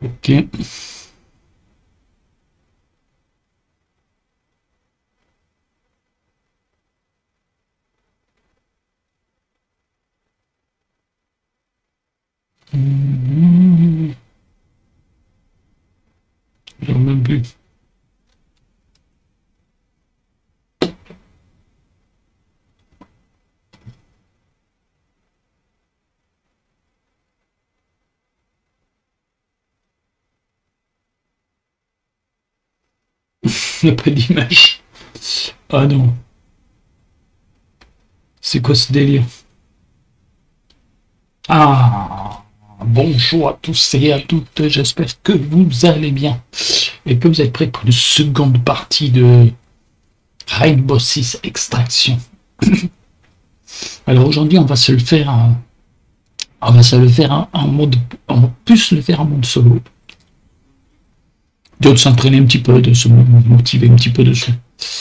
Ok. Mhm. Je ne même plus. Il n'y a pas d'image. Ah non. C'est quoi ce délire? Ah, bonjour à tous et à toutes. J'espère que vous allez bien et que vous êtes prêts pour une seconde partie de Rainbow Six Extraction. Alors aujourd'hui, on va se le faire en mode, on va plus le faire en mode solo. De s'entraîner un petit peu, de se motiver un petit peu dessus.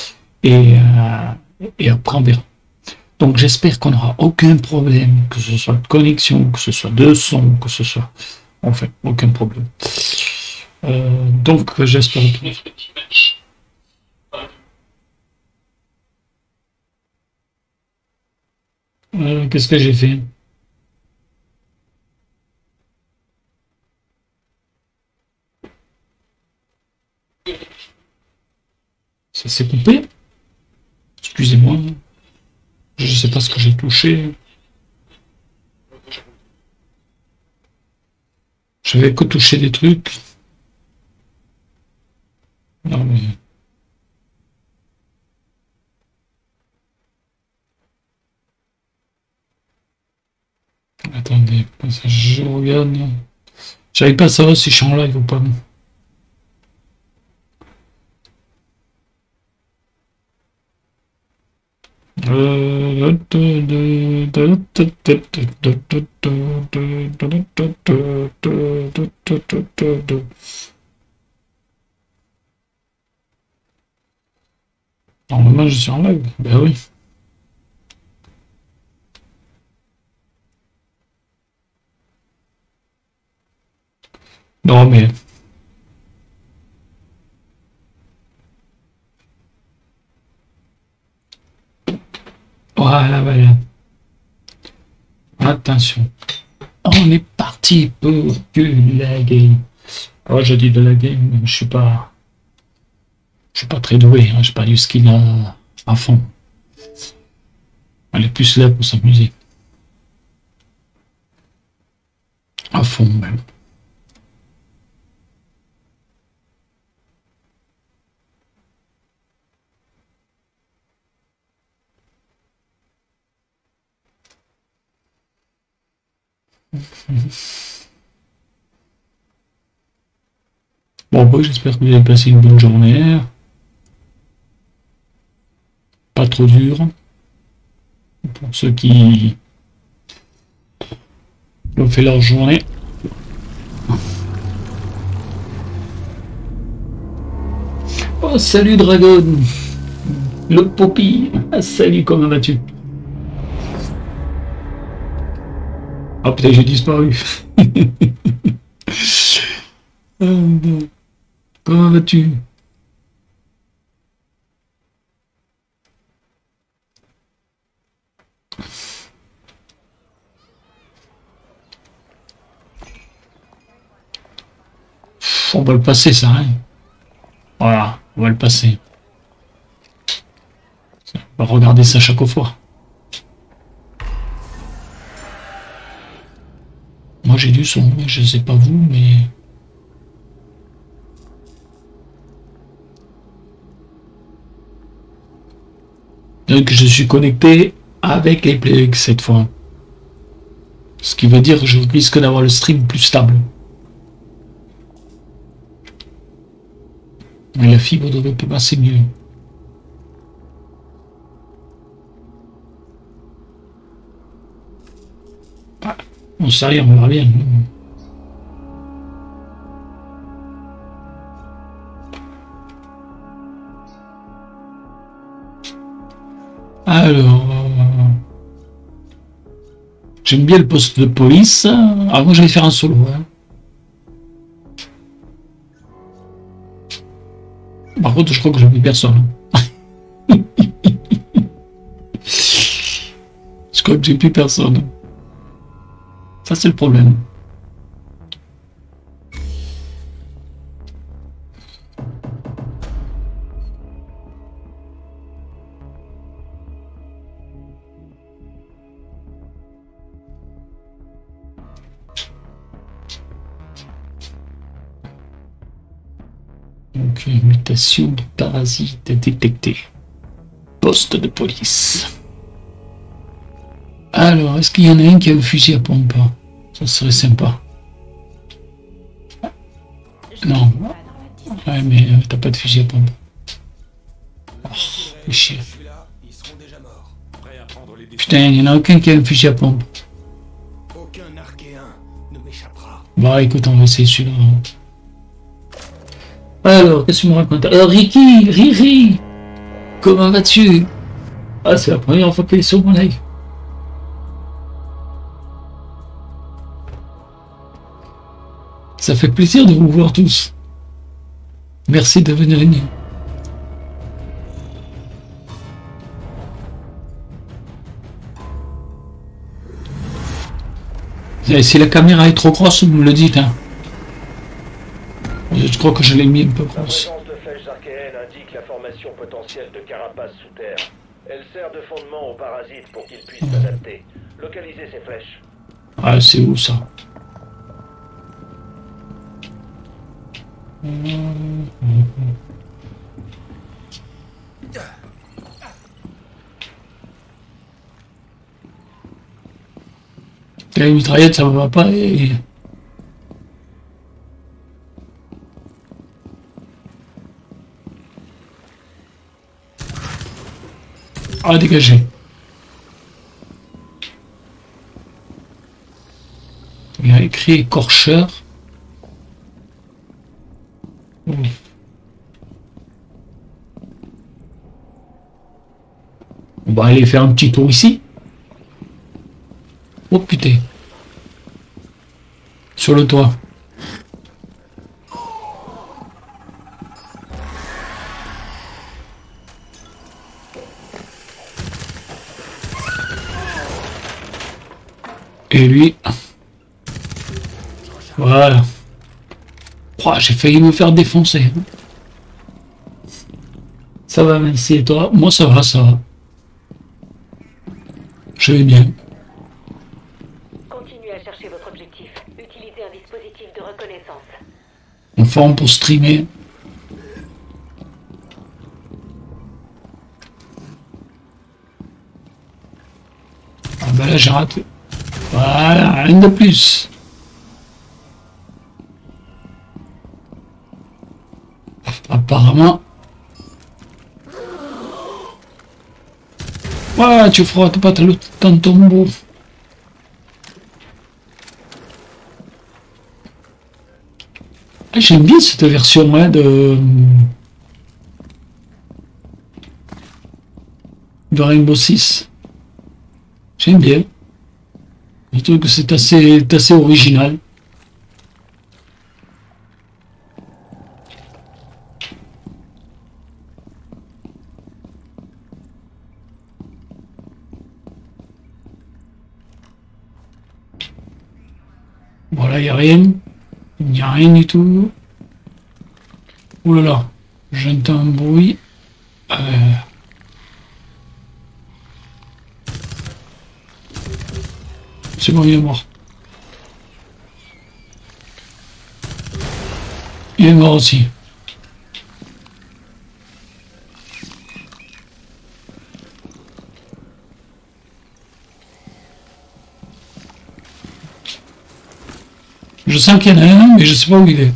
Et après, on verra. Donc j'espère qu'on n'aura aucun problème, que ce soit de connexion, que ce soit de son, que ce soit... Enfin, aucun problème. Donc j'espère que... Qu'est-ce que j'ai fait? Ça s'est coupé? Excusez-moi. Je sais pas ce que j'ai touché. J'avais que touché des trucs. Non mais... Attendez, je regarde. J'arrive pas à savoir si je suis en live ou pas. Normalement, je suis en live. Ben oui. Non, mais... Voilà, voilà. Attention. On est parti pour de la game. Alors, je dis de la game, je suis pas très doué, hein, j'ai pas du skill à fond. Elle est plus là pour s'amuser. À fond, même. Bon, bah, j'espère que vous avez passé une bonne journée. Pas trop dur. Pour ceux qui ont fait leur journée. Oh, salut Dragon. Le Poppy. Ah, salut, comment vas-tu? Ah, putain, j'ai disparu. Comment vas-tu? On va le passer, ça, hein. Voilà, on va le passer. On va regarder ça chaque fois. Moi, j'ai du son, je sais pas vous, mais... Donc, je suis connecté avec les plugs cette fois. Ce qui veut dire que je risque d'avoir le stream plus stable. Mais la fibre devrait passer mieux. Ah, on sait rien, on verra bien. Alors... J'aime bien le poste de police. Alors moi, je vais faire un solo. Hein. Par contre, je crois que je n'ai plus personne. Je crois que j'ai plus personne. Ça, c'est le problème. Donc, une mutation de parasite détectée. Poste de police. Alors, est-ce qu'il y en a un qui a le fusil à pompe? Ça serait sympa. Non. Ouais, mais t'as pas de fusil à pompe. Oh, fais chier. Putain, il n'y en a aucun qui a un fusil à pompe. Bah écoute, on va essayer celui-là. Alors, qu'est-ce que tu me racontes? Alors, Riri, comment vas-tu? Ah, c'est la première fois qu'elle est sur mon live. Ça fait plaisir de vous voir tous. Merci de venir. Et si la caméra est trop grosse, vous me le dites. Hein. Je crois que je l'ai mis un peu grosse. La présence de flèches archéennes indique la formation potentielle de carapaces sous terre. Elle sert de fondement aux parasites pour qu'ils puissent s'adapter. Localisez ces flèches. Ah, c'est où ça? La mitraillette, ça va pas. Ah, dégagez. Il y a écrit écorcheur. On va aller faire un petit tour ici. Oh putain. Sur le toit. Et lui. Voilà. Oh, j'ai failli me faire défoncer. Ça va, merci. Et toi? Moi, ça va, ça va. Je vais bien. Continuez à chercher votre objectif. Utilisez un dispositif de reconnaissance. En forme pour streamer. Ah ben là, j'ai raté. Voilà, rien de plus. Apparemment. Ouais, tu frottes pas ton tombeau. Ah, j'aime bien cette version hein, de Rainbow Six. J'aime bien. Je trouve que c'est assez original. Voilà, il n'y a rien. Il n'y a rien du tout. Ouh là là, j'entends un bruit. C'est bon, il est mort. Il est mort aussi. Je sens qu'il y en a un, mais je sais pas où il est.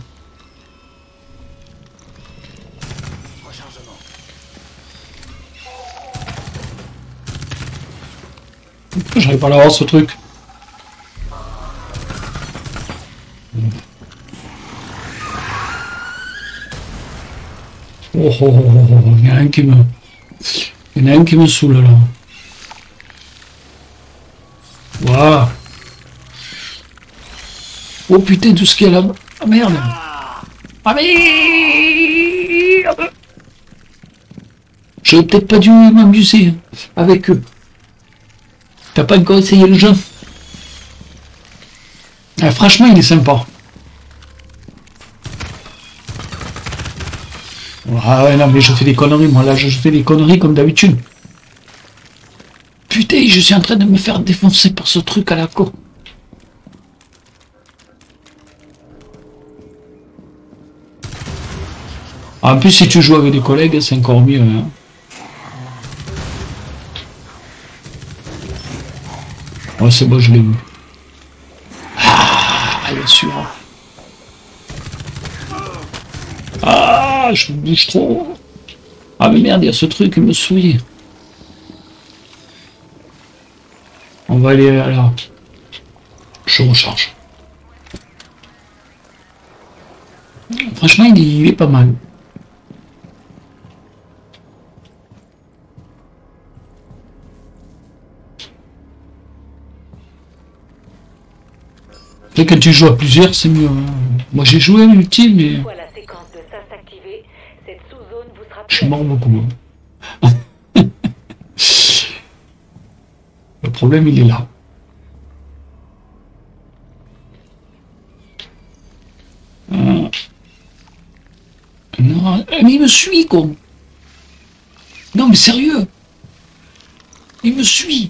J'arrive pas à l'avoir ce truc. Oh, oh, oh, oh, il y en a un qui me... Il y en a un qui me saoule là. Voilà. Oh putain, tout ce qu'il y a là. Ah merde. Ah merde. J'aurais peut-être pas dû m'amuser avec eux. T'as pas encore essayé le jeu? Ah, franchement, il est sympa. Ah ouais, non, mais je fais des conneries, moi, là, je fais des conneries comme d'habitude. Putain, je suis en train de me faire défoncer par ce truc à la con. En plus, si tu joues avec des collègues, c'est encore mieux. Hein. Ouais, c'est bon, je l'ai vu. Ah, bien sûr. Ah, je bouge trop. Ah, mais merde, il y a ce truc qui me souille. On va aller là. Je recharge. Franchement, il est pas mal. Et quand tu joues à plusieurs, c'est mieux. Hein. Moi, j'ai joué à multi, mais Une fois la séquence de SAS activée, cette sous-zone vous sera je suis mort beaucoup. Hein. Le problème, il est là. Non, mais il me suit, quoi. Non, mais sérieux. Il me suit.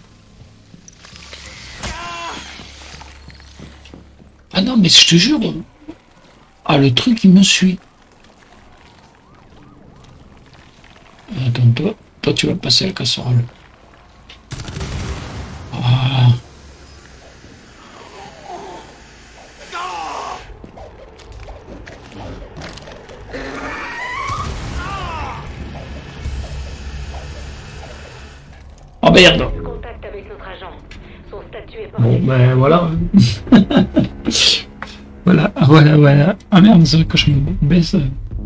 Ah non, mais je te jure. Ah, le truc, il me suit. Attends, toi, tu vas passer à la casserole. Ah. Oh merde. contact avec notre agent. Son statut est Bon, ben voilà. Voilà. Ah merde, c'est vrai que je me baisse.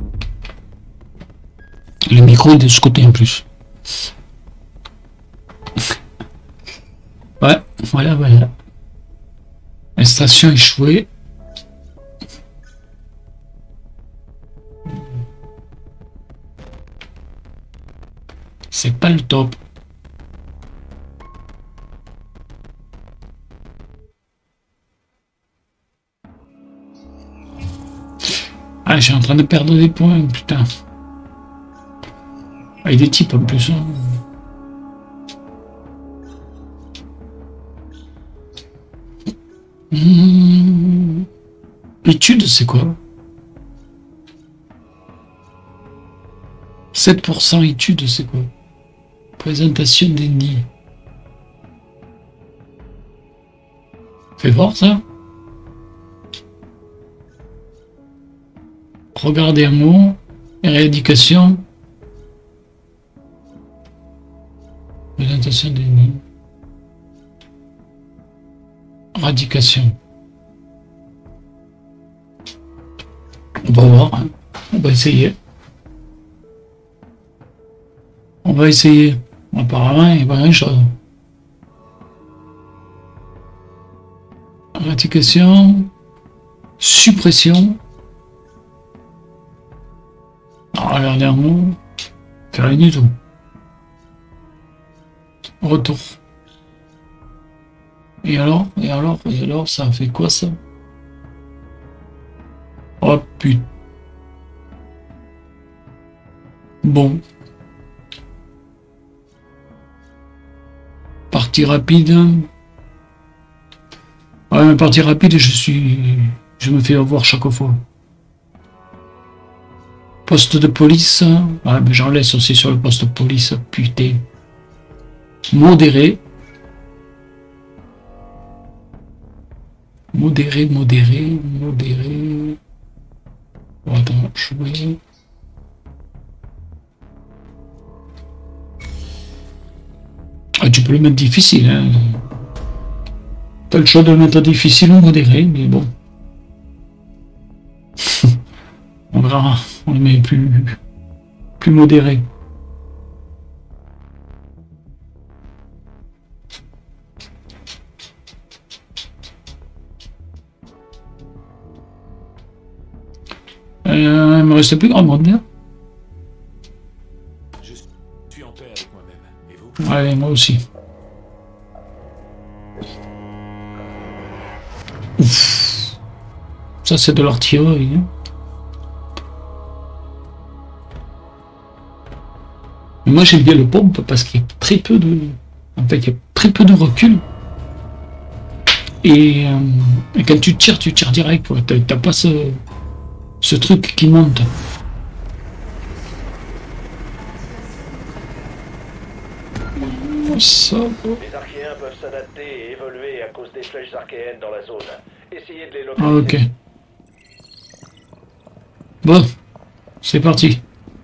Le micro est de ce côté en plus. Ouais, voilà. La station échouée. C'est pas le top. Ah, je suis en train de perdre des points, putain. Avec des types en plus. Hein. Étude, c'est quoi? 7% étude, c'est quoi? Présentation des nids. Fais voir ça. Regardez un mot. Éradication. Présentation des nids. Radication. On va voir. Hein. On va essayer. Apparemment, il n'y a pas grand-chose. Radication. Suppression. Regardez un mot. Faire rien du tout. Retour. Et alors, ça fait quoi ça? Oh putain. Bon. Partie rapide. Ouais, mais partie rapide, je me fais avoir chaque fois. Poste de police. Ouais, mais j'en laisse aussi sur le poste de police, putain. Modéré. Modéré. Bon, attends, jouer. Ah, tu peux le mettre difficile, hein. T'as le choix de le mettre difficile ou modéré, mais bon. On verra, on le met plus modéré. Il me reste plus grand monde. Je suis Allez, moi aussi. Ouf. Ça, c'est de l'artillerie. Hein. Mais moi, j'aime bien le pompe parce qu'il y a très peu de... En fait, il y a très peu de recul. Et quand tu tires direct. Quoi. T'as pas ce truc qui monte. Ça... Les archéens peuvent s'adapter et évoluer à cause des flèches archéennes dans la zone. Essayez de les Ah, localiser. ok. Bon, c'est parti.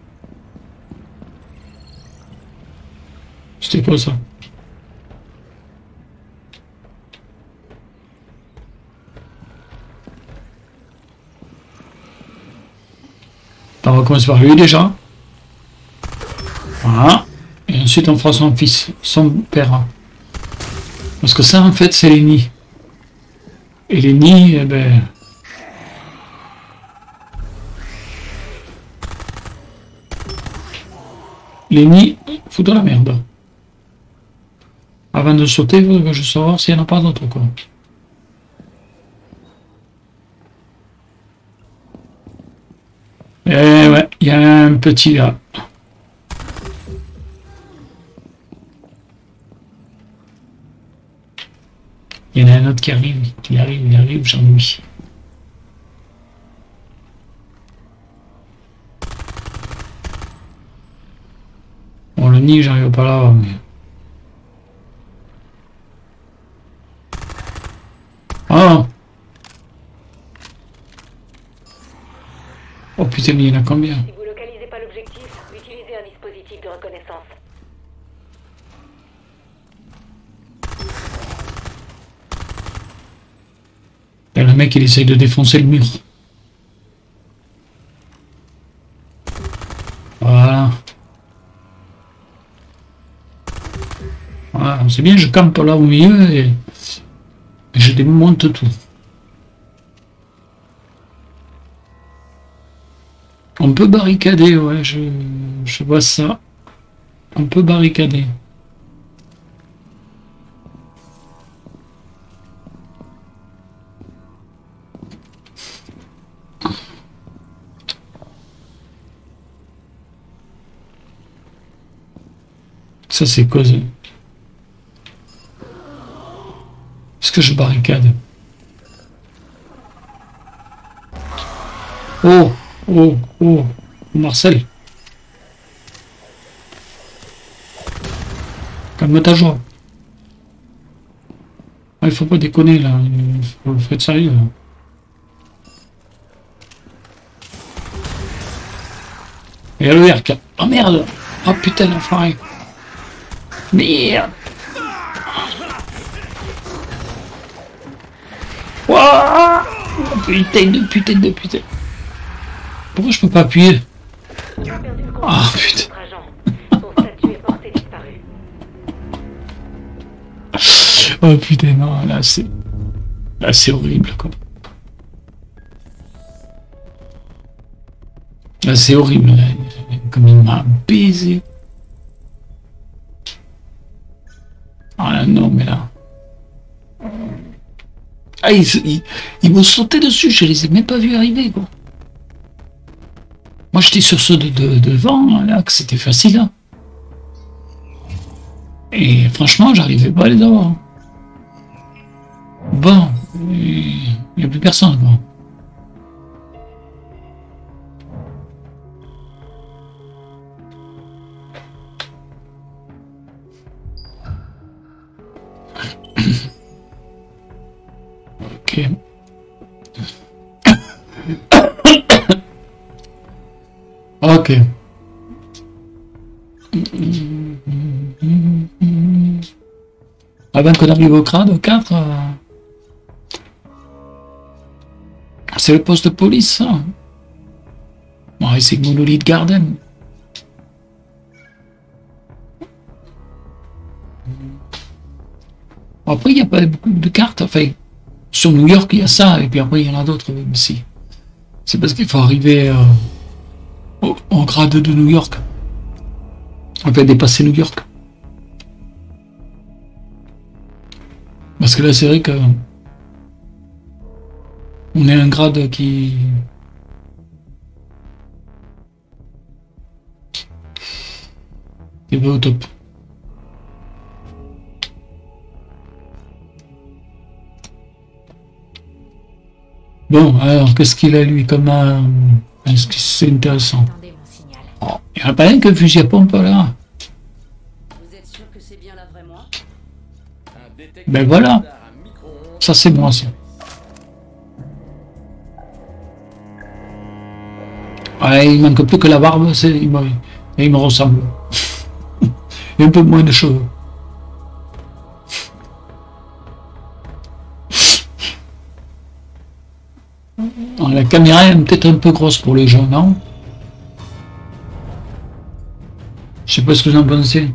C'était quoi ça? On va commencer par lui déjà. Voilà. Et ensuite on fera son fils, son père. Parce que ça en fait c'est les nids. Et les nids, eh ben... Les nids foutent la merde. Avant de sauter, il faudrait que je savoir s'il n'y en a pas d'autres quoi. Eh ouais, il y a un petit là. Il y en a un autre qui arrive, il arrive, j'ennuie. Bon, le nid, j'arrive pas là, mais... Ah! Oh putain, mais il y en a combien? Si vous localisez pas l'objectif, utilisez un dispositif de reconnaissance. Et le mec, il essaye de défoncer le mur. Voilà. Voilà, c'est bien, je campe là au milieu et je démonte tout. On peut barricader, ouais, je vois ça. On peut barricader. Ça c'est quoi ça? Est-ce que je barricade? Oh, oh, oh, Marcel. Calme ta joie. Ah, il faut pas déconner là, il faut être sérieux. Là. Et le arc. Oh merde! Oh putain l'enfoiré! Merde! Wouah! Putain de putain! Pourquoi je peux pas appuyer? Ah putain! Son statut est porté disparu. Oh putain non, là c'est horrible quoi. Là c'est horrible, là. Comme il m'a baisé. Ah là, non mais là. Ah ils m'ont sauté dessus, je les ai même pas vus arriver quoi. Moi j'étais sur ceux de devant, là que c'était facile. Hein. Et franchement j'arrivais pas à les avoir. Bon, il n'y a plus personne quoi. Ok. Ok. Avant qu'on arrive au crâne 4, c'est le poste de police, ça. Ouais, c'est Monolith Garden. Après, il n'y a pas beaucoup de cartes. Enfin, sur New York, il y a ça, et puis après, il y en a d'autres aussi. C'est parce qu'il faut arriver au grade de New York. On va dépasser New York. Parce que là, c'est vrai que on est à un grade qui est pas au top. Bon, alors, qu'est-ce qu'il a lui comme est-ce que c'est intéressant? Attendez mon signal. Oh, il n'y a pas rien que fusil à pompe là. Vous êtes sûr que c'est bien la vraie moi? Ben voilà. Ça c'est moi ça. Ouais, il manque plus que la barbe, il me ressemble. Et un peu moins de cheveux. Alors, la caméra est peut-être un peu grosse pour les gens, non? Je sais pas ce que vous en pensez.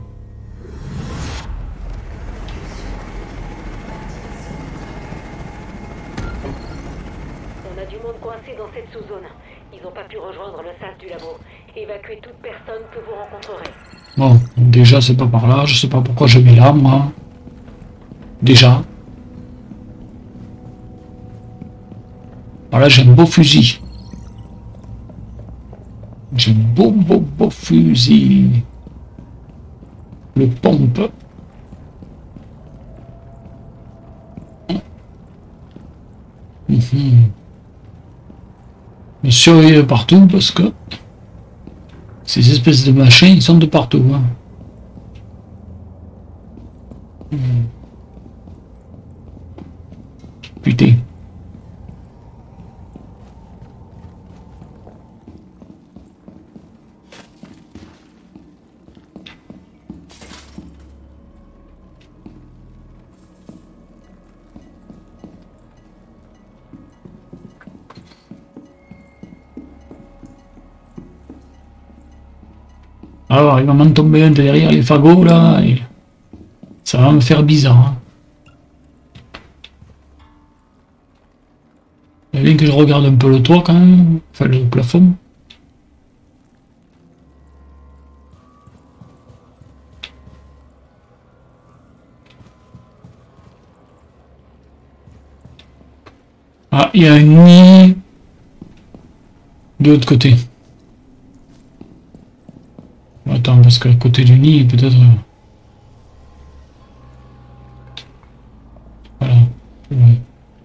On a du monde coincé dans cette sous-zone. Ils n'ont pas pu rejoindre le sas du labo. Évacuez toute personne que vous rencontrerez. Bon, déjà c'est pas par là, je sais pas pourquoi je mets là, moi. Déjà. Voilà, j'ai un beau fusil. J'ai un beau fusil. Le pompe. Mais surveillez partout parce que ces espèces de machins, ils sont de partout. Hein. Putain. Alors, il va m'en tomber un derrière les fagots, là, et ça va me faire bizarre. Hein. Il y a bien que je regarde un peu le toit, quand même, enfin, le plafond. Ah, il y a un nid de l'autre côté. Attends, parce qu'à côté du nid, peut-être... Voilà. Ouais.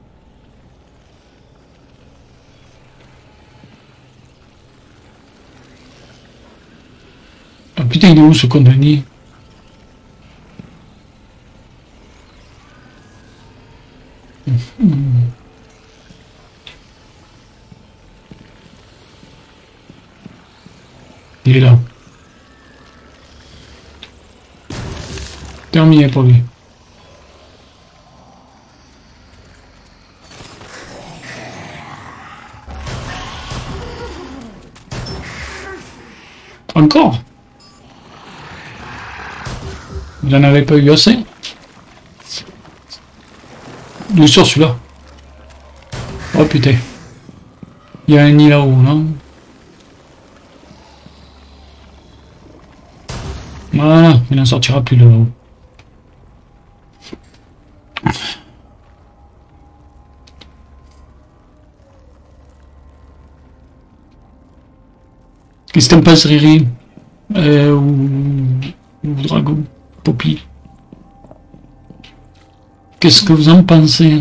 Ah putain, il est où ce con de nid? Il est là. Terminé pour lui. Encore? Il n'en avait pas eu assez? Bien sûr, celui-là. Oh putain. Il y a un nid là-haut, non? Voilà, il n'en sortira plus de là-haut. Qu'est-ce que t'en penses, Riri? Ou Dragon, Poppy? Qu'est-ce que vous en pensez?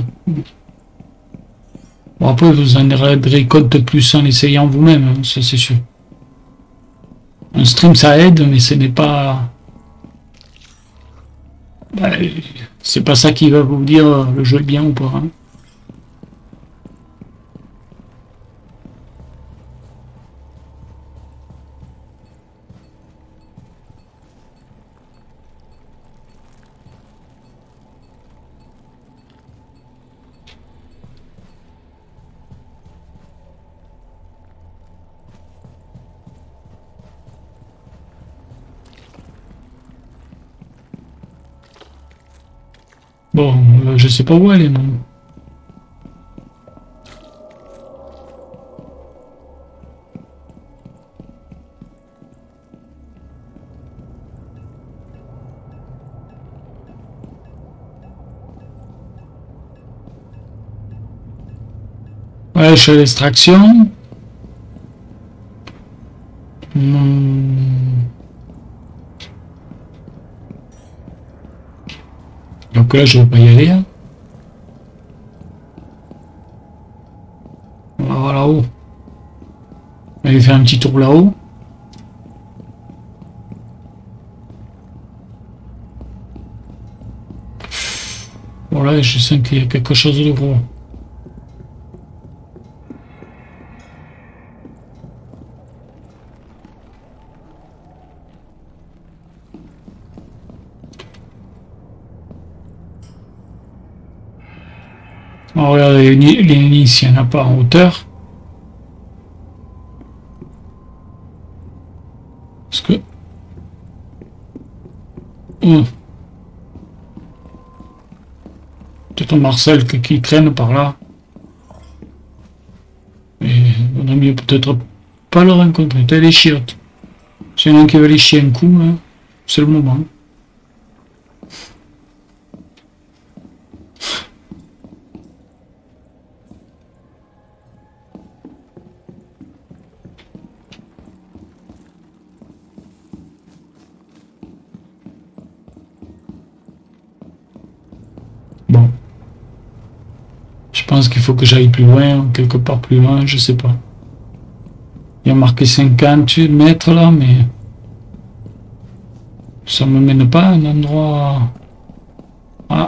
Bon, après, vous en rendrez compte plus en essayant vous-même, hein, ça c'est sûr. Un stream, ça aide, mais ce n'est pas... Bah, c'est pas ça qui va vous dire le jeu est bien ou pas. Hein. Bon, je sais pas où elle est, non. Ouais, je fais l'extraction. Donc là, je vais pas y aller. Hein. On va voir là-haut. On va faire un petit tour là-haut. Voilà, je sens qu'il y a quelque chose de gros. On regarde les hélices, il n'y en a pas en hauteur. Parce que... Peut-être Marcel qui traîne par là. Et on a mieux peut-être pas le rencontrer. T'as les chiottes. S'il y en a un qui va les chier un coup, hein, c'est le moment. Bon. Je pense qu'il faut que j'aille plus loin, quelque part plus loin, je sais pas. Il y a marqué 58 mètres là, mais ça me mène pas à un endroit... Ah.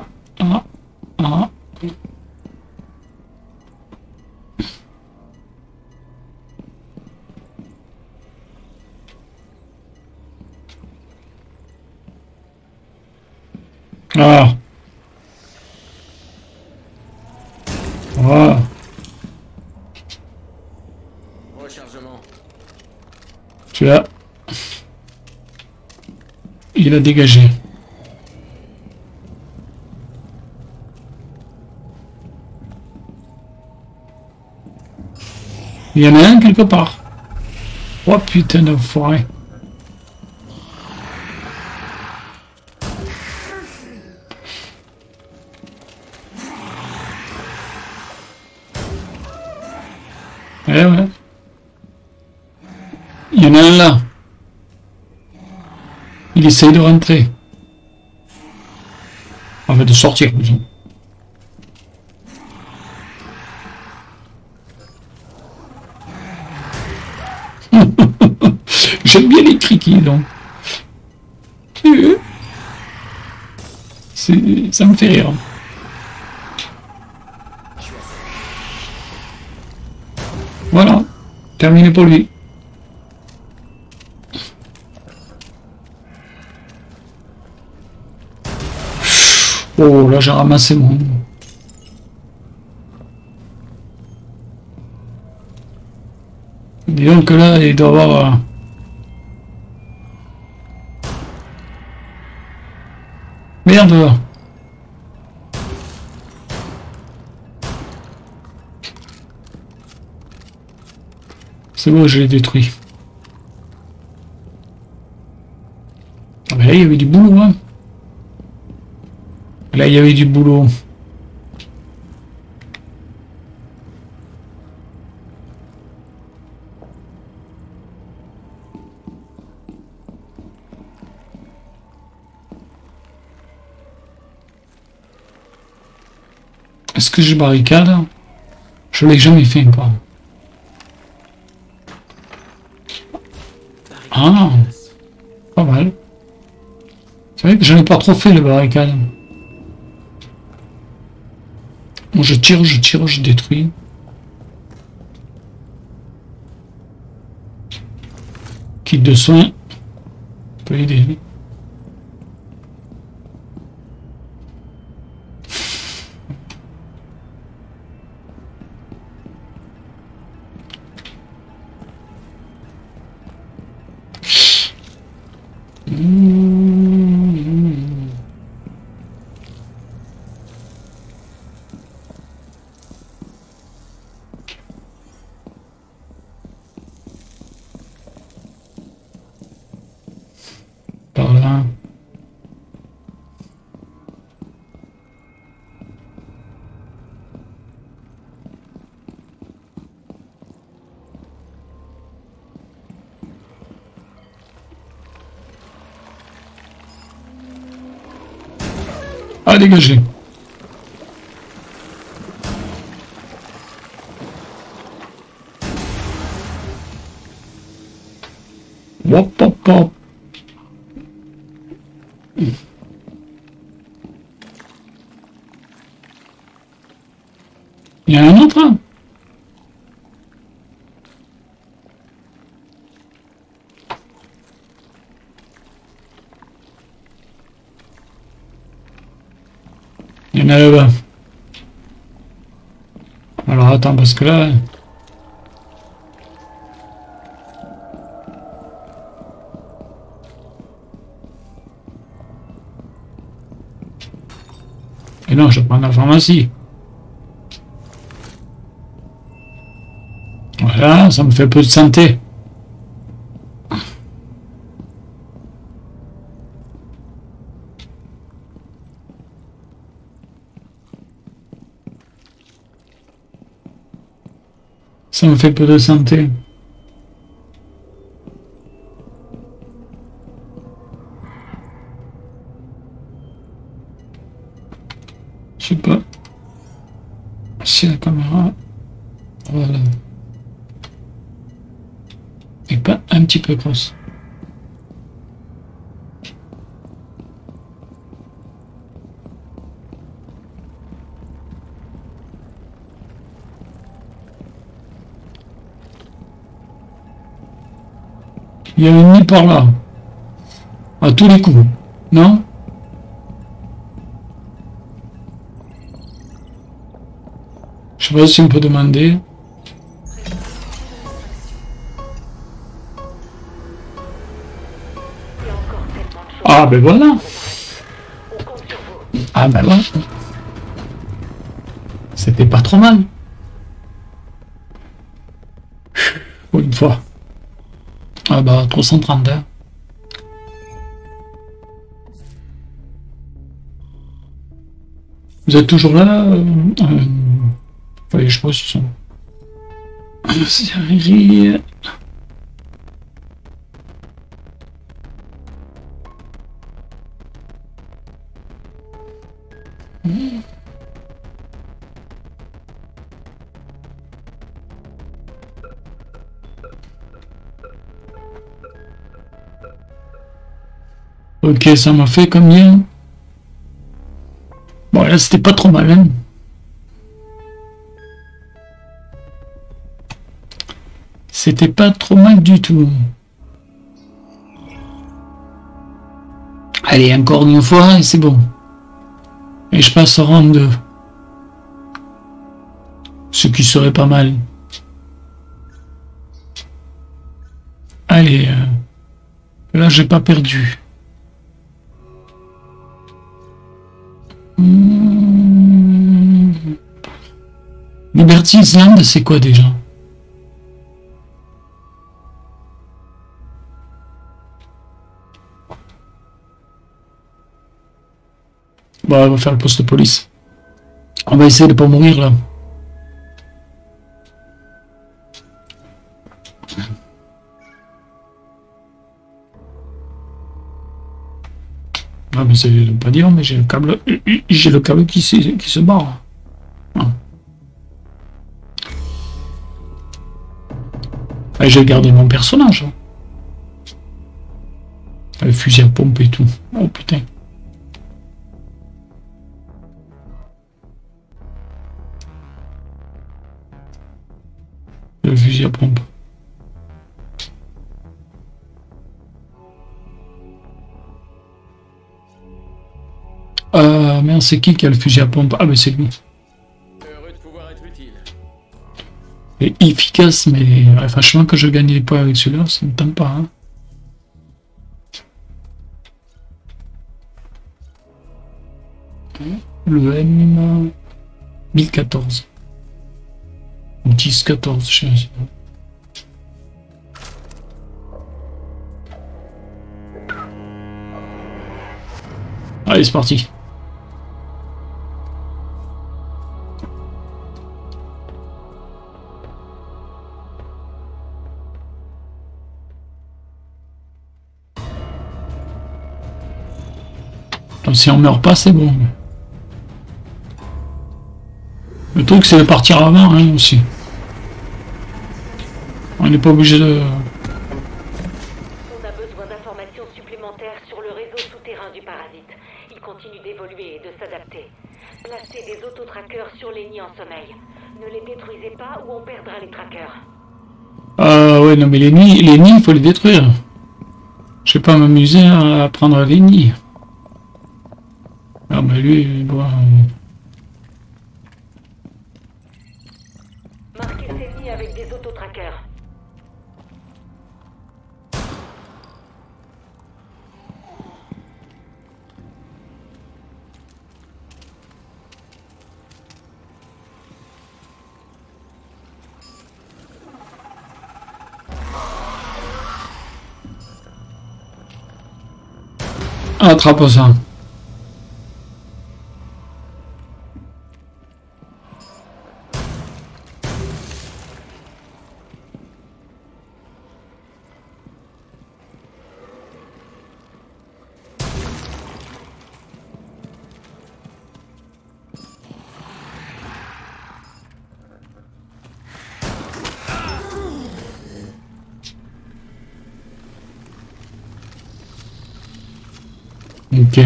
Ah. Voilà. Rechargement. Celui-là. Il a dégagé. Il y en a un quelque part. Oh putain de forêt. Ouais. Il y en a un là. Il essaye de rentrer. Enfin, de sortir, disons. J'aime bien les criquets, donc. Ça me fait rire. Voilà. Terminé pour lui. Oh, là, j'ai ramassé mon... Disons que là, il doit avoir... Merde! C'est bon, je l'ai détruit. Ah ben là, il y avait du boulot, hein. Là, il y avait du boulot. Est-ce que je barricade? Je l'ai jamais fait encore. Ah, pas mal. C'est vrai que j'en ai pas trop fait le barricade. Bon, je tire, je détruis. Kit de soins. Peut aider. Par là. Ah, dégagez. Hop, hop, hop. Il y a un autre, hein. Il y en a là-bas. Alors attends, parce que là... Et non, je prends la pharmacie. Voilà, ça me fait peu de santé. Ça me fait peu de santé. Je sais pas si la caméra, voilà, et pas un petit peu grosse. Il y a une nid par là, à tous les coups, non? Je sais pas si on peut demander. Ah ben voilà. Ah ben voilà. C'était pas trop mal. Pour une fois. Ah bah 330 hein. Vous êtes toujours là je pense qu'ils sont... Série... Ok, ça m'a fait combien? Bon là c'était pas trop mal hein. C'était pas trop mal du tout. Allez, encore une fois et c'est bon. Et je passe au round 2. Ce qui serait pas mal. Allez, là j'ai pas perdu. Liberty Island, c'est quoi déjà? Bon, on va faire le poste de police. On va essayer de pas mourir là. Ah mais c'est pas dire, mais j'ai le câble qui se barre. Ah. Et j'ai gardé mon personnage. Le fusil à pompe et tout. Oh putain. Le fusil à pompe. Merde, c'est qui a le fusil à pompe? Ah, mais c'est lui. Heureux de pouvoir être utile. Il est efficace, mais ouais, franchement, que je gagne des points avec celui-là, ça me tente pas. Hein. Le M 1014. 10-14, je sais pas. Allez, c'est parti. Donc, si on meurt pas, c'est bon. Le truc, c'est de partir avant, hein, aussi. On n'est pas obligé de... On a besoin d'informations supplémentaires sur le réseau souterrain du parasite. Il continue d'évoluer et de s'adapter. Placez des autotrackers sur les nids en sommeil. Ne les détruisez pas ou on perdra les trackers. Ouais, non, mais les nids, il faut les détruire. Je vais pas m'amuser à prendre les nids. Ah, mais lui, il doit... Marquez ces nids avec des autotrackers. Attrape ça. Ok.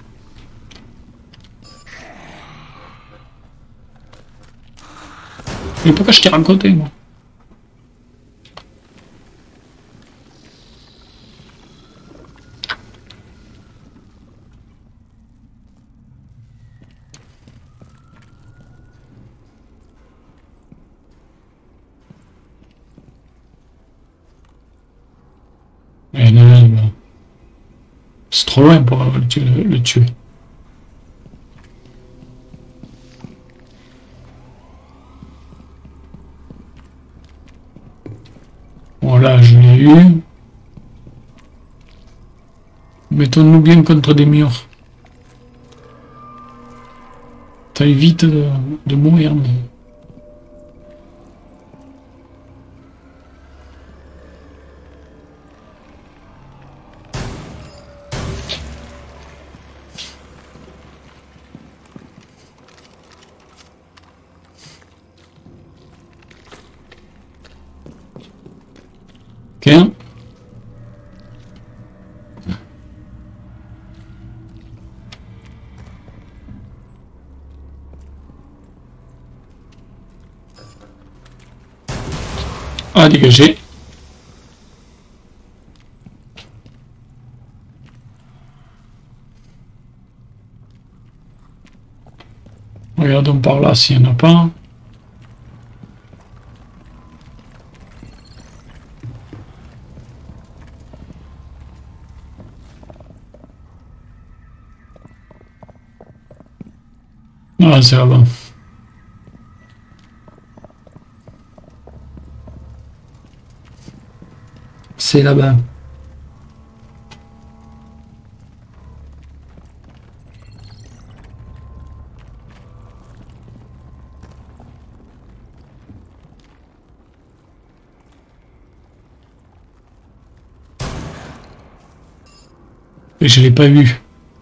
Mais pourquoi je t'ai raconté, moi? Et là, c'est trop loin pour le tuer. Bon, là, je l'ai eu. Mettons-nous bien contre des murs. Ça évite de mourir. Mais... Ok. Ah, dégagé. Regardons par là s'il n'y en a pas. Ah, c'est là-bas. C'est là-bas. Et je l'ai pas vu.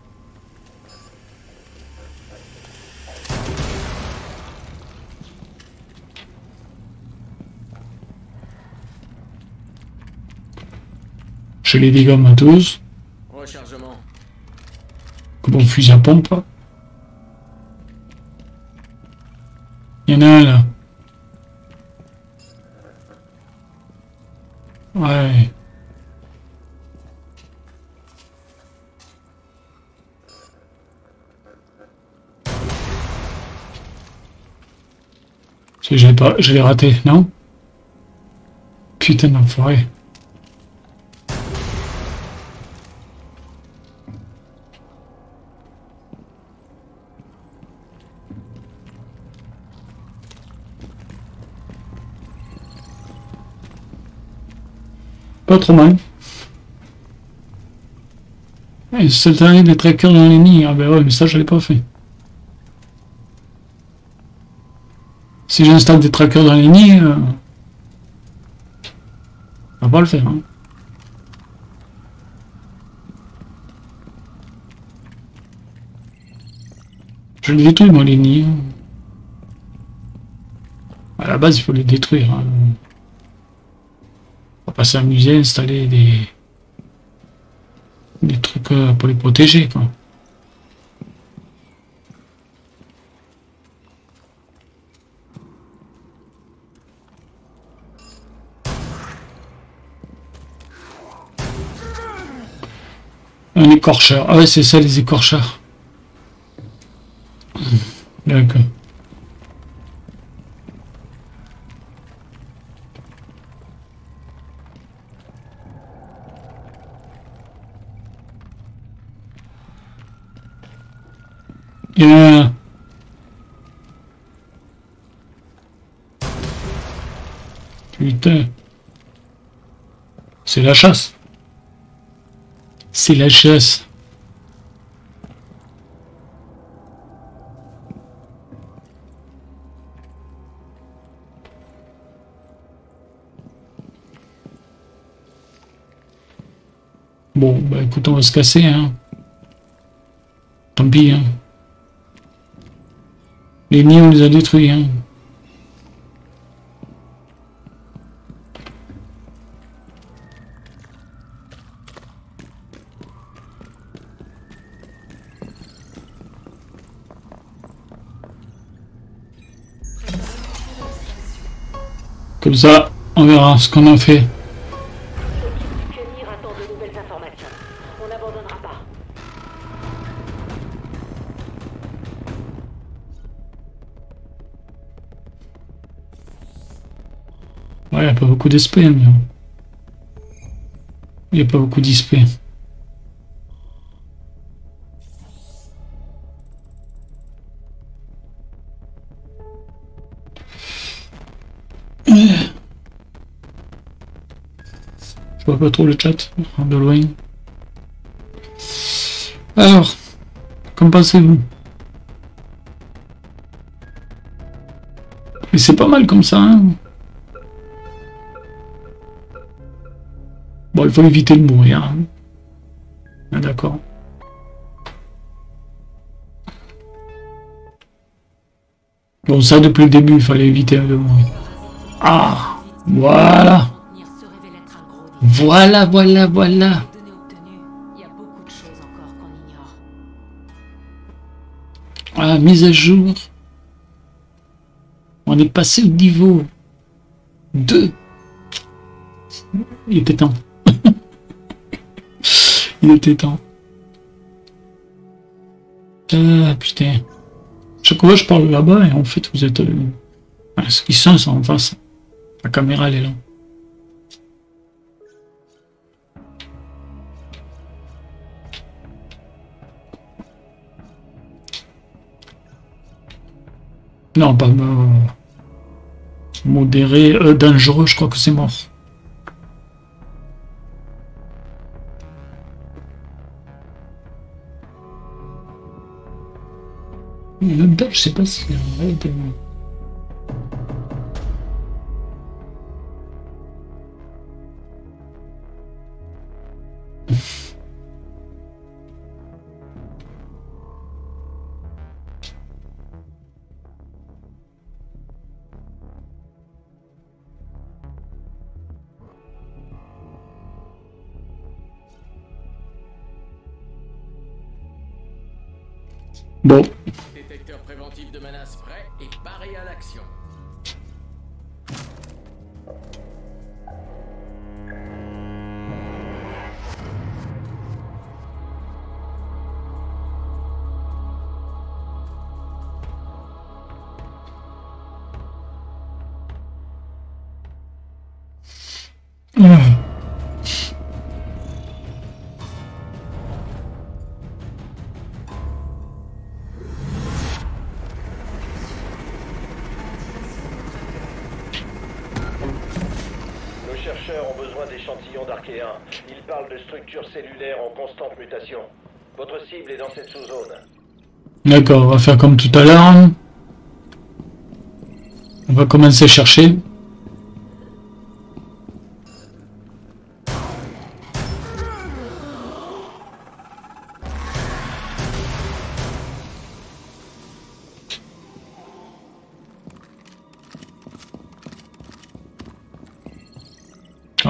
Je les dégomme à tous. Rechargement. Comme on fusil à pompe. Il y en a un là. Ouais. Je l'ai raté, non? Putain d'enfoiré. Pas trop mal. Et c'est le des trackers dans les nids. Ah ben ouais, mais ça je l'ai pas fait. Si j'installe des trackers dans les nids, on va pas le faire. Hein. Je le détruis moi les nids. À la base, il faut les détruire. Hein. On va pas s'amuser à installer des trucs pour les protéger, quoi. Un écorcheur. Ah ouais, c'est ça, les écorcheurs. D'accord. Yeah. Putain. C'est la chasse. C'est la chasse. Bon, bah écoute, on va se casser, hein. Tant pis, hein. Les nids, on les a détruits, hein. Comme ça, on verra ce qu'on en fait. L'équipe du pionnier attend de nouvelles informations. On n'abandonnera pas. Ouais, il n'y a pas beaucoup d'XP, mais... Il n'y a pas beaucoup d'XP. Je vois pas trop le chat, de loin. Alors, qu'en pensez-vous? Mais c'est pas mal comme ça, hein. Bon, il faut éviter de mourir. Hein. Ah, d'accord. Bon, ça, depuis le début, il fallait éviter de mourir. Ah, voilà. Voilà. Données obtenues, il y a beaucoup de choses encore qu'on ignore. Voilà, mise à jour. On est passé au niveau 2. Il était temps. Il était temps. Ah, putain. Chaque fois, je parle là-bas et en fait, vous êtes... ce qui sent, c'est en face. La caméra, elle est là. Non, pas modéré, dangereux, je crois que c'est mort. Même pas, je sais pas si... Bon. Détecteur préventif de menace prêt et paré à l'action. Nos chercheurs ont besoin d'échantillons d'archéens. Ils parlent de structures cellulaires en constante mutation. Votre cible est dans cette sous-zone. D'accord, on va faire comme tout à l'heure. On va commencer à chercher.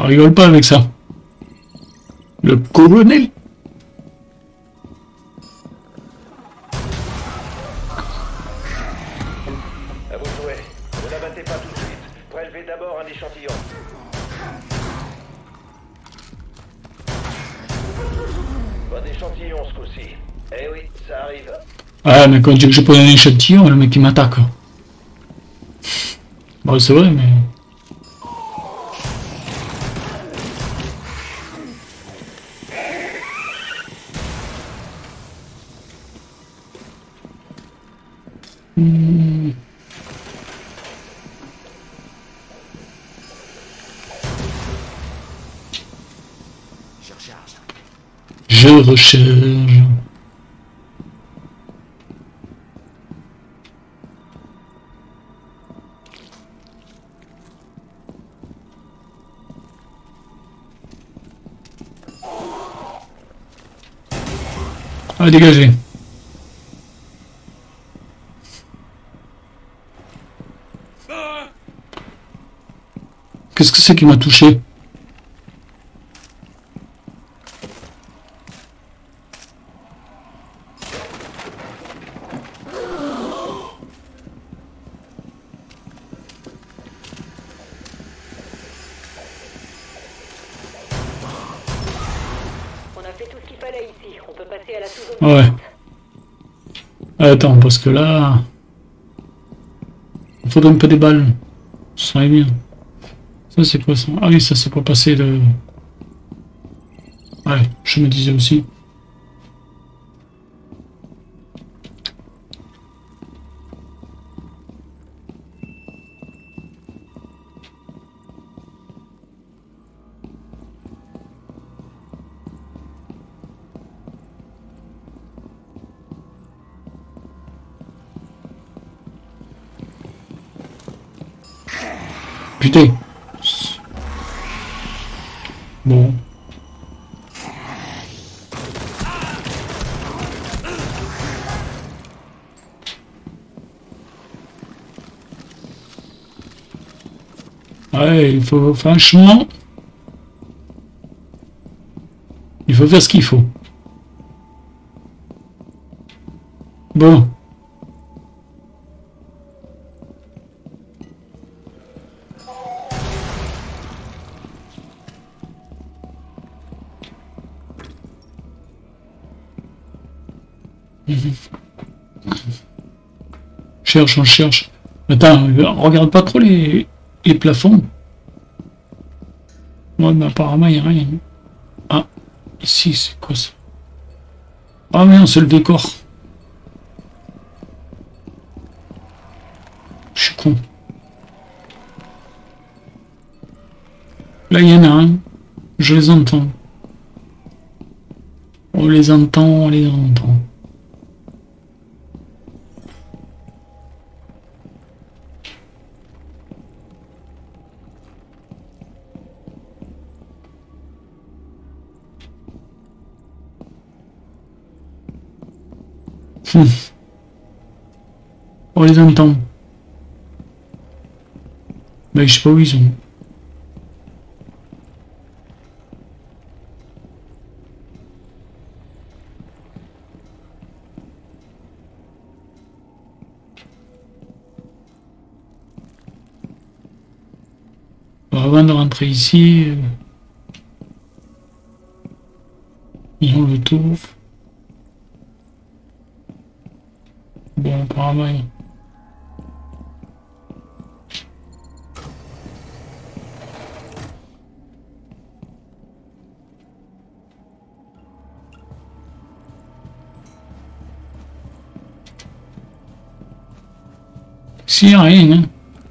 rigole pas avec ça. Le colonel. À vos souhaits. Ne l'abattez pas tout de suite. Prélevez d'abord un échantillon. Pas d'échantillon ce coup-ci. Eh oui, ça arrive. Ah, mais quand je dis que je prends un échantillon, le mec il m'attaque. Bon, c'est vrai, mais... Je recharge. Ah, dégagez. Qu'est-ce que c'est qui m'a touché? On a fait tout ce qu'il fallait ici. On peut passer à la sous-zone. Ouais. Attends, parce que là... Il faudrait un peu des balles. Ce serait bien. Ça, c'est quoi ça? Ah oui, ça, c'est pour passer le... Ouais, je me disais aussi. Putain. Bon. Ouais, il faut, franchement, il faut faire ce qu'il faut. Bon. Cherche, on cherche. Attends, regarde pas trop les plafonds. Ouais, mais apparemment, il n'y a rien. Ah, ici, c'est quoi ça? Ah, mais non, c'est le décor. Je suis con. Là, il y en a un. Je les entends. On les entend, on les entend. On les entend. Mais je sais pas où ils sont. Bon, avant de rentrer ici, ils ont le tour. Bon, apparemment. S'il n'y a rien, hein.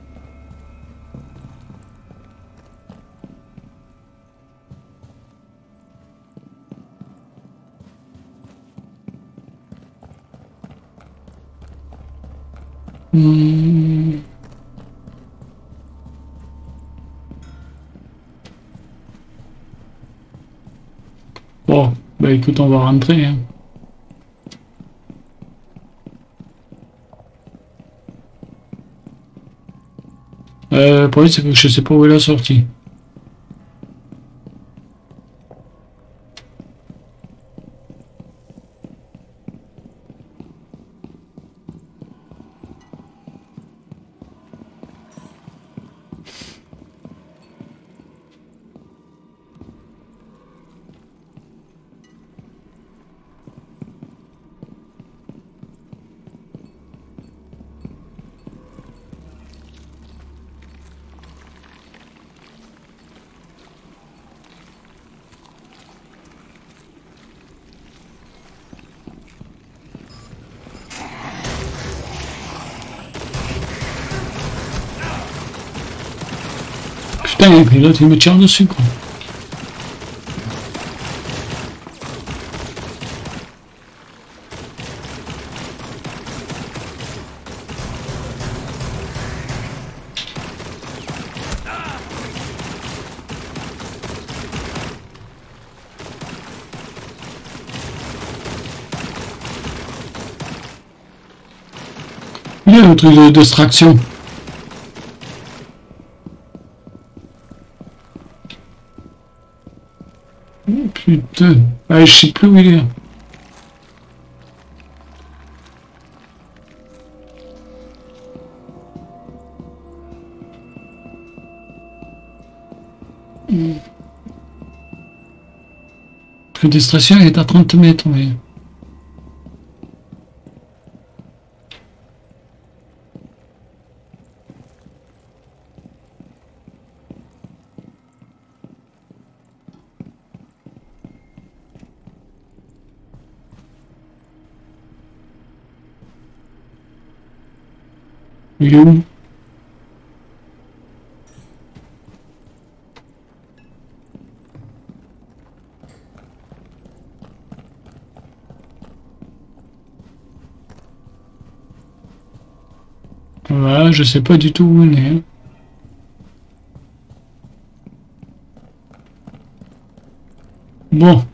Bon, bah écoute, on va rentrer, hein. Le problème, c'est que je sais pas où est la sortie. Putain, et puis l'autre il me tire dessus quoi. Il y a un truc de distraction. Oh, putain. Ah, je sais plus où il est. La distraction est à 30 mètres, mais... Il est où? Ouais, je sais pas du tout où il est. Bon.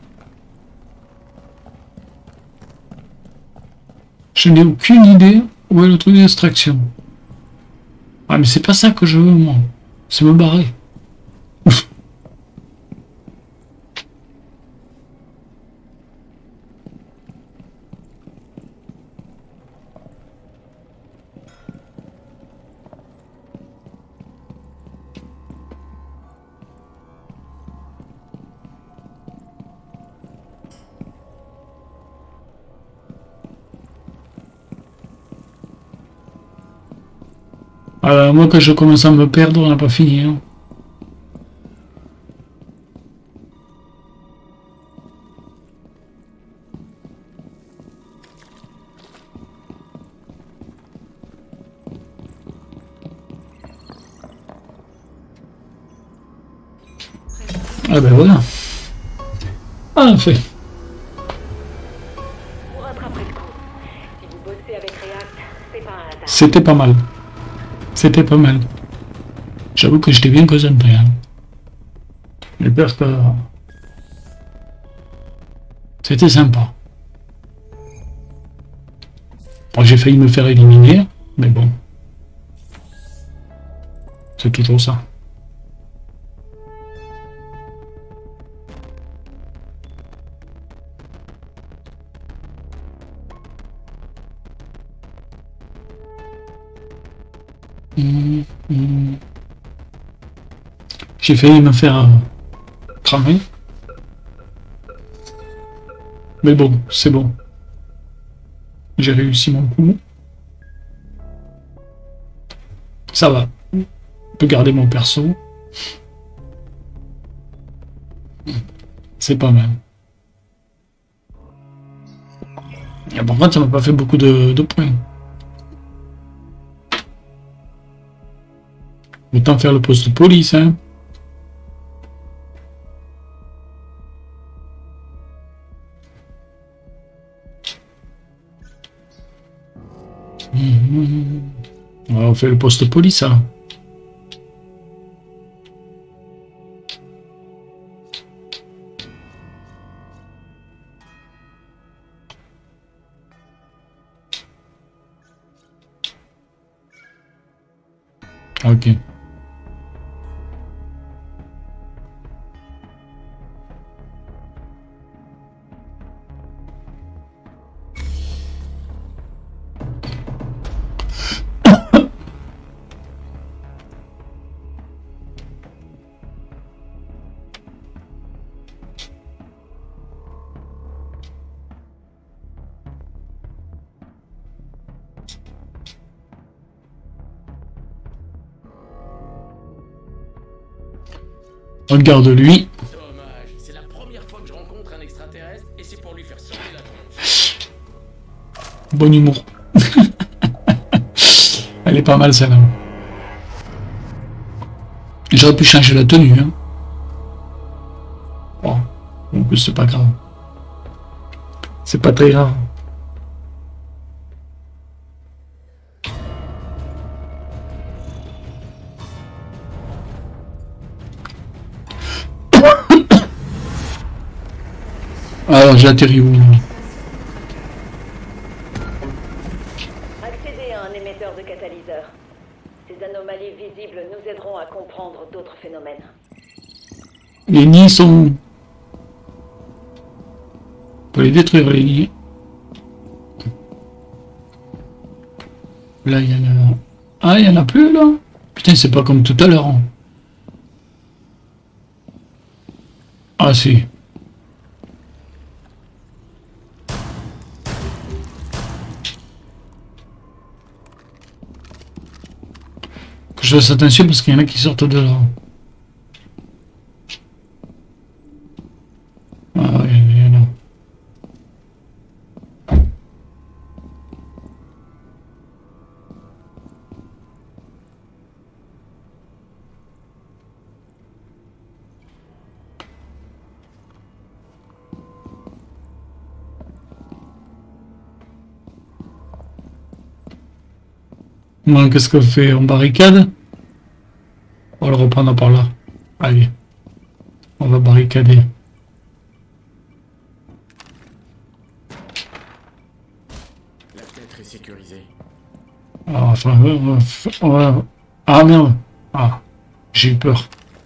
Je n'ai aucune idée où est le truc d'extraction. Ah mais c'est pas ça que je veux moi. C'est me barrer. Moi quand je commence à me perdre, on n'a pas fini. Hein. Ah ben voilà. Ah, fait. Vous rattraperez le coup. Si vous bossez avec React, c'est pas un hasard. C'était pas mal. C'était pas mal. J'avoue que j'étais bien concentré. Hein. J'ai peur que... C'était sympa. Bon, j'ai failli me faire éliminer, mais bon. C'est toujours ça. J'ai failli me faire cramer. Mais bon, c'est bon. J'ai réussi mon coup. Ça va. Je peux garder mon perso. C'est pas mal. Et par contre, ça m'a pas fait beaucoup de points. Autant faire le poste de police, hein. On fait le poste de police, alors. Ok. Regarde lui. Dommage, c'est la première fois que je rencontre un extraterrestre et c'est pour lui faire sauter la tronche. Bon humour. Elle est pas mal celle-là. J'aurais pu changer la tenue, hein. Bon, en plus c'est pas grave. C'est pas très grave. Alors j'atterris où là? Accéder à un émetteur de catalyseur. Ces anomalies visibles nous aideront à comprendre d'autres phénomènes. Les nids sont où? On peut les détruire les nids. Là il y en a... Ah il y en a plus là? Putain c'est pas comme tout à l'heure. Hein. Ah si. Que je fasse attention parce qu'il y en a qui sortent de là. Ah oui, il y en a. Bon, qu'est-ce qu'on fait? On barricade? On va le reprendre par là. Allez. On va barricader. La fenêtre est sécurisée. Alors, enfin, Ah merde. Ah, j'ai eu peur.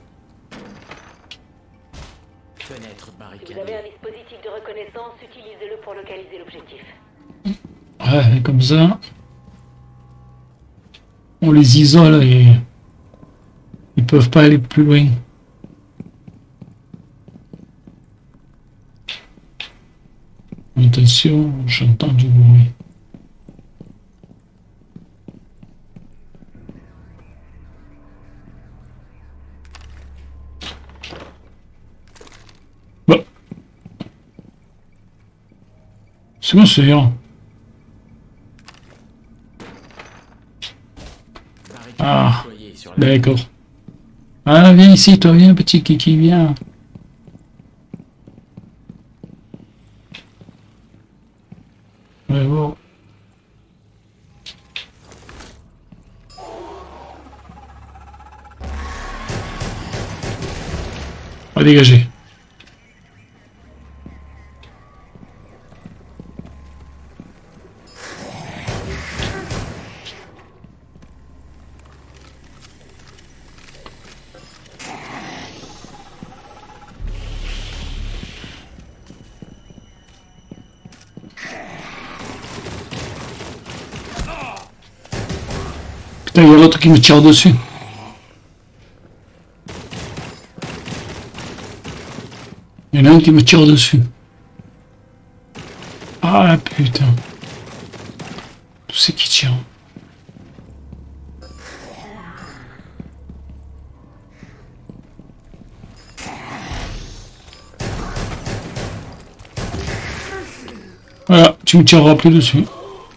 Fenêtre Si vous barricadée. avez un dispositif de reconnaissance, utilisez-le pour localiser l'objectif. Ouais, comme ça. On les isole et ils peuvent pas aller plus loin. Attention, j'entends du bruit. Bah. C'est bon, c'est bien. Ah, d'accord. Ah, viens ici, toi, viens, petit kiki, viens. Ouais, bon. On va dégager. Putain, il y a l'autre qui me tire dessus. Il y en a un qui me tire dessus. Ah putain. Tout c'est qui tire. Voilà, tu me tireras plus dessus.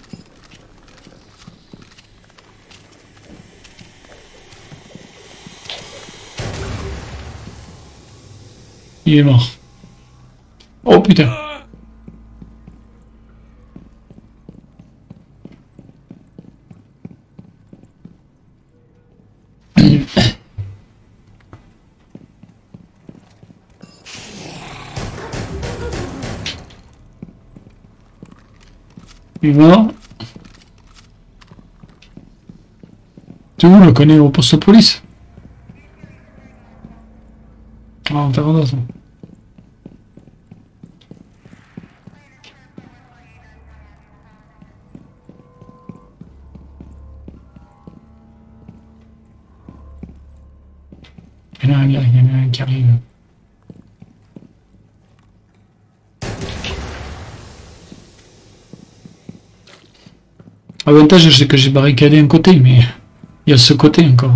Il est mort. Oh putain. Il est mort. Tu où le connais au poste de police? Ah, on verra d'autres. Il y en a un qui arrive. L'avantage, c'est que j'ai barricadé un côté, mais il y a ce côté encore.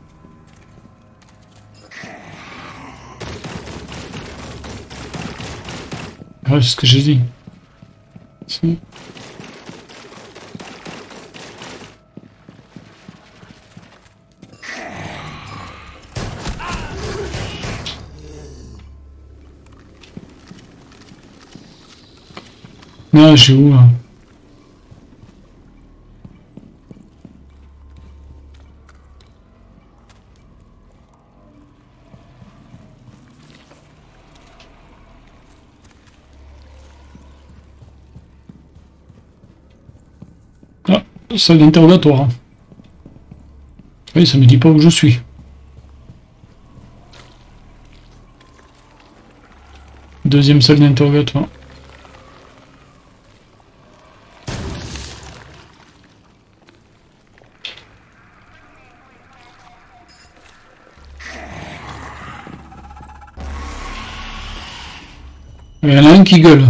Ouais, c'est ce que j'ai dit. Si. Non, je suis où là? Ah, salle d'interrogatoire. Oui, ça me dit pas où je suis. Deuxième salle d'interrogatoire. Il y en a un qui gueule.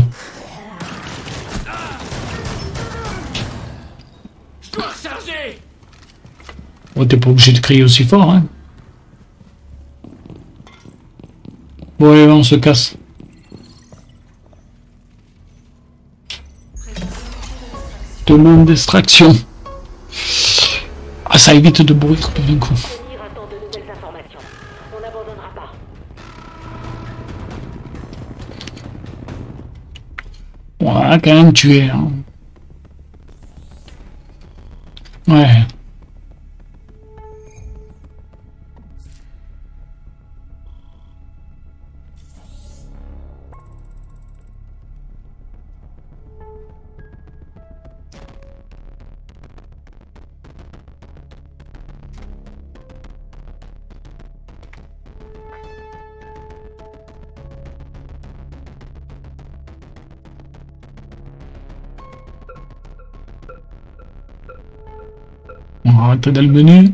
Toi, chargé! Oh, t'es pas obligé de crier aussi fort, hein. Bon, allez, on se casse. Demande d'extraction. Ah, ça évite de bruire tout d'un coup. Tenir attend de nouvelles informations. On n'abandonnera pas. On a quand même tué, hein. Ouais. On va rentrer dans le menu.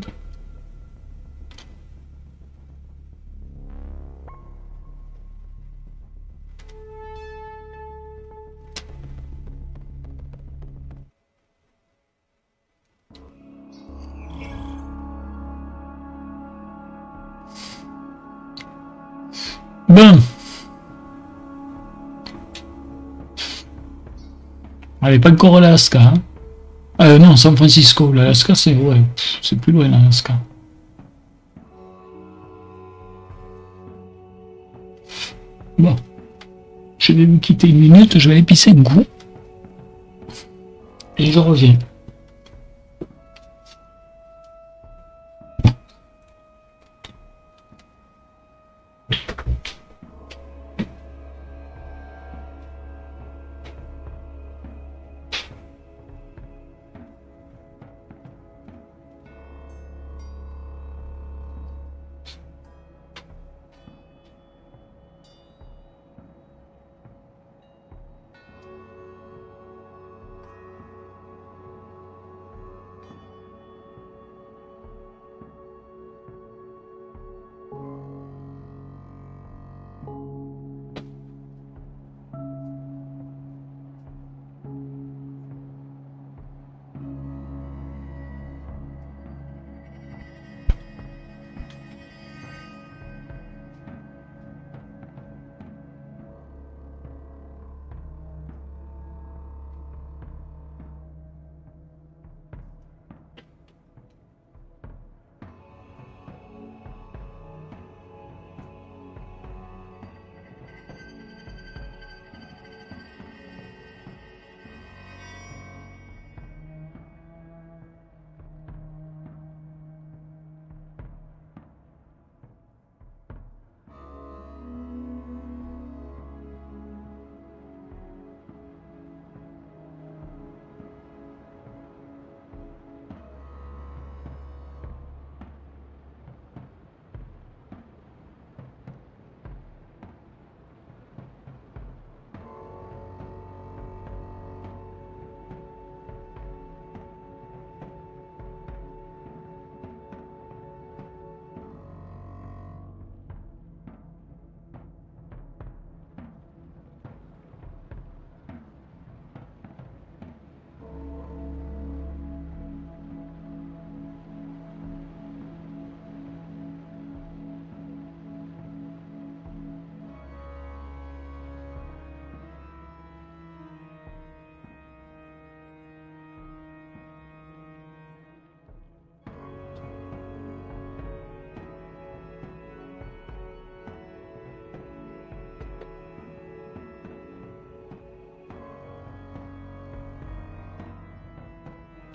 Bon. Allez, pas encore l'Alaska, hein. Non, San Francisco. L'Alaska, c'est ouais, c'est plus loin, l'Alaska. Bon. Je vais me quitter une minute, je vais aller pisser un coup. Et je reviens.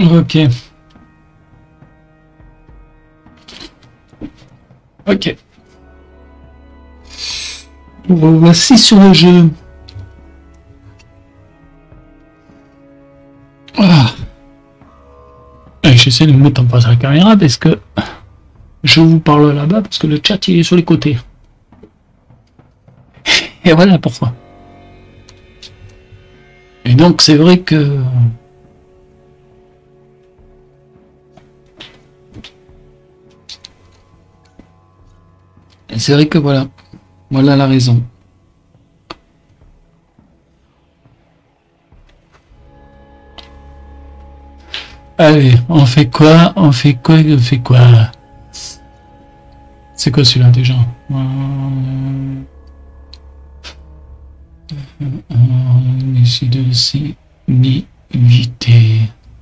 Ok. Ok. Bon, voici sur le jeu. Ah. J'essaie de me mettre en face à la caméra parce que je vous parle là-bas parce que le chat il est sur les côtés. Et voilà pourquoi. Et donc c'est vrai que voilà. Voilà la raison. Allez, on fait quoi? On fait quoi? On fait quoi? C'est quoi celui-là déjà? Ici de éviter.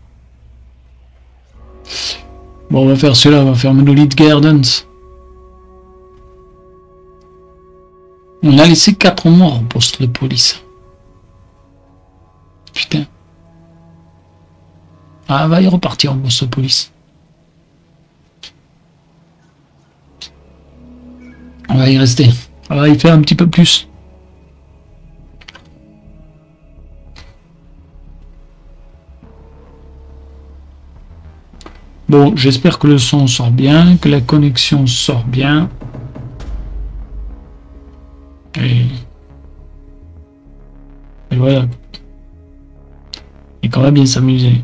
Bon, on va faire celui-là, on va faire Monolith Gardens. On a laissé 4 morts au poste de police. Putain. Ah, va y repartir au poste de police. On va y rester. On va y faire un petit peu plus. Bon, j'espère que le son sort bien, que la connexion sort bien. Et voilà. Et qu'on va bien s'amuser.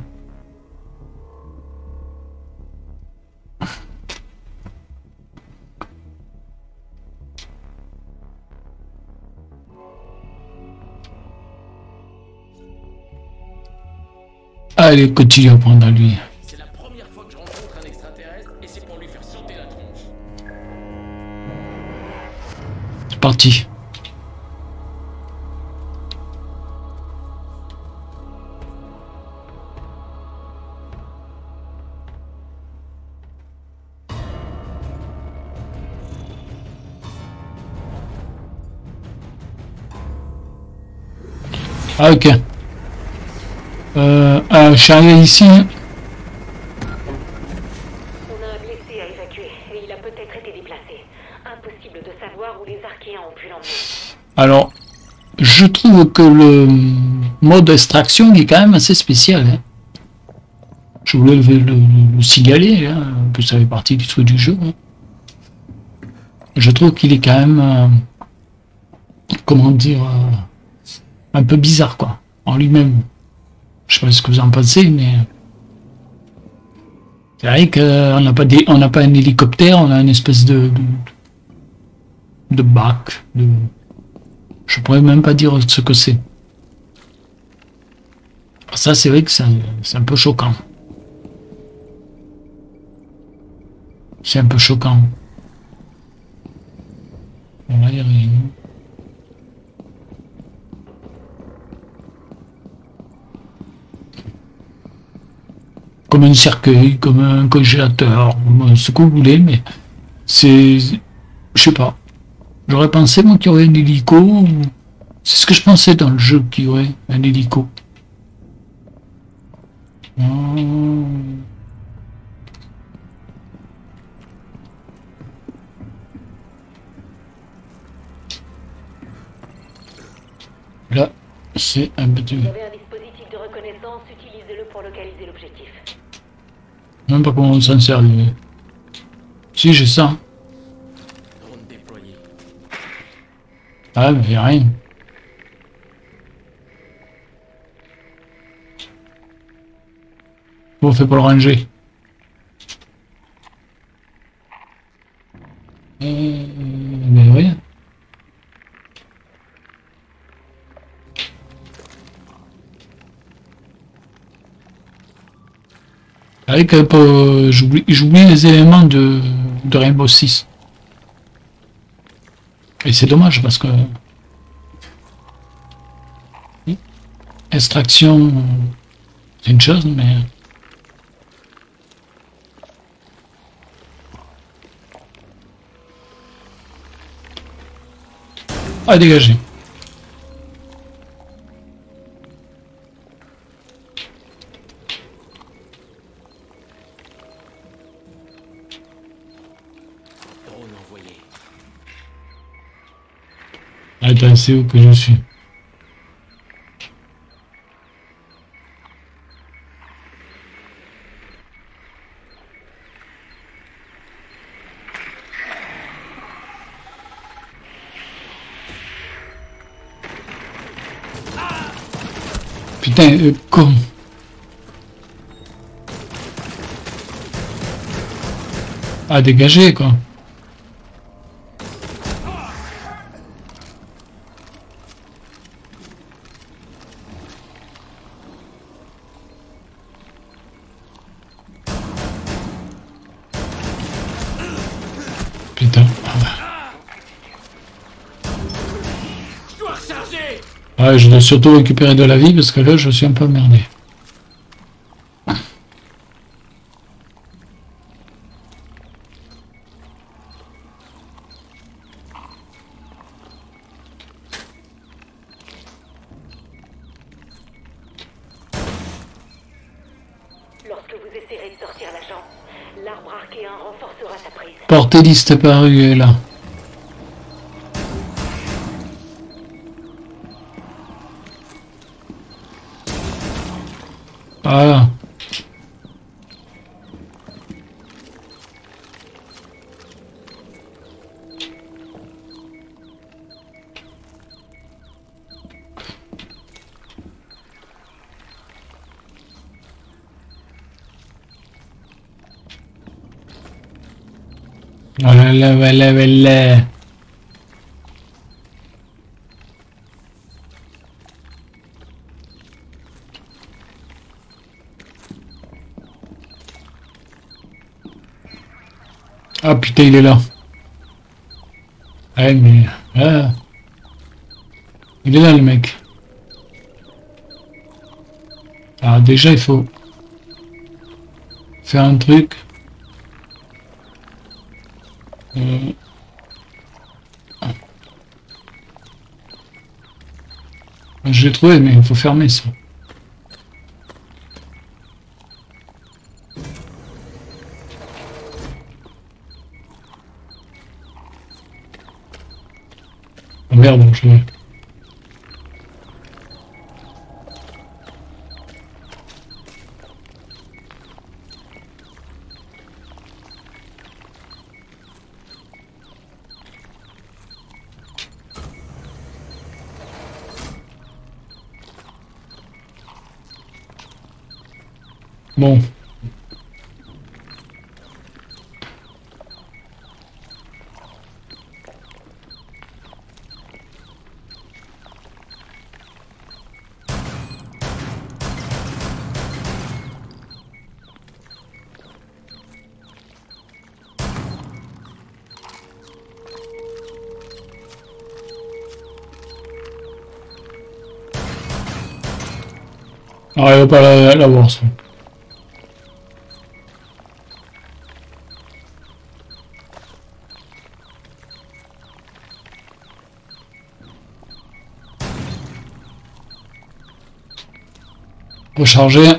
Allez, continue à prendre à lui. C'est la première fois que je rencontre un extraterrestre et c'est pour lui faire sauter la tronche. C'est parti. Ah, ok. Je suis arrivé ici. On a un blessé à évacuer et il a peut-être été déplacé. Impossible de savoir où les Archéens ont pu l'emmener. Alors, je trouve que le mode extraction est quand même assez spécial. Hein. Je voulais le signaler, hein, que ça fait partie du truc du jeu. Hein. Je trouve qu'il est quand même, comment dire, un peu bizarre, quoi, en lui-même. Je sais pas ce que vous en pensez, mais c'est vrai qu'on n'a pas un hélicoptère, on a une espèce de bac. Je pourrais même pas dire ce que c'est. Ça, c'est vrai que c'est un peu choquant. C'est un peu choquant. Bon, là, il y a rien. Comme un cercueil, comme un congélateur, ce que vous voulez, mais c'est... Je sais pas. J'aurais pensé, moi, qu'il y aurait un hélico. C'est ce que je pensais dans le jeu, qu'il y aurait un hélico. Là, c'est un petit... Vous avez un dispositif de reconnaissance, utilisez-le pour localiser l'objectif. Même pas comment on s'en sert. Si, j'ai ça. Drone déployé. Ah, mais y a rien. Bon, on fait pas le ranger. Mais rien. Avec j'oublie les éléments de Rainbow Six. Et c'est dommage parce que extraction c'est une chose, mais ah, dégagez. Attends, c'est où que je suis? Putain, con. Ah, dégagez, quoi. Putain. Je dois recharger. Ouais, je dois surtout récupérer de la vie parce que là, je suis un peu emmerdé. Lorsque vous essaierez de sortir l'agent, l'arbre archéen renforcera sa prise. Portée disparue est là. Voilà. Voilà, voilà, voilà. Ah putain, il est là. Ouais, mais... Ah. Il est là, le mec. Alors déjà, il faut... faire un truc. Je l'ai trouvé, mais il faut fermer ça. Oh merde, je l'ai. Bon. Ah, il va pas l'avoir, ça. Recharger.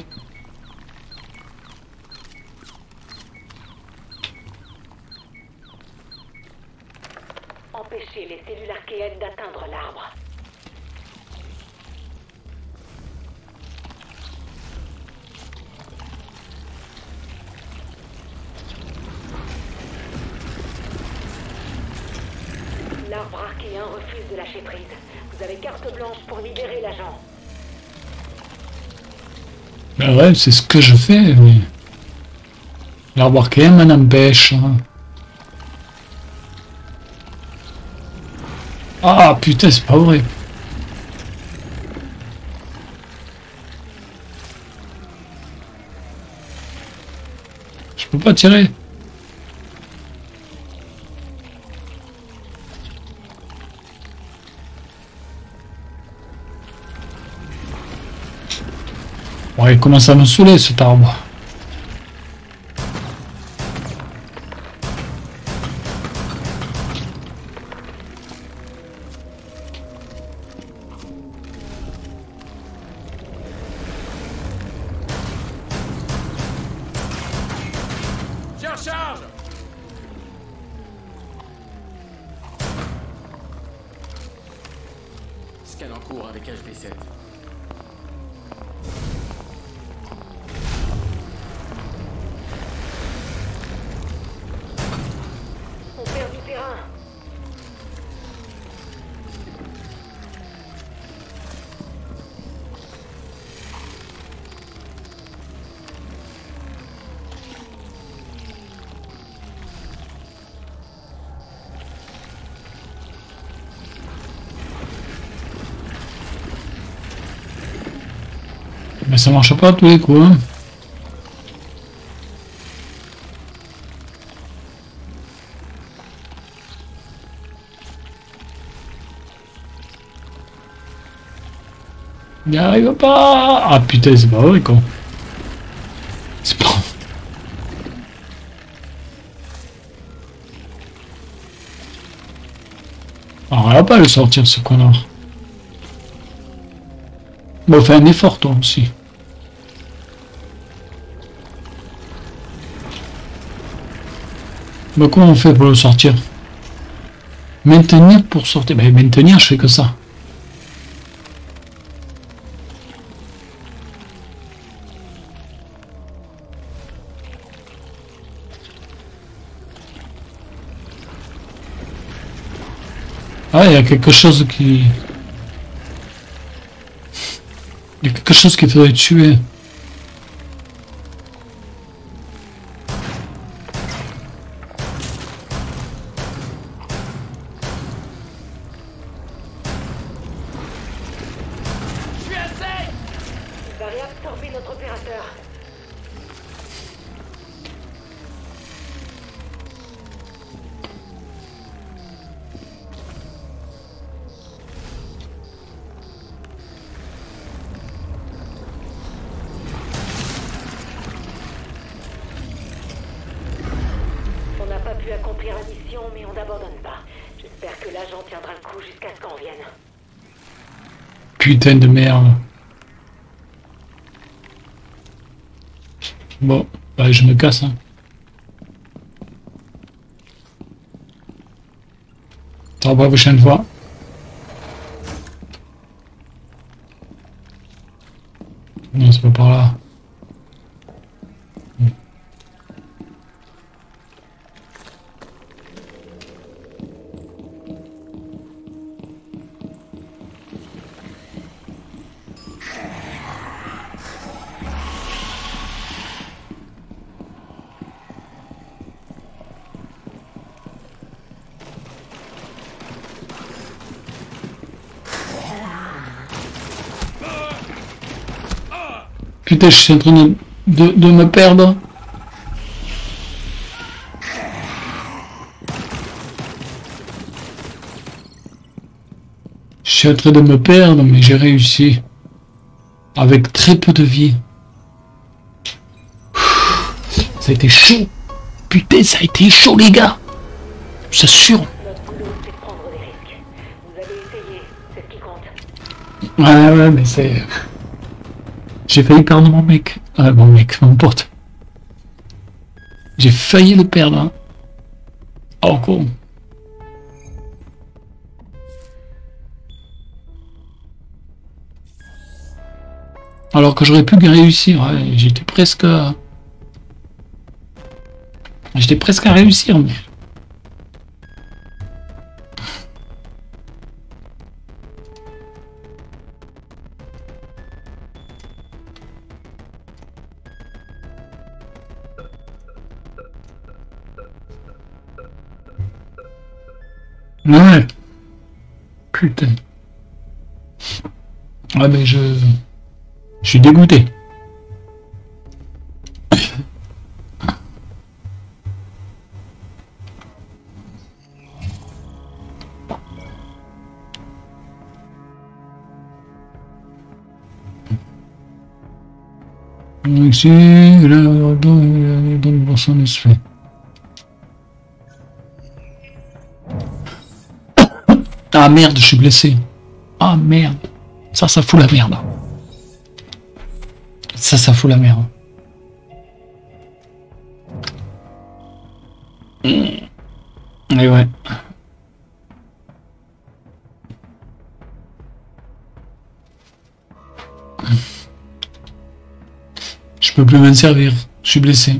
Empêcher les cellules archéennes d'atteindre l'arbre. L'arbre archéen refuse de lâcher prise. Vous avez carte blanche pour libérer l'agent. Ben ouais, c'est ce que je fais, oui. L'arbre archéen m'en empêche. Ah putain, c'est pas vrai. Je peux pas tirer. Ouais, il commence à me saouler cet arbre. Je recharge. scan en cours avec HD7. On perd du terrain. Mais ça marche pas à tous les coups, hein. Il n'y arrive pas. Ah putain, c'est pas vrai quoi. C'est pas... Alors, elle va pas le sortir ce connard. Bon, fais un effort toi aussi. Bah comment on fait pour le sortir? Maintenir pour sortir. Bah maintenir, je fais que ça. Ah, il y a quelque chose qui... Il y a quelque chose qu'il faudrait tuer. Il va réabsorber notre opérateur. On n'a pas pu accomplir la mission, mais on n'abandonne pas. J'espère que l'agent tiendra le coup jusqu'à ce qu'on revienne. Putain de merde. Bon, bah je me casse. Hein. Au revoir la prochaine fois. Non, c'est pas par là. Putain, je suis en train de me perdre. Je suis en train de me perdre, mais j'ai réussi. Avec très peu de vie. Ça a été chaud. Putain, ça a été chaud, les gars. J'assure. Notre boulot, c'est de prendre des risques. Vous avez essayé, c'est ce qui compte. Ouais, mais c'est... J'ai failli perdre mon mec. Ah, mon mec, mon pote. J'ai failli le perdre. Hein. Oh, con. Alors que j'aurais pu réussir. Ouais, j'étais presque... J'étais presque à réussir, mais... Ouais. Putain. Ouais, mais je suis dégoûté. Ici, il a dans son esprit. Ah merde, je suis blessé. Ah merde. Ça fout la merde. Ça fout la merde. Et ouais. Je peux plus m'en servir. Je suis blessé.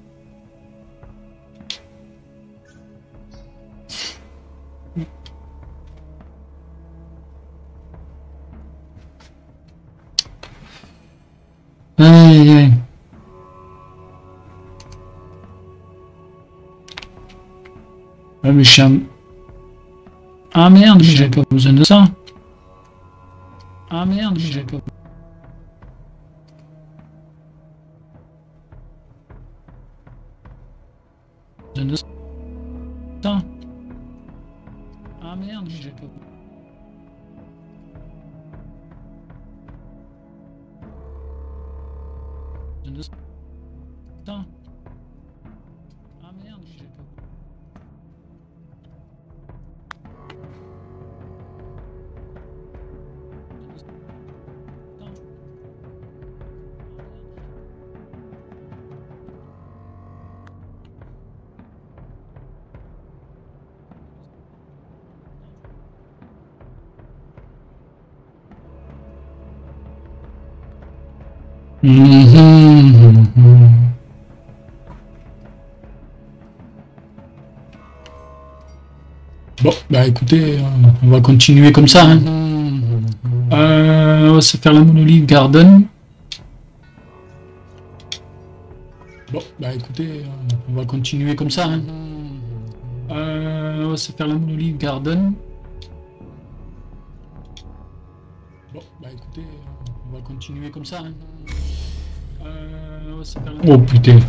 Aïe, aïe. Ah, mais je suis un... Ah merde, mais j'avais pas besoin de ça. Ah merde, mais j'avais pas besoin de ça. Ah merde, mais j'avais pas besoin de ça. Ah merde, mais j'avais pas Bon, bah écoutez, on va continuer comme ça. Hein. On va se faire la Monolith Garden. Bon, bah écoutez, on va continuer comme ça. Hein. On va se faire la Monolith Garden. Bon, bah écoutez, on va continuer comme ça. Hein. On va se faire la oh putain.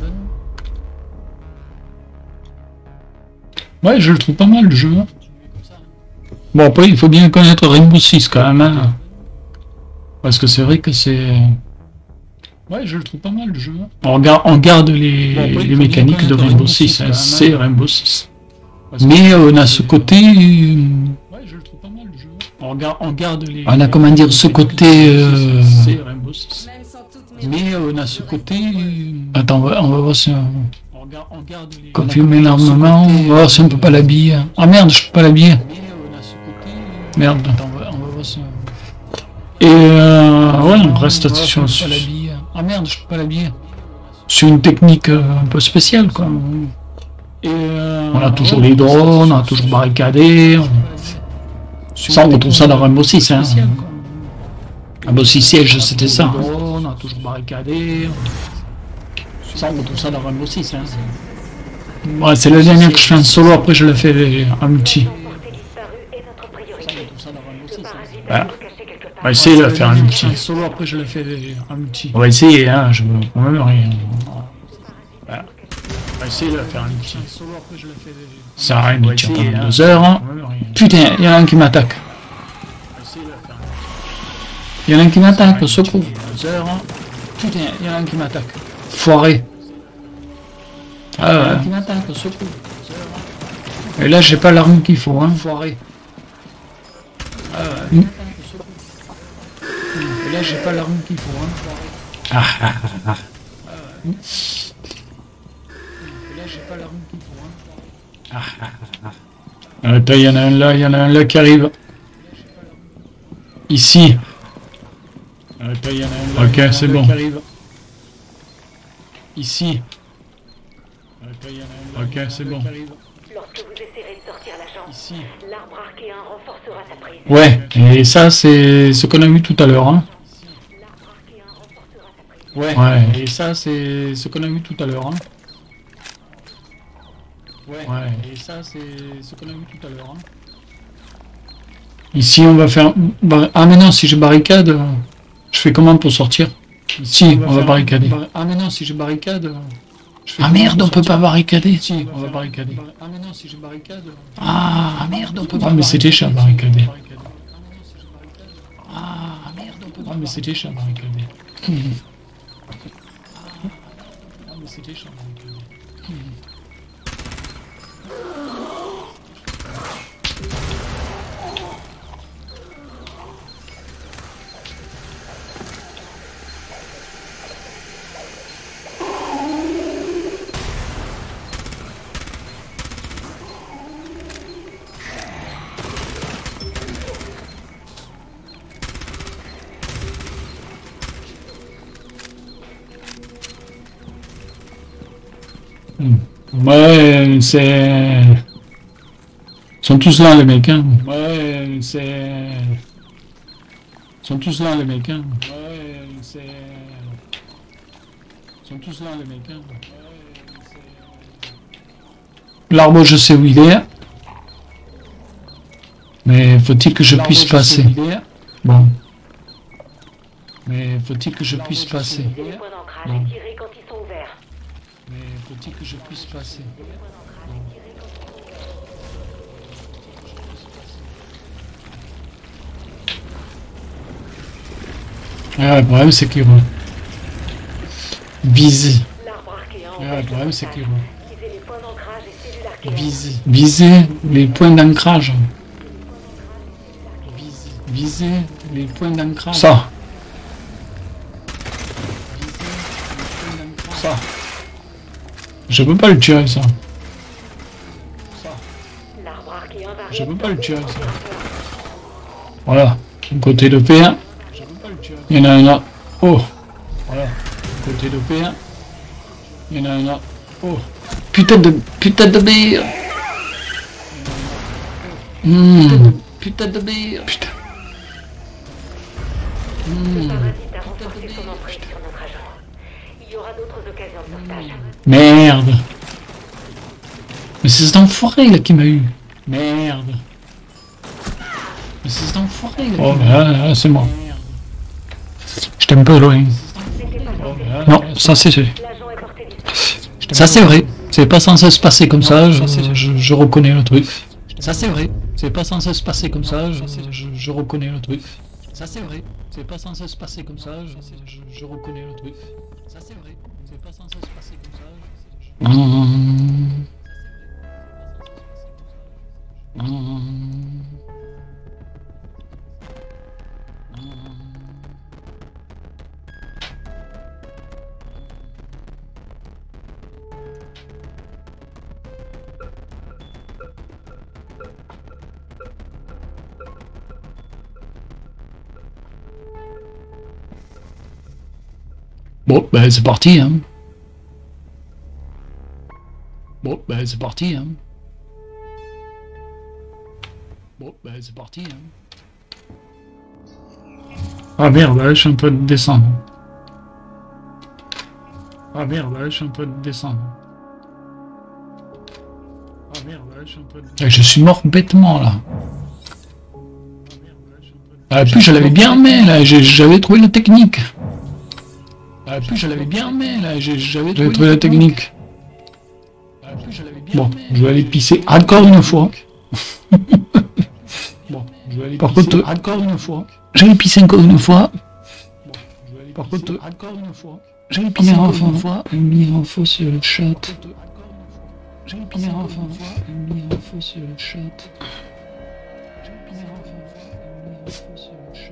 Ouais, je le trouve pas mal le jeu. Hein. Bon, après, il faut bien connaître Rainbow Six quand même. Hein. Parce que c'est vrai que c'est... Ouais, je le trouve pas mal le jeu. Hein. On garde les, bon, après, les mécaniques de Rainbow Six. Hein. C'est Rainbow Six. Mais on a ce côté... Ouais, je le trouve pas mal le jeu. On garde les... On a, comment dire, ce côté... C'est Rainbow Six. Mais on a ce côté... Attends, on va voir si... Confirmer l'armement, on va voir si on peut pas l'habiller. Ah merde, je peux pas l'habiller. Merde. Et ouais, on reste sur... Ah merde, je peux pas l'habiller. C'est une technique un peu spéciale, quoi. On a toujours les drones, on a toujours barricadé. Ça, on retrouve ça dans Rainbow Six, hein. Rainbow Six Siege, c'était ça. On a toujours barricadé. Ça, on retrouve ça dans Rainbow Six, hein. Ouais, c'est le dernier que je fais en solo, après je le fais en multi. Ouais. On va essayer de le faire en multi. Solo, après je le fais en multi. On va essayer, hein, je veux quand même rien. Ouais. On va essayer de le faire en multi. Ça sert à rien de tirer pendant 2 heures. Hein. Putain, il y en a un qui m'attaque. Il y en a un qui m'attaque, au secours. Putain, il y en a un qui m'attaque. Foiré. Ah ouais. Et là, j'ai pas l'arme qu'il faut, hein. Foiré. Ah ouais. Et là, j'ai pas l'arme qu'il faut, hein. Ah ah ah. Et là, j'ai pas l'arme qu'il faut, hein. Ah ah ah. Attends, il y en a un là, il y en a un là qui arrive. Ici. Attends, il y en a un là. Ok, c'est bon. Ici. Ok, c'est bon. Lorsque vous essaierez de sortir l'agent, Ici. l'arbre archéen renforcera sa prise. Ouais, et ça, c'est ce qu'on a vu tout à l'heure. Hein. L'arbre archéen renforcera sa prise. Ouais, et ça, c'est ce qu'on a vu tout à l'heure. Hein. Ouais, et ça, c'est ce qu'on a vu tout à l'heure. Hein. Ici, on va faire... Ah, mais non, si je barricade, je fais comment pour sortir? Si, on va barricader. Ah, mais non, si je barricade... Ah merde, on peut pas barricader. Si, on va barricader. Ah mais non, si je barricade... Ah merde, on peut pas... Ah mais c'était cher barricader. Ah merde, on peut pas... Ah mais c'était cher barricader. Ah mais c'était cher barricader. Ouais, c'est... Ils sont tous là, les mecs, hein. Ouais, c'est... Ils sont tous là, les mecs, hein. Ouais, c'est... Ils sont tous là, les mecs, hein. L'arbre, je sais où il est. Mais faut-il que je puisse passer? Bon. Mais faut-il que je puisse passer? Les points d'ancrage Non. et tirez quand ils sont ouverts. Mais faut-il que je puisse passer? Ah, le problème c'est qu'il vise. L'arbre archéen Ah, le empêche problème le c'est qu'il passage. Visez les points d'ancrage et cellules archéennes. viser les points d'ancrage. Viser les points d'ancrage. Ça. Ça. Je peux pas le tuer ça. L'arbre archéen va Je peux pas le tuer ça. réactiver. Voilà. Côté de P1. Il y en a un là. Oh. Voilà. Côté de P1. Il y en a un là. Oh. Putain de bière. Putain de bière. Putain. Le parasite a renforcé son emprise sur notre agent. Il y aura d'autres occasions de sauvetage. Merde. Mais c'est cet enfoiré là qui m'a eu. Merde. Mais c'est cet enfoiré là. Oh là, c'est moi. J'étais un peu loin. C'était pas censé. Non, ça c'est... L'agent est porté disparu. Ça c'est vrai. C'est pas censé se passer comme ça, je reconnais le truc. Ça c'est vrai. C'est pas censé se passer comme ça, je reconnais le truc. Ça c'est vrai. C'est pas censé se passer comme ça, je reconnais le truc. Ça c'est vrai. C'est pas censé se passer comme ça. Bon, ben c'est parti, hein. Bon, ben c'est parti, hein. Bon, ben c'est parti, hein. Ah merde, là, je suis un peu de descendre. Ah merde, là, je suis un peu de descendre. Ah merde, là, je suis un peu de... Je suis mort bêtement, là. Ah, puis je l'avais bien mis, là, j'avais trouvé la technique. Ah, puis je l'avais bien mis, là, j'avais trouvé la technique. Bon, je vais aller pisser encore une fois. Bon, je vais aller par contre, encore une fois. J'allais pisser encore une fois. Par contre, encore une fois. J'allais pisser encore une fois. Une info sur le chat. J'allais pisser encore une fois. Une info sur le chat. J'allais pisser encore une fois. Une info sur le chat.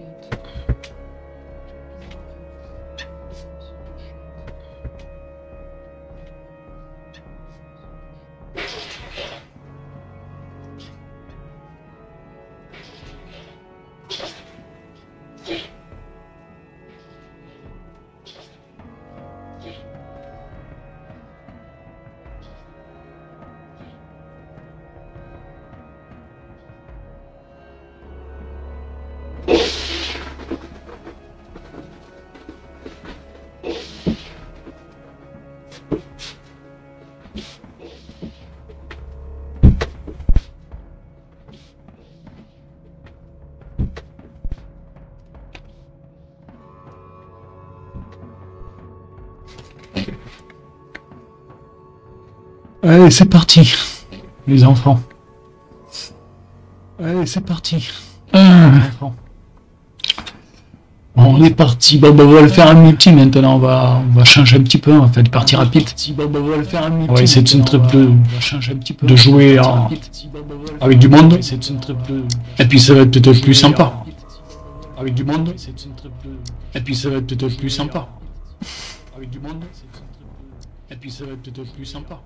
Allez, c'est parti, les enfants. Allez, c'est parti. Bon, on est parti. Bon, on va le faire un multi maintenant. On va changer un petit peu. On va faire des parties rapides. On va essayer de jouer avec du monde. Et puis ça va être peut-être plus sympa. Avec du monde. Et puis ça va être peut-être plus sympa. Avec du monde. Et puis ça va être peut-être plus sympa.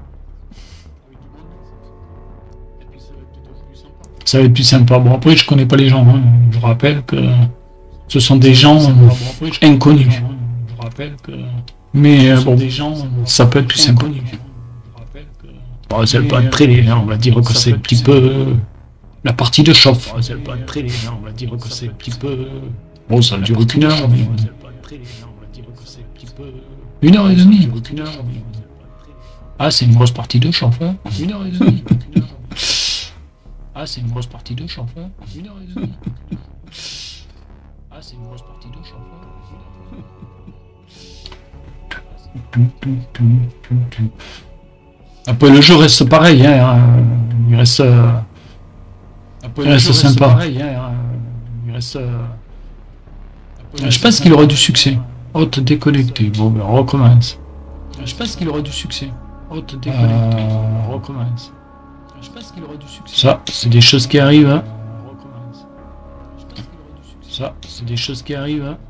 Ça va être plus sympa. Bon, après, je connais pas les gens. Hein. Je rappelle que ce sont des gens inconnus. Je rappelle que... Mais bon, ça peut être plus sympa. Bon, c'est pas très léger, on va dire que c'est un petit peu la partie de chauffe. Bon, c'est pas très léger, on va dire que c'est un petit peu. Bon, ça dure qu'une heure. Mais... 1h30. Ah, c'est une grosse partie de chauffe. Hein. 1h30. Ah, c'est une grosse partie de chauffe. Hein. 1h30. Ah, c'est une grosse partie de chauffe. Après le jeu reste pareil, hein. Il reste sympa. Pareil, hein. Il reste. Je pense qu'il aura du succès. Hôte déconnecté. Bon, ben on recommence. Je pense qu'il aura du succès. Hôte déconnecté. On recommence. Je pense qu'il aura du succès. Ça, c'est des choses qui arrivent. Hein. Ça, c'est des choses qui arrivent. Hein.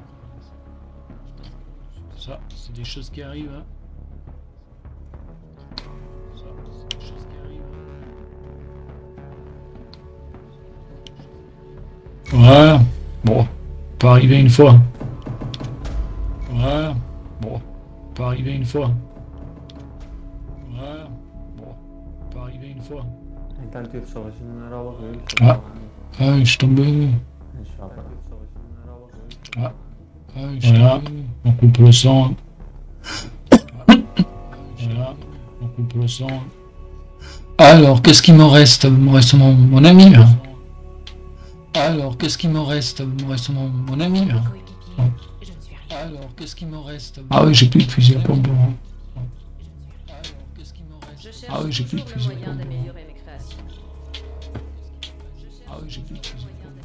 Ça, c'est des choses qui arrivent. Hein. Ça, c'est des choses qui arrivent. Voilà. Bon, pas arriver une fois. Voilà. Bon, pas arriver une fois. Voilà. Bon, pas arriver une fois. Ah, ah, je suis tombé. Ah, ah, voilà. On coupe le son. Voilà. On coupe le son. Alors, qu'est-ce qu'il me reste? Il me reste mon ami. Là. Alors, qu'est-ce qu'il me reste? Il me reste mon ami. Là. Alors, qu'est-ce qu'il me reste? Ah oui, j'ai plus de fusil à pompe. Ah oui, j'ai plus de fusil à pompe. Ah oui, j'ai plus de fusil à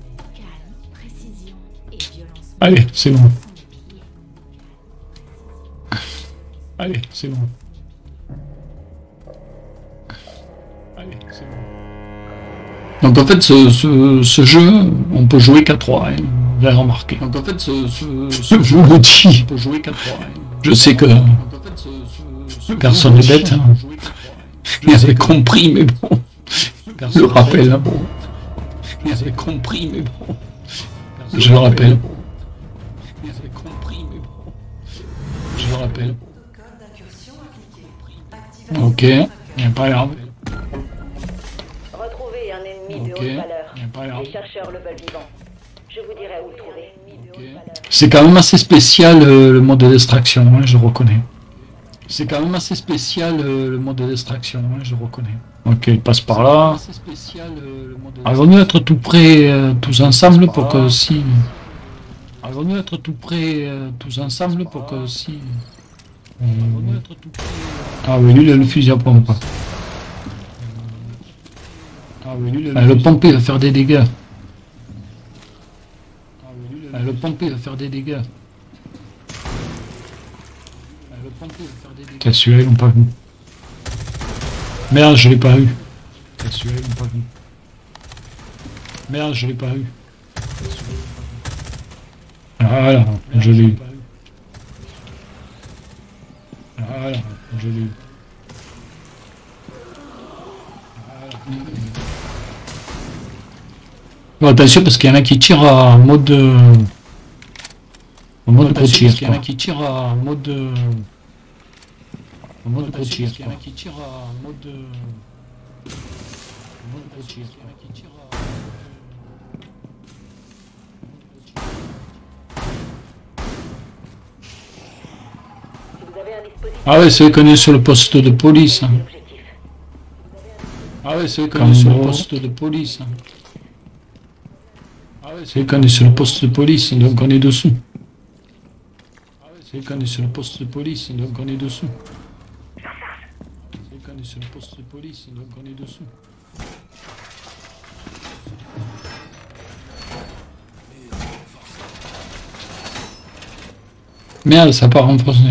pompe. Allez, c'est bon. Allez, c'est bon. Allez, c'est bon. Donc en fait, ce jeu, on peut jouer qu'à 3, hein, vous avez remarqué. Donc en fait, ce jeu, on peut jouer qu'à 3. Hein. Je sais que personne n'est bête. Hein. Vous avez compris, mais bon. Je le rappelle, hein, bon. Vous avez compris, mais bon. Je le rappelle. Vous avez compris, mais bon. Je le rappelle. Ok, il n'y a pas grave. Retrouvez un ennemi de haute valeur. Les chercheurs le veulent vivant. Je vous dirai où le trouver. Okay. C'est quand même assez spécial le mode d'extraction, hein, je reconnais. C'est quand même assez spécial le mode d'extraction, hein, je reconnais. Ok, il passe par là. Alors, nous être tout près, tous ensemble pour que si. Alors, nous être tout près, tous ensemble pour que si. Ah oui, lui il a le fusil à pompe. Ah oui, lui, le pompier va faire des dégâts. Le pompier va faire des dégâts. T'as celui-là, ils l'ont pas vu. Merde, je l'ai pas eu. T'as celui-là, ils l'ont pas vu. Merde, je l'ai pas eu. Voilà, je l'ai eu. Voilà, je l'ai eu. Bon, attention parce qu'il y en a qui tirent en mode gros tir. Il y en a qui tirent en mode gros tir. Il y en a qui tirent en mode gros tir. Ah ouais, c'est eux qu'on est sur le poste de police. Hein. Ah ouais, c'est eux qu'on est sur le poste de police. Hein. C'est qu'on est sur le poste de police, donc on est dessous. C'est qu'on est sur le poste de police, donc on est dessous. C'est qu'on est sur le poste de police, donc on est dessous. Merde, ça part renforcer.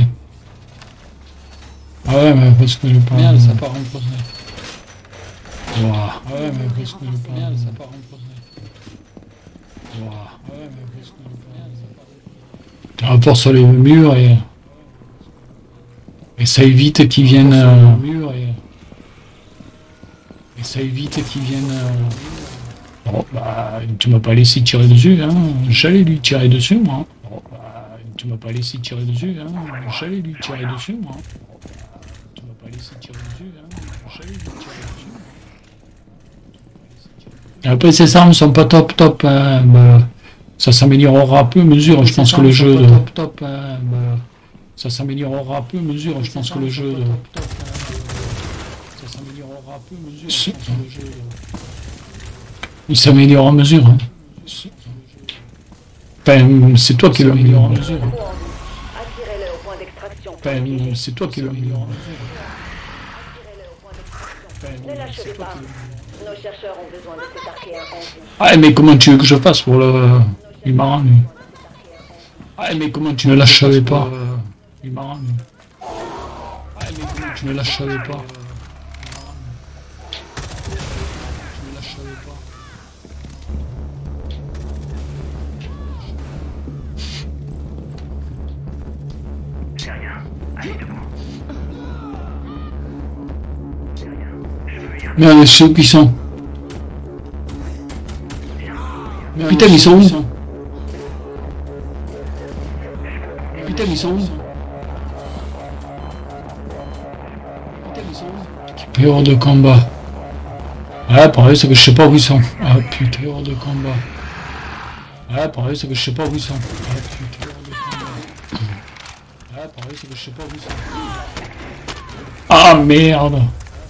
Ah ouais, mais parce que je parle. Merde, ça part renforcer. Wow. Ah ouais, mais parce que je parle. Merde, ça part renforcer. Tu rapportes sur les murs et ça évite qu'ils viennent et ça évite qu'ils viennent bon, bah, tu m'as pas laissé tirer dessus, hein. J'allais lui tirer dessus, moi. Bon, bah, tu m'as pas laissé tirer dessus, hein. J'allais lui tirer dessus, moi. Tu m'as pas laissé tirer dessus, hein. Et après, ces armes sont pas top, hein, bah, ça s'améliorera à peu mesure, je pense que le jeu... Top, hein, bah, ça s'améliorera à peu mesure, je pense que le jeu... Ça s'améliorera à peu mesure, je pense que le jeu... Il s'améliore à mesure, hein. Enfin, c'est toi qui l'améliore à mesure. Attirez-le au point d'extraction. Enfin, c'est toi qui l'améliore à mesure. Ne l'achevez pas. Nos chercheurs ont besoin de cet archéen en vie. Ah, mais comment tu veux que je fasse pour le... Il m'a rendu. Ah, mais comment tu ne l'achevais pas? Il m'a rendu. Ah, mais comment tu ne l'achevais pas? Merde, je sais où ils sont. Putain, ils sont où? Putain, ils sont où? Peur de combat. Ouais, pareil, c'est que je sais pas où ils sont. Ah putain, peur de combat. Ouais, pareil, c'est que je sais pas où ils sont. Ah putain, peur de combat. Ouais, pareil, c'est que je sais pas où ils sont. Ah merde.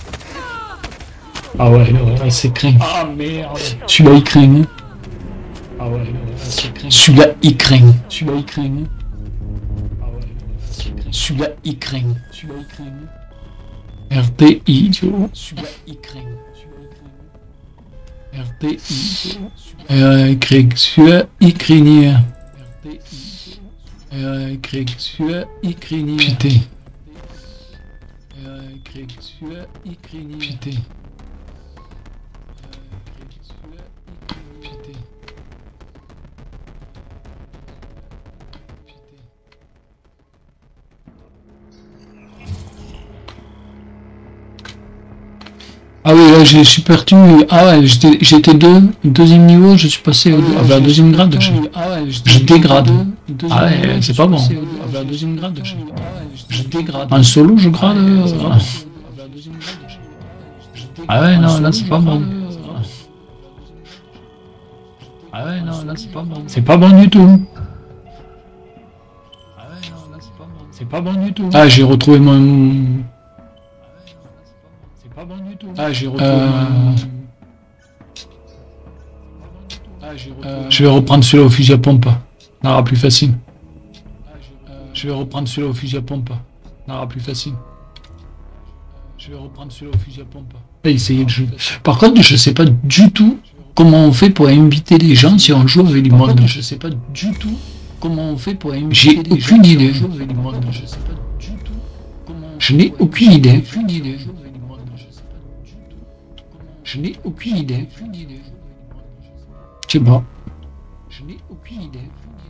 Ah ouais, c'est craint. Ah merde. Celui-là, il craint. Ah ouais, c'est craint. Celui-là, il craint. Celui-là, il craint. Ah ouais, c'est craint. Celui-là, il craint. Celui-là, il craint. RPI, idiot. Celui-là, il craint. RPI. Celui-là, il craignait. Celui-là, il craignait. Putain. Celui-là, il craignait. Putain. Ah oui, là je suis perdu. Ah ouais, j'étais deuxième niveau, je suis passé vers deuxième grade. Je dégrade. Ah ouais, c'est pas bon. Vers deuxième grade. Je dégrade. En solo, je grade. Ah ouais, non, là c'est pas bon. Ah ouais, non, là c'est pas bon. C'est pas bon du tout. Ah ouais, non, là c'est pas bon. C'est pas bon du tout. Ah, j'ai retrouvé mon... C'est pas bon du tout. Ah, j'ai retrouvé Je vais reprendre celui-là au fusil à pompe. Ça sera plus facile. Je vais reprendre celui-là au fusil à pompe. Ça sera plus facile. Je vais reprendre celui-là au fusil à pompe. Essayer de jouer. Par contre, je sais pas du tout comment on fait pour inviter les gens si on joue avec les modes. Je sais pas du tout comment on fait pour inviter les gens. J'ai aucune idée. Je n'ai aucune idée. Je n'ai aucune idée. Je sais pas. Je n'ai aucune idée.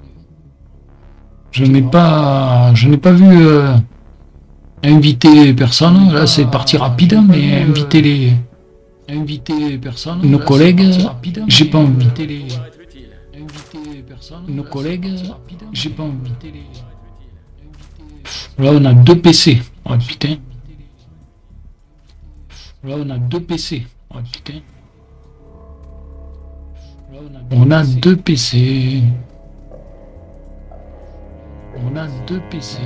Je n'ai pas vu inviter personne. Là, c'est parti rapide, mais inviter les personnes. Nos collègues, j'ai pas envie. Nos collègues, j'ai pas envie. Là, on a 2 PC. Oh putain. Là, on a 2 PC. Oh putain. On a 2 PC. On a 2 PC.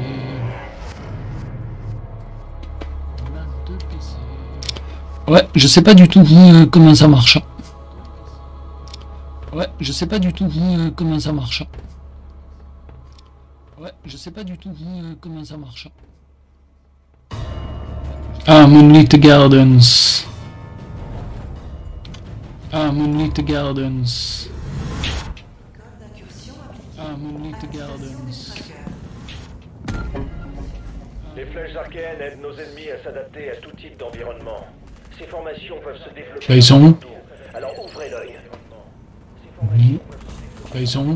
On a 2 PC. Ouais, je sais pas du tout comment ça marche. Ouais, je sais pas du tout comment ça marche. Ouais, je sais pas du tout comment ça marche. Ah, Moonlit Gardens. Ah, Moonlit Gardens. Ah, Moonlit Gardens. Les flèches archéennes aident nos ennemis à s'adapter à tout type d'environnement. Ces formations peuvent se développer. Là, ils sont où? Alors ouvrez l'œil. Là, ils sont où?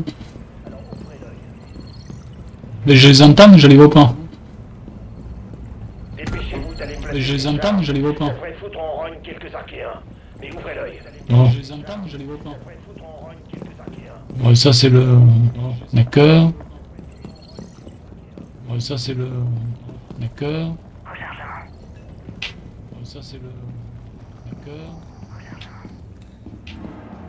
Mais je les entends, mais je les vois pas. Dépêchez-vous d'aller placer. Je les entends, mais je les vois pas. Ça devrait foutre en rogne quelques archéens. Mais ouvrez l'œil. Oh. Je les entends, mais je les vois pas. Bon, ça c'est le... D'accord. Bon, ça c'est le... D'accord. Bon, ça c'est le... D'accord.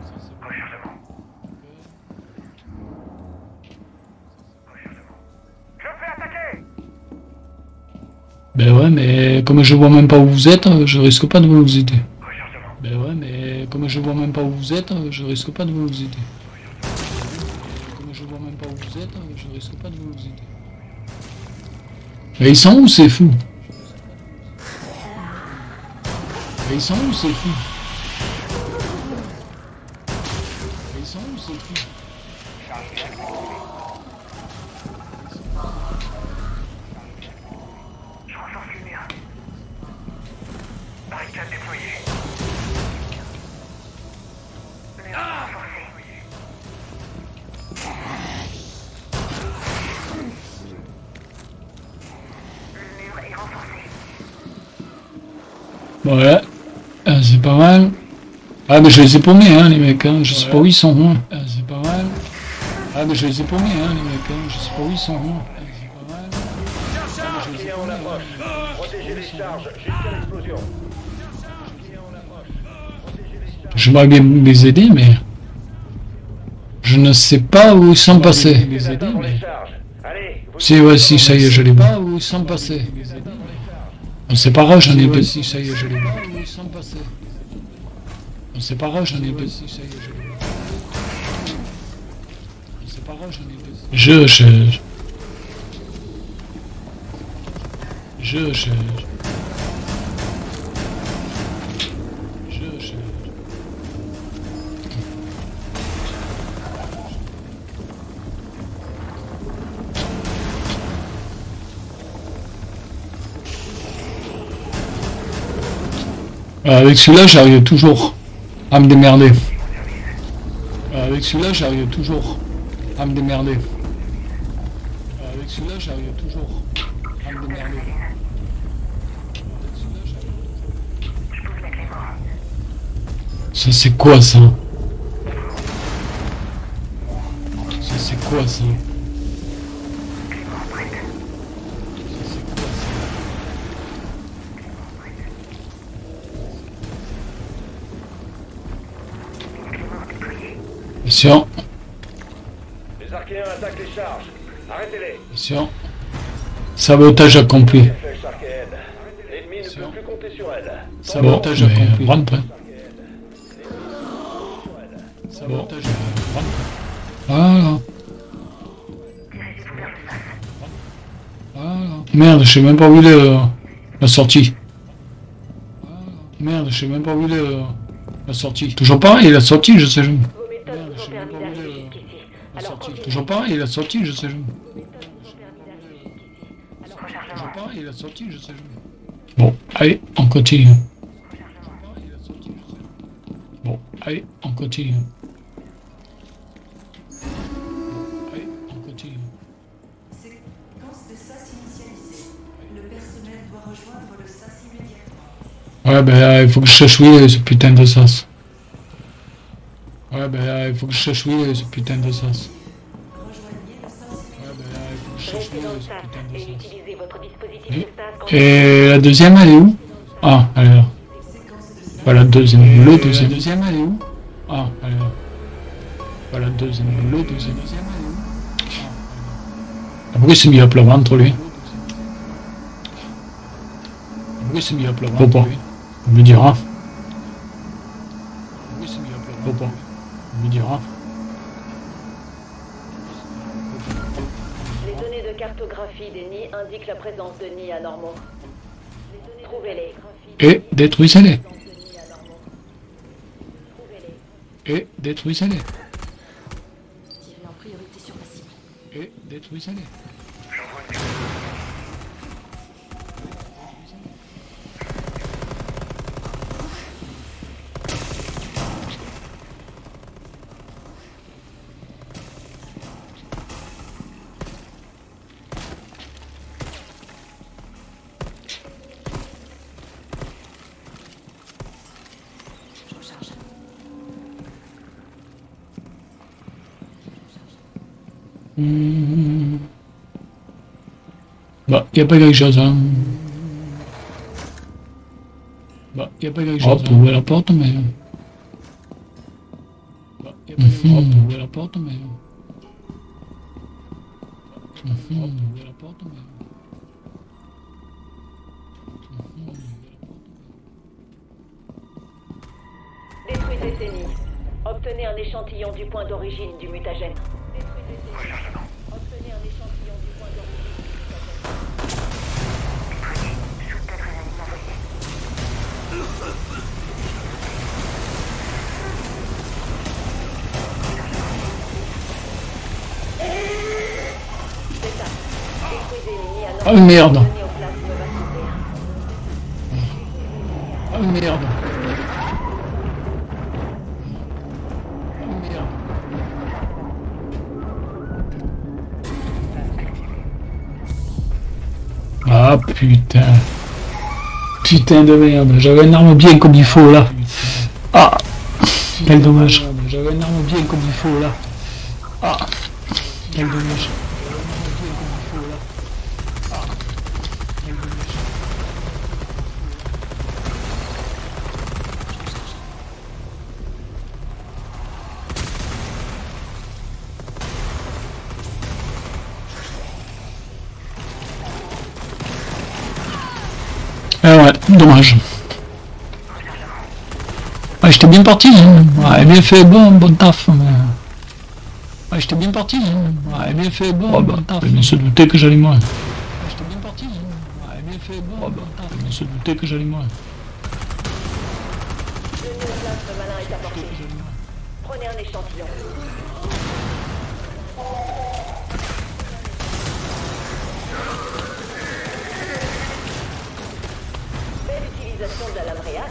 Ben ouais, mais comme je vois même pas où vous êtes, je risque pas de vous aider. Ben ouais, mais comme je vois même pas où vous êtes, je risque pas de vous aider. Comme je vois même pas où vous êtes, je risque pas de vous aider. Mais ils sont où ces fous? Mais ils sont où ces fous? Mais ils sont où ces fous? Je renforce les murs. Barricade déployée. Mur renforcé. Le mur est renforcé. Ouais, c'est pas mal. Ah mais je les ai paumés hein les mecs, hein. Je sais pas où ils sont. Hein. C'est pas mal. Ah mais je les ai paumés hein les mecs, hein. Je sais pas où ils sont. Hein. C'est pas mal. Client en approche. Protégez les charges jusqu'à l'explosion. Client en approche. Protégez les charges. Je vais bien les aider mais je ne sais pas où ils sont passés. Les aider, mais... Allez, vous... Si ouais si ça y est je les vois. Où ils sont passés. C'est pas grave, j'en ai deux. Si ça y est je les vois. Où ils sont passés. C'est pas grave, j'en ai deux. Si ça y est je les vois. C'est pas grave, j'en ai deux. Avec celui-là, j'arrive toujours à me démerder. Avec celui-là, j'arrive toujours à me démerder. Avec celui-là, j'arrive toujours à me démerder. Ça c'est quoi ça? Ça c'est quoi ça? Attention, Les archéens attaquent les charges. Arrêtez-les. attention. Sabotage accompli. Flèche archéenne. L'ennemi ne peut plus compter sur elle. Sabotage accompli. Rentre. Sabotage accompli. Voilà. Voilà. Merde, je sais même pas où il est la sortie. Merde, je sais même pas où il est la sortie. Toujours pareil, la sortie, je sais jamais. Vos méthodes vous ont permis d'arriver jusqu'ici. Alors continuez. Toujours pareil, la sortie, je sais jamais. Vos méthodes vous ont permis d'arriver jusqu'ici. Alors Toujours pareil, la sortie, je sais jamais. Bon, allez, on continue. Bon, allez, on continue. Allez, on continue. Séquence de SAS initialisée. Le personnel doit rejoindre le SAS immédiatement. Ouais, ben il faut que je cherche où il est, ce putain de sas. Ouais, ben il faut que je cherche où il est, ce putain de sas. Rejoignez le SAS Ouais, ben il faut que je cherche restez où dans il le est, ce SAS putain de et sas. utilisez votre dispositif de SAS quand Et la deuxième, elle est où? Ah, elle est là. Voilà, deuxième. Le deuxième. Deuxième, elle est où? Ah, elle est là. Voilà, deuxième. Le deuxième. Deuxième, elle est où? Ah, pourquoi il s'est mis à plat ventre, lui? Pourquoi il s'est mis à plat ventre, lui? On me dira. Pourquoi il s'est mis à plat ventre? On me dira. Les données de cartographie des nids indiquent la présence de nids anormaux. Trouvez-les. Et détruisez-les. Et détruisez-les. Tirez en priorité sur la cible. Et détruisez-les. Je recharge. Bah, y a pas quelque-chose, hein. Bah, y a pas quelque-chose. Pour ouvrir la porte, mais... Bah, y a pas quelque-chose. Pour ouvrir la porte, mais... Pour ouvrir la porte, mais... Obtenez un échantillon du point d'origine du mutagène. Détruisez ces Rechargement. Obtenez un échantillon du point d'origine du mutagène. Déployé. Sous-tête réanime envoyé. C'est ça. Détruisez l'ennemi alors Oh merde. revenez au plasme vasculaire. Oh merde. Oh merde. Ah putain. Putain de merde. J'avais une arme bien comme il faut là. Ah. Quel dommage. J'avais une arme bien comme il faut là. Ah. Quel dommage. Ah ouais, dommage. Ouais, j'étais bien parti, hein. Ouais, bien fait, bon taf. Mais... Ouais, j'étais bien parti, hein. Ouais, bien fait, bon taf. Mais se douter que j'allais moins. Ouais, j'étais bien parti, hein. Ouais, bien fait, bon taf. Mais se douter que j'allais moins. Le néoplasme malin est apporté. Prenez un échantillon. Belle utilisation de la lame réac.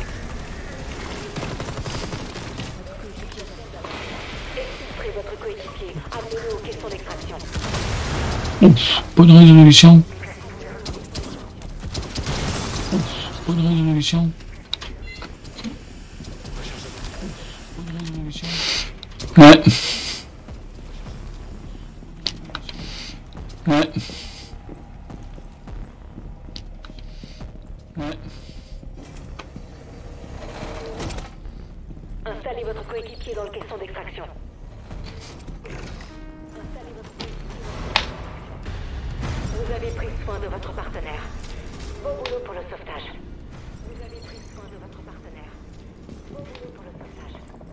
Exfiltrez votre coéquipier. Amenez-le au caisson d'extraction. Ouf, bonne résolution. Ouf, bonne résolution. Bonne résolution. Ouais. Ouais. Ouais. Installez votre coéquipier dans le caisson d'extraction. Installez votre coéquipier dans le caisson d'extraction. Vous avez pris soin de votre partenaire. Bon boulot pour le sauvetage. Vous avez pris soin de votre partenaire. Bon boulot pour le sauvetage.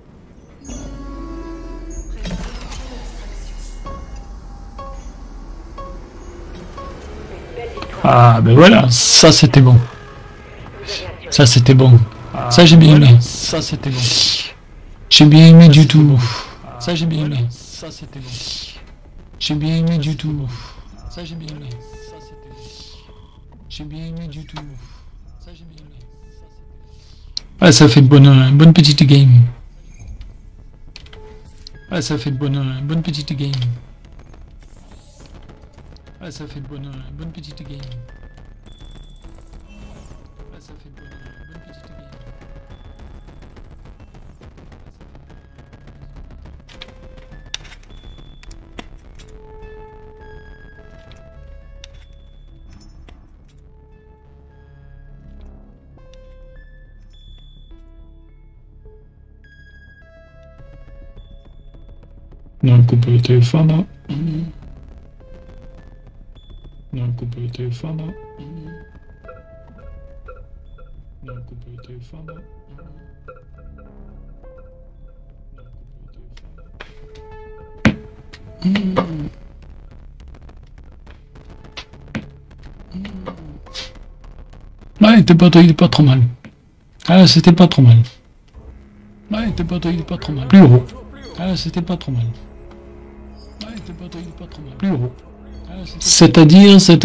Une belle victoire. Ah ben voilà, ça c'était bon. Vous avez assuré. Ça c'était bon. Ça j'ai bien aimé. Ça c'était bon. J'ai bien aimé du tout. Ça j'ai bien aimé. Ça c'était bon. J'ai bien aimé du tout. Ça j'ai bien aimé. Ça c'était bon. J'ai bien aimé du tout. Ça j'ai bien aimé. Ah ça fait une bonne petite game. Ah ça fait une bonne petite game. Ah ça fait une bonne petite game. Ah ça fait une bonne petite game. Non, coupe le téléphone là. Non, coupe le téléphone là. Non, coupe le téléphone là. Ouais, il était pas trop mal. Ah, c'était pas trop mal. Ouais, il était pas trop mal. Plus haut. Ah, c'était pas trop mal. Ouais, il était pas trop mal. Plus haut. C'est-à-dire, pulse,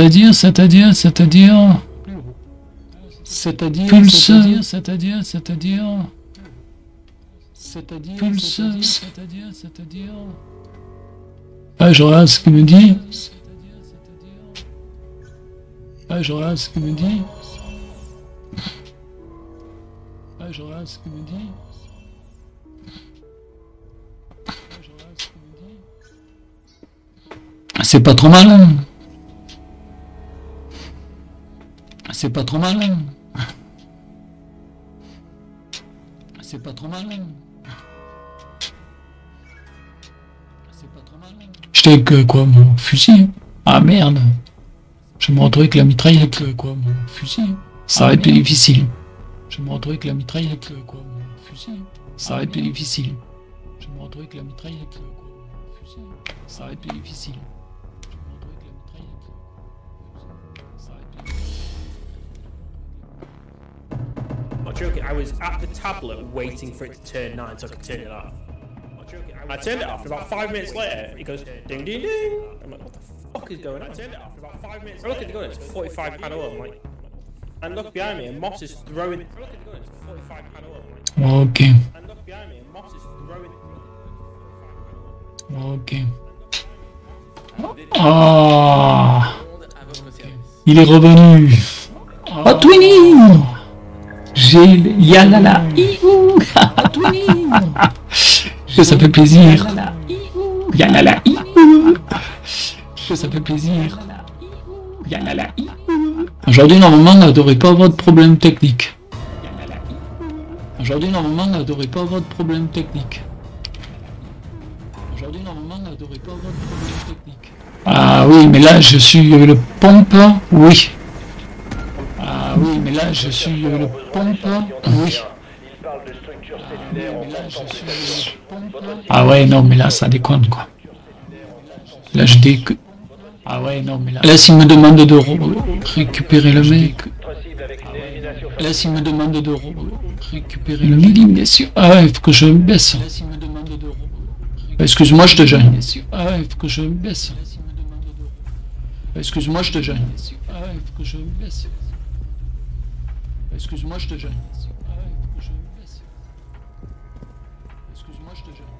pulse, ah, je regarde ce qu'il me dit. Ah, je regarde ce qu'il me dit. Ah, je regarde ce qu'il me dit. C'est pas trop mal. Hein. C'est pas trop mal. Hein. C'est pas trop mal. Hein. C'est pas trop mal. J'étais avec quoi, mon fusil. Ah merde. Je me retrouve avec la mitraillette. Avec quoi, mon fusil. Ça aurait été difficile. Je me retrouve avec la mitraillette. Quoi, mon fusil. Ça aurait été difficile. Je vais me retrouver avec la mitraillette. Ça va être plus difficile. Je vais me retrouver avec la mitraillette. Ça va être plus difficile. Not joking, I was at the tablet waiting for it to turn 9 so I could turn it off. I turned it off, and about 5 minutes later, it goes ding ding ding. I'm like, what the fuck is going on? I turned it off, about 5 minutes later, I look at the gun, it's 45 panel, I'm like, and look behind me, and Moss is throwing. I look at the gun, it's 45 panel, I'm like, Ok. and look behind me, and Moss is throwing. Ok. Ah, il est revenu. Oh, Twinning. J'ai Yalala. Iou. Twinning. Ça fait plaisir. Yalala. Iou. Ça fait plaisir. Yalala. Iou. Aujourd'hui, normalement, on ne devrait pas avoir de problème technique. Aujourd'hui, normalement, on ne devrait pas avoir de problème technique. Aujourd'hui, normalement, on ne devrait pas avoir de problème technique. Ah oui, mais là, je suis le pompe, oui. Ah oui, mais là, je suis le pompe, oui. Il parle de structure cellulaire en portant Ah ouais, non, mais là, ça déconne, quoi. Là, je déconne. Ah ouais, non, mais là... Là, s'il me demande de récupérer le mec... Là, s'il me demande de récupérer le élimination... Ah ouais, il faut que je me baisse. Excuse-moi, je te gêne. Ah ouais, il faut que je me baisse. Excuse-moi, je te gêne. Ah ouais, il faut que je me baisse. Excuse-moi, je te gêne. Ah ouais, il faut que je me baisse. Excuse-moi, je te gêne.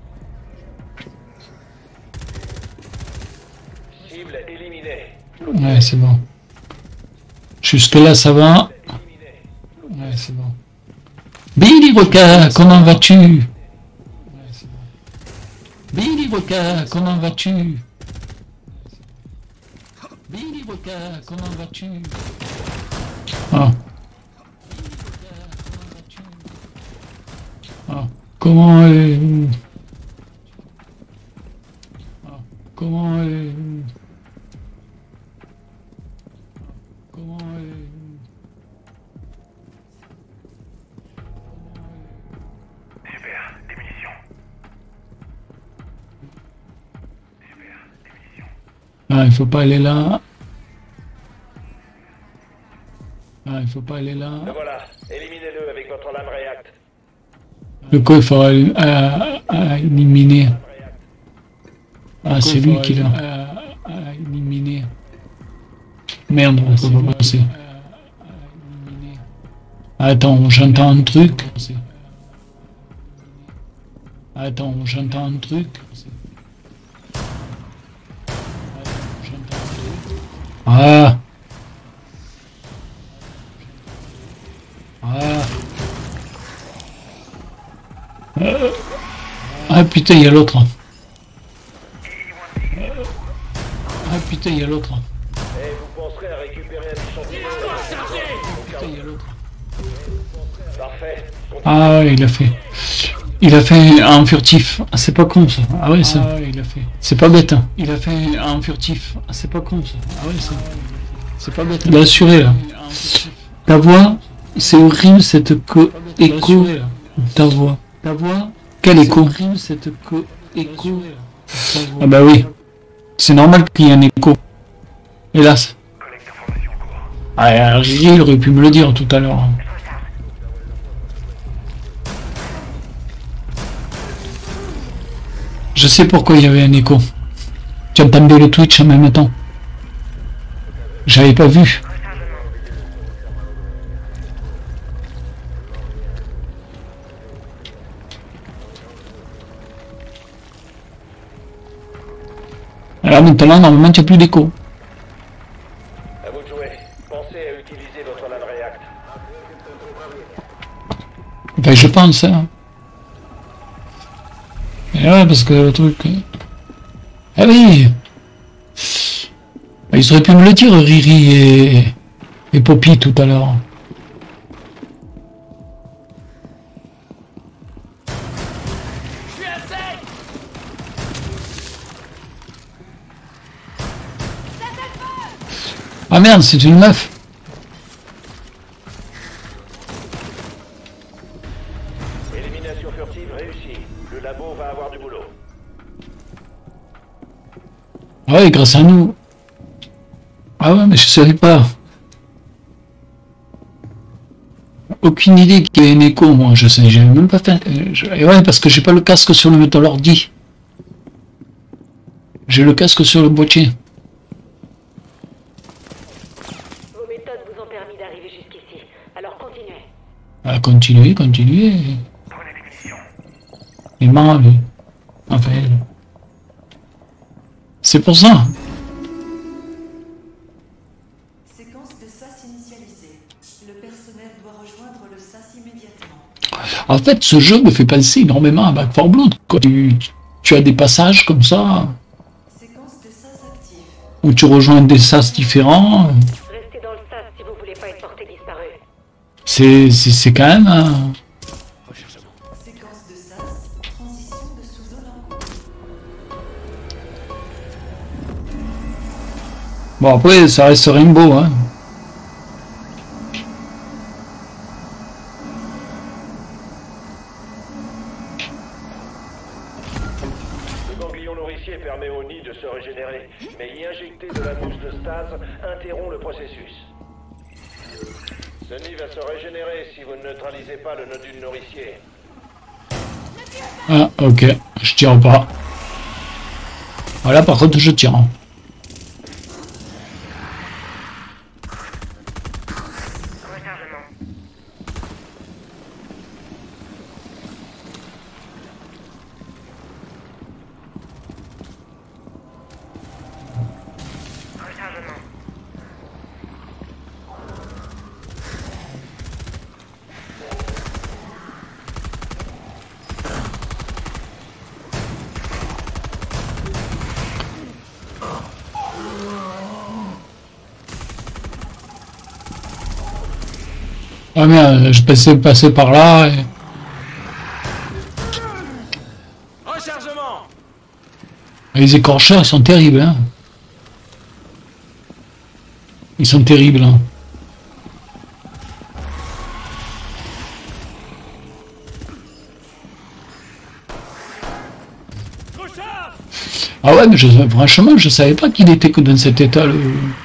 cible éliminée. Ouais, c'est bon. Jusque là, ça va. Ouais, c'est bon. Billy Roca, comment vas-tu? Ouais, c'est bon. Billy Roca, comment vas-tu? Billy Roca, comment vas-tu? Ah. Ah. Comment est... Ah. Comment est... Comment est... Super, des munitions. Super, des munitions. Ah, il faut pas aller là. Ah, il faut pas aller là. Le voilà, éliminez-le avec votre lame React. Le quoi, il faut éliminer. Ah, c'est lui qui l'a éliminé. Merde, on peut pas passer. Attends, j'entends un truc. Attends, j'entends un truc. Ah. Ah. Ah putain, il y a l'autre. Ah putain, il y a l'autre. Et vous penserez à récupérer un échantillon. Putain, il y a l'autre. Parfait. Ah, il a fait. Il a fait un furtif. Ah, c'est pas con ça. Ah ouais, ça. Ah, il a fait. C'est pas bête. Hein. Il a fait un furtif. Ah, c'est pas con ça. Ah ouais, ça. C'est pas bête. Il a assuré là. Ta voix, c'est horrible cette écho. Ta voix. Ta voix. Quel écho? Horrible cette écho. Ah bah oui. C'est normal qu'il y ait un écho. Hélas. Collecte d'informations en cours. Ah, Riri, il aurait pu me le dire tout à l'heure. Je sais pourquoi il y avait un écho. Tu entendais le Twitch en même temps. J'avais pas vu. Alors maintenant, normalement, tu n'as plus d'écho. À vous de jouer. Pensez à utiliser votre lame React. Ben, je pense, hein. Et ouais, parce que le truc... Ah oui. Ben, ils auraient pu me le dire, Riri et Poppy, tout à l'heure. Ah merde, c'est une meuf. Élimination furtive réussie. Le labo Ah ouais, grâce à nous. Ah ouais, mais je savais pas. Aucune idée qu'il y ait un écho, moi, je sais, j'avais même pas fait. Et ouais, parce que j'ai pas le casque sur dans l'ordi. J'ai le casque sur le boîtier. Vos méthodes vous ont permis d'arriver jusqu'ici. Alors continuez. Ah, continuez. Prenez des munitions. Il est marrant, lui. Enfin, c'est pour ça. Séquence de SAS initialisée. Le personnel doit rejoindre le SAS immédiatement. En fait, ce jeu me fait penser énormément à Back 4 Blood. Quand tu as des passages comme ça, Séquence de SAS active. où tu rejoins des sas différents. Restez dans le SAS si vous voulez pas être porté disparu. C'est quand même... Séquence de SAS. Transition de sous-zone en cours. Bon, après, ça reste Rainbow, hein. Le ganglion nourricier permet au nid de se régénérer, mais y injecter de la mousse de stase interrompt le processus. Ce nid va se régénérer si vous ne neutralisez pas le nodule nourricier. Ah, ok, je tire pas. Voilà, par contre, je tire. Ah merde, je pensais passer par là. Et... Rechargement. Les écorcheurs, ils sont terribles, hein. Ils sont terribles, hein. Ah ouais, mais franchement, je savais pas qu'il était que dans cet état, le...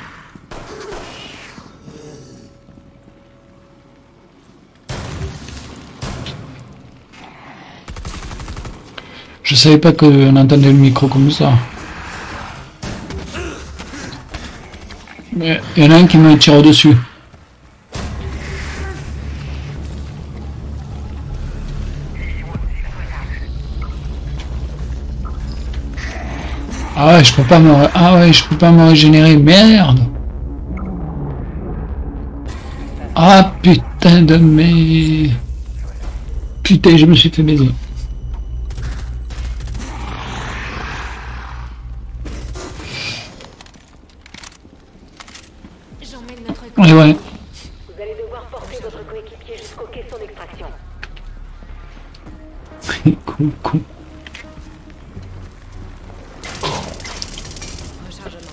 Je savais pas qu'on entendait le micro comme ça. Mais il y en a un qui me tire au-dessus. Ah ouais, je peux pas me... Ah ouais, je peux pas me régénérer. Merde. Ah putain de mes... Putain, je me suis fait baiser. J'emmène notre Ouais, ouais. Vous allez devoir porter votre coéquipier jusqu'au caisson d'extraction. Cool. rechargement.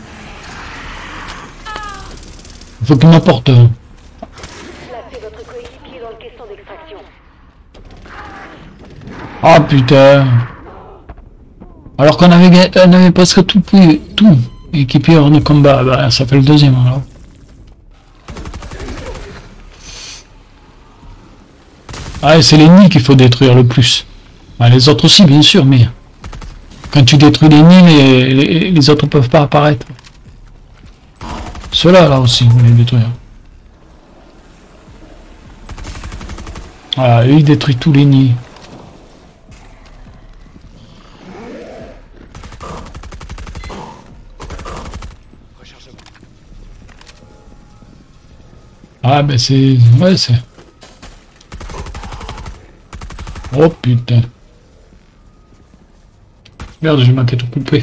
Faut qu'il m'apporte. Placez votre coéquipier dans le caisson d'extraction. Ah putain. Alors qu'on avait presque tout équipé hors de combat. Bah, ça fait le deuxième alors. Ah, c'est les nids qu'il faut détruire le plus. Bah, les autres aussi, bien sûr, mais quand tu détruis les nids, les autres peuvent pas apparaître. Ceux-là, là aussi, vous les détruire. Voilà, lui, il détruit tous les nids. Ah, ben c'est... Ouais, c'est... Oh putain. Merde, j'ai manqué de couper.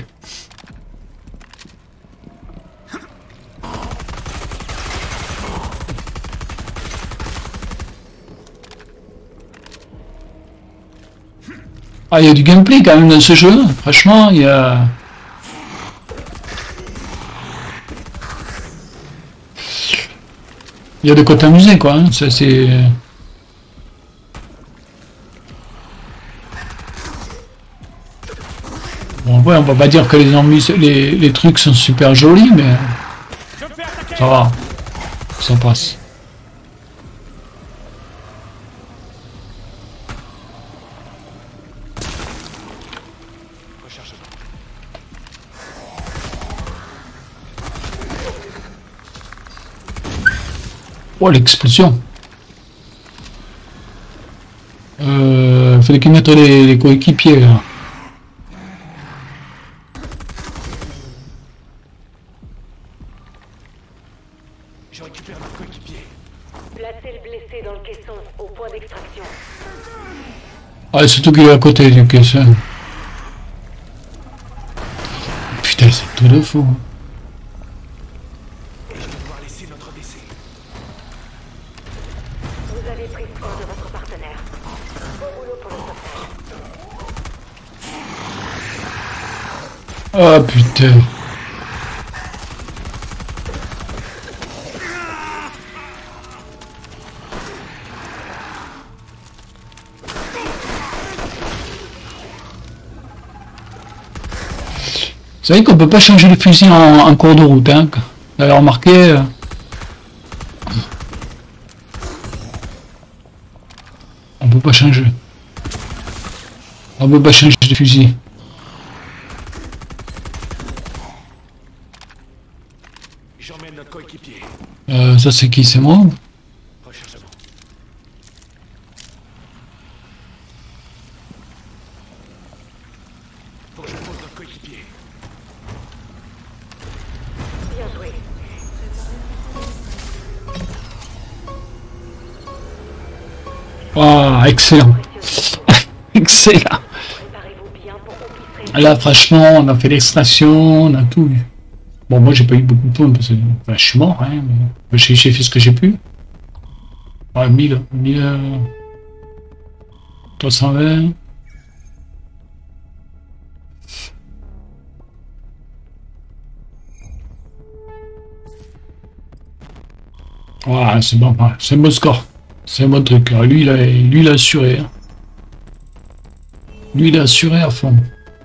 Ah, il y a du gameplay quand même dans ce jeu. Franchement, il y a... Il y a de quoi t'amuser, quoi. Hein. Ça, c'est... Bon, ouais, on va pas dire que les trucs sont super jolis, mais ça va, ça passe. Oh, l'explosion. Fallait qu'ils mettent les coéquipiers là. Je récupère notre coéquipier. Placez le blessé dans le caisson, au point d'extraction. Ah, surtout qu'il est à côté du caisson. Putain, c'est tout de fou. Je vais devoir laisser notre décès. Vous avez pris soin de votre partenaire. Bon boulot pour le sauvetage. Ah putain. Vous savez qu'on peut pas changer le fusil en cours de route, hein. Vous avez remarqué on peut pas changer. On peut pas changer de fusil. J'emmène notre coéquipier. Ça c'est qui? C'est moi? Rechargement. Faut que je pose notre coéquipier. Bien joué. Ah, excellent. Excellent. Préparez-vous bien pour qu'on puisse réussir. Là, franchement, on a fait l'extraction, on a tout vu. Bon, moi, j'ai pas eu beaucoup de points parce que je suis mort, hein. Mais j'ai fait ce que j'ai pu. Ouais, 1000, 320. Ouais, c'est bon, ouais, c'est un bon score. C'est un bon truc. Alors, lui, il a assuré. Hein. Lui, il a assuré à fond.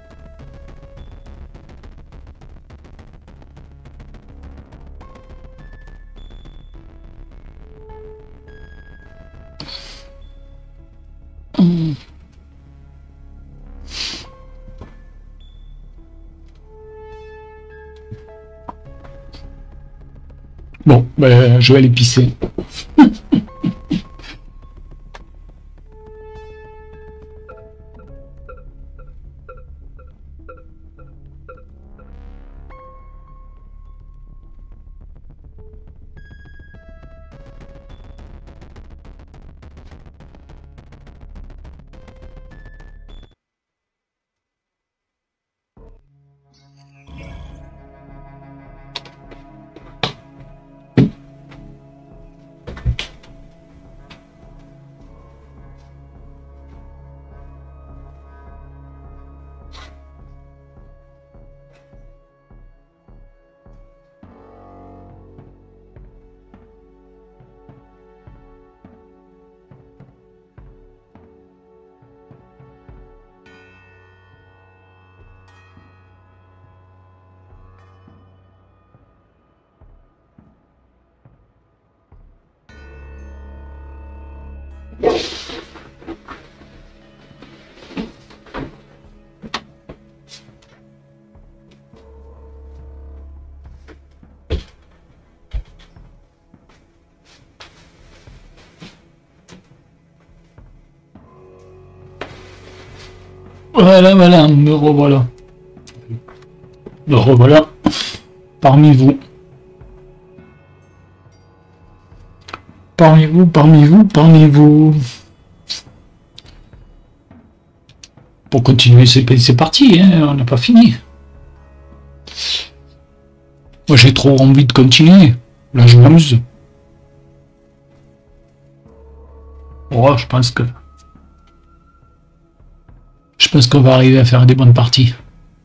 Bon, ben, je vais aller pisser. Voilà, voilà, me revoilà. Me revoilà parmi vous. Parmi vous, parmi vous, parmi vous. Pour continuer, c'est parti, hein, on n'a pas fini. Moi j'ai trop envie de continuer. Là je m'amuse. Oh, je pense qu'on va arriver à faire des bonnes parties.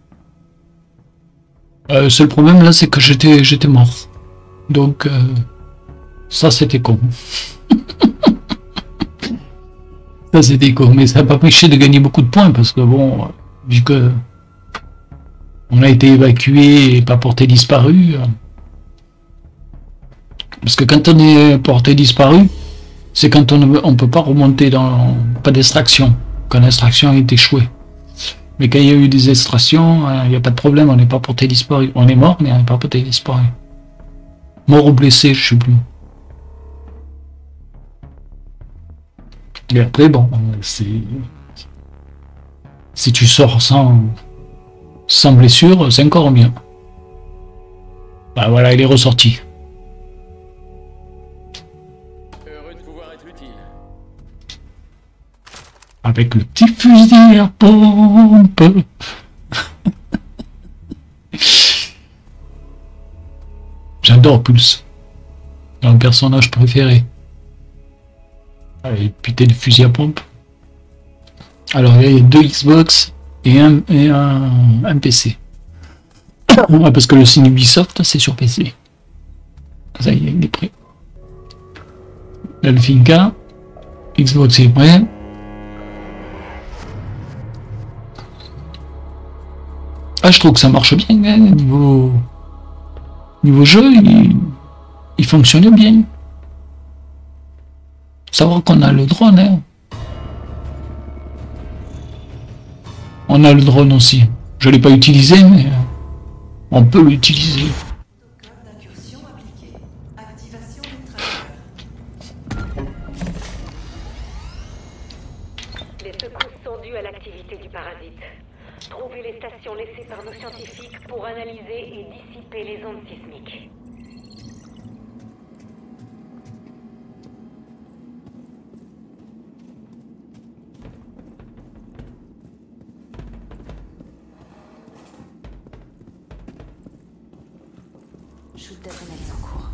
Seul problème là, c'est que j'étais mort. Donc, ça c'était con. Ça c'était con, mais ça n'a pas empêché de gagner beaucoup de points parce que bon, vu que On a été évacué et pas porté disparu. Parce que quand on est porté disparu, c'est quand on ne peut pas remonter dans... Pas d'extraction. Quand l'extraction a été échouée. Mais quand il y a eu des extractions, il n'y a pas de problème, on n'est pas porté disparu. On est mort, mais on n'est pas porté disparu. Mort ou blessé, je sais plus. Et après, bon, c'est... Si tu sors sans blessure, c'est encore mieux. Bah voilà, il est ressorti. Heureux de pouvoir être utile. Avec le petit fusil à pompe. J'adore Pulse. Mon personnage préféré. Allez, putain de fusil à pompe. Alors, il y a 2 Xbox et un PC. Ouais, parce que le signe Ubisoft, c'est sur PC. Ça y est, il est prêt. Là, le Finca. Xbox est prêt. Ah, je trouve que ça marche bien, hein, niveau jeu, il fonctionne bien. Savoir qu'on a le drone, hein. On a le drone aussi. Je l'ai pas utilisé, mais on peut l'utiliser. Code d'incursion appliqué. Activation des trackers. Les secousses sont dues à l'activité du parasite. Trouvez les stations laissées par nos scientifiques pour analyser et dissiper les ondes sismiques. Shoot d'adrénaline en cours.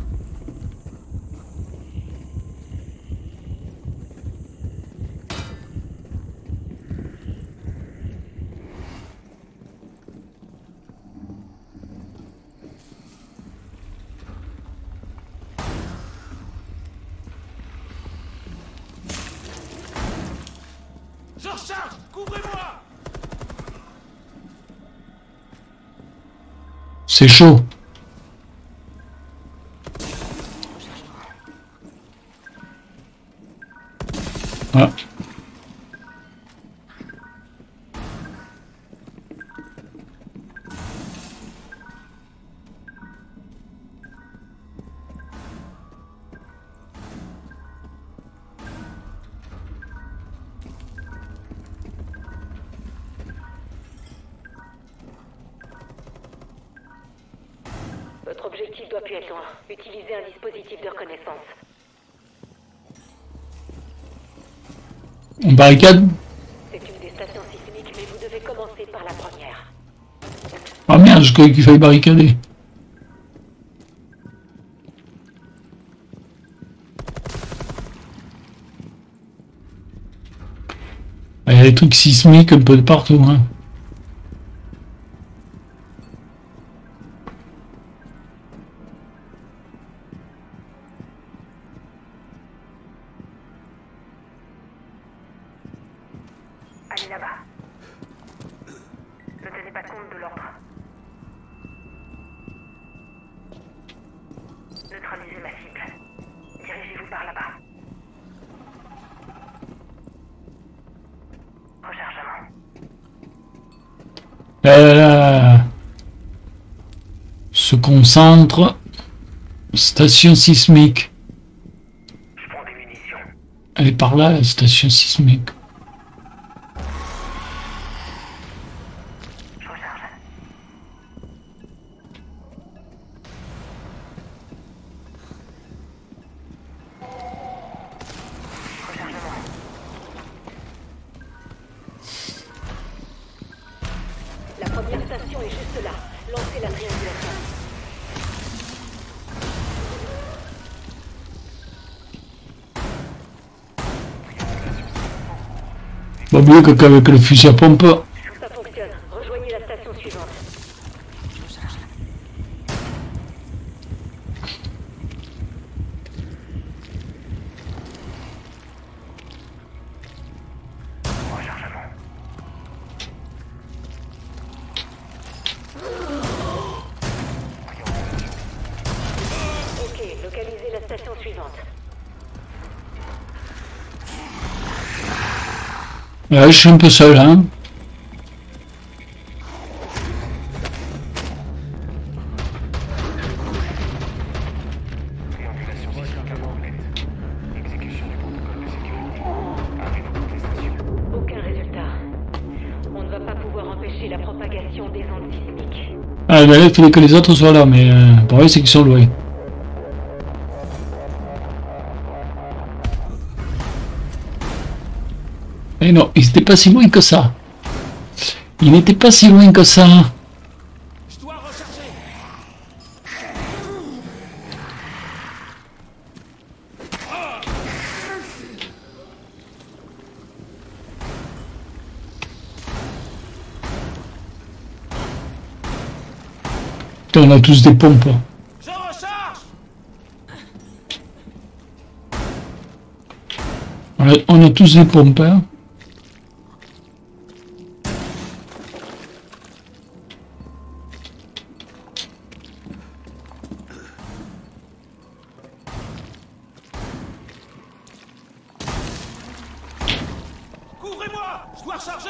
Je recharge! Couvrez-moi! C'est chaud. Ah. Votre objectif doit plus être loin. Utilisez un dispositif de reconnaissance. On barricade. C'est une des stations sismiques, mais vous devez commencer par la première. Ah merde, je croyais qu'il fallait barricader. Il y a des trucs sismiques un peu de partout, hein. Allez là-bas. Ne tenez pas compte de l'ordre. Neutralisez ma cible. Dirigez-vous par là-bas. Rechargement. Se concentre. Station sismique. Je prends des munitions. Elle est par là, la station sismique. Je recharge. Rechargement. La première station est juste là. Lancez la triangulation. Pas mieux qu'avec le fusil à pompe. Ça fonctionne. Rejoignez la station suivante. station suivante. Ouais, je suis un peu seul, hein. Aucun résultat. On ne va pas pouvoir empêcher la propagation des ondes sismiques. Ah, ben là, il fallait que les autres soient là, mais le problème, c'est qu'ils sont loin. Et non, il n'était pas si loin que ça. Il n'était pas si loin que ça. Je dois recharger. Putain, on a tous des pompes. Je recharge. On a tous des pompes, hein. Couvrez-moi. Je dois recharger.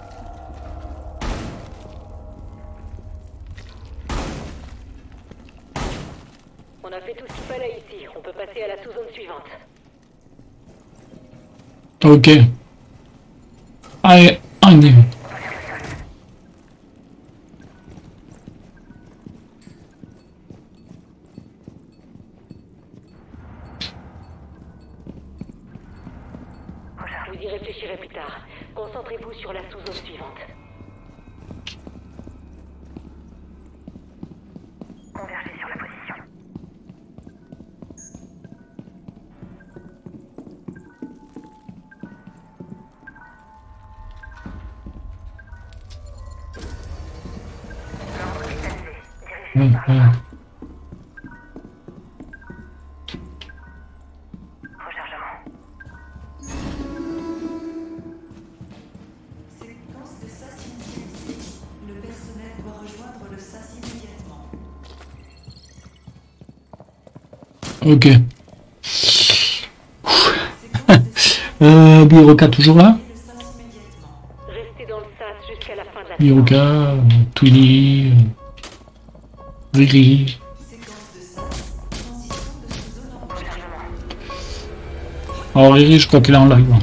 On a fait tout ce qu'il fallait ici. On peut passer à la sous-zone suivante. Ok. Allez, on y va. Vous y réfléchirez plus tard. Concentrez-vous sur la sous-zone suivante. Convergez sur la position. L'ordre est annulé. Dirigez par là. Rechargement. Séquence de SAS initialisée. Le personnel doit rejoindre le SAS immédiatement. Ok. Séquence de SAS Biroka toujours là? le SAS immédiatement. Restez dans le SAS jusqu'à la fin de la Biroka, Twilly, Riri. Séquence de SAS. Transition de sous-zone en rechargement. Alors Riri, je crois qu'il est en live.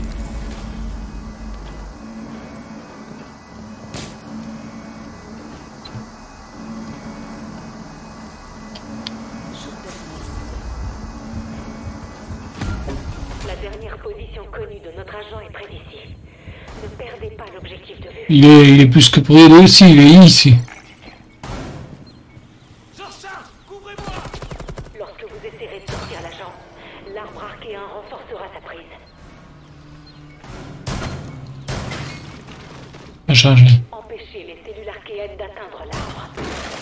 La dernière position connue de notre agent est près d'ici. Ne perdez pas l'objectif de vue. Il est plus que près de ici, il est ici. Je recharge. Couvrez-moi. Lorsque vous essaierez de sortir l'agent, l'arbre archéen renforcera sa prise. Ça a changé. Empêchez les cellules archéennes d'atteindre l'arbre.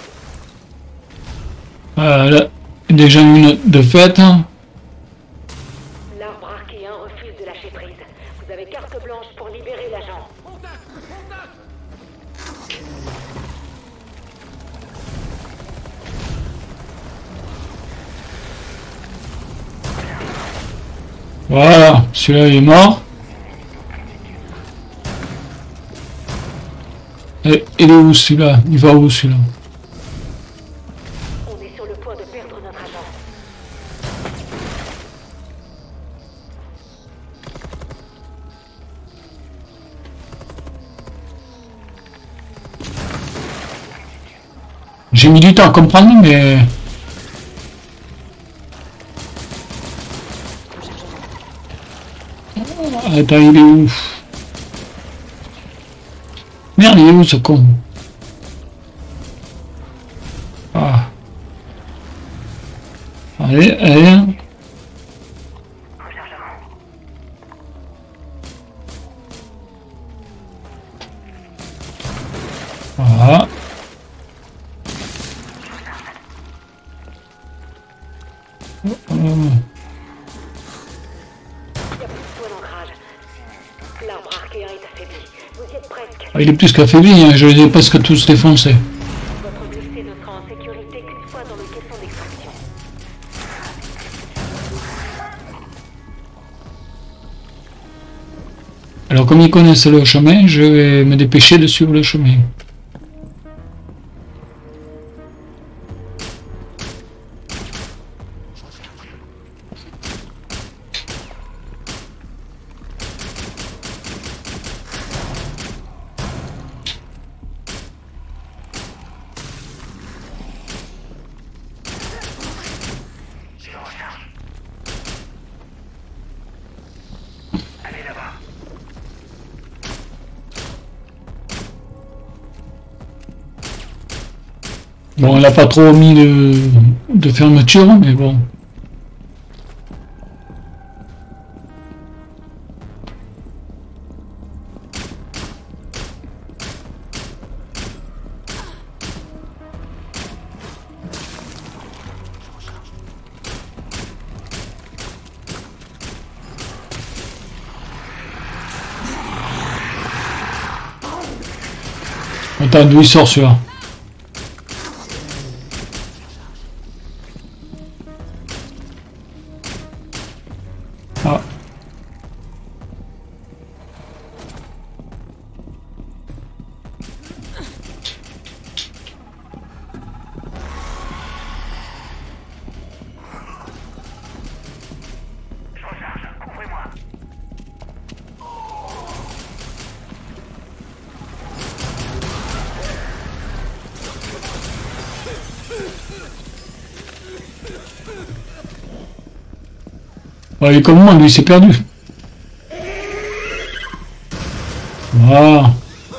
Là, déjà une de fait. L'arbre archéen refuse de lâcher prise. Vous avez carte blanche pour libérer l'agent. Contact. Contact. Voilà, celui-là il est mort. Et il est où celui-là? Il va où celui-là? On est sur le point de perdre notre agent. J'ai mis du temps à comprendre, mais... Attends, il est où? Merde, il est où ce con? Ah. Allez, allez. Voilà. L'arbre archéen est affaibli. Vous y êtes presque. Ah, il est plus qu'affaibli, hein. Je les ai presque tous défoncés. Votre blessé ne sera en sécurité qu'une fois dans le caisson d'extraction. Alors comme ils connaissent le chemin, je vais me dépêcher de suivre le chemin. Bon, elle n'a pas trop mis de fermeture, mais bon. Attends, d'où il sort celui-là? Ah. Ouais, il est comme moi, lui, il s'est perdu. Voilà.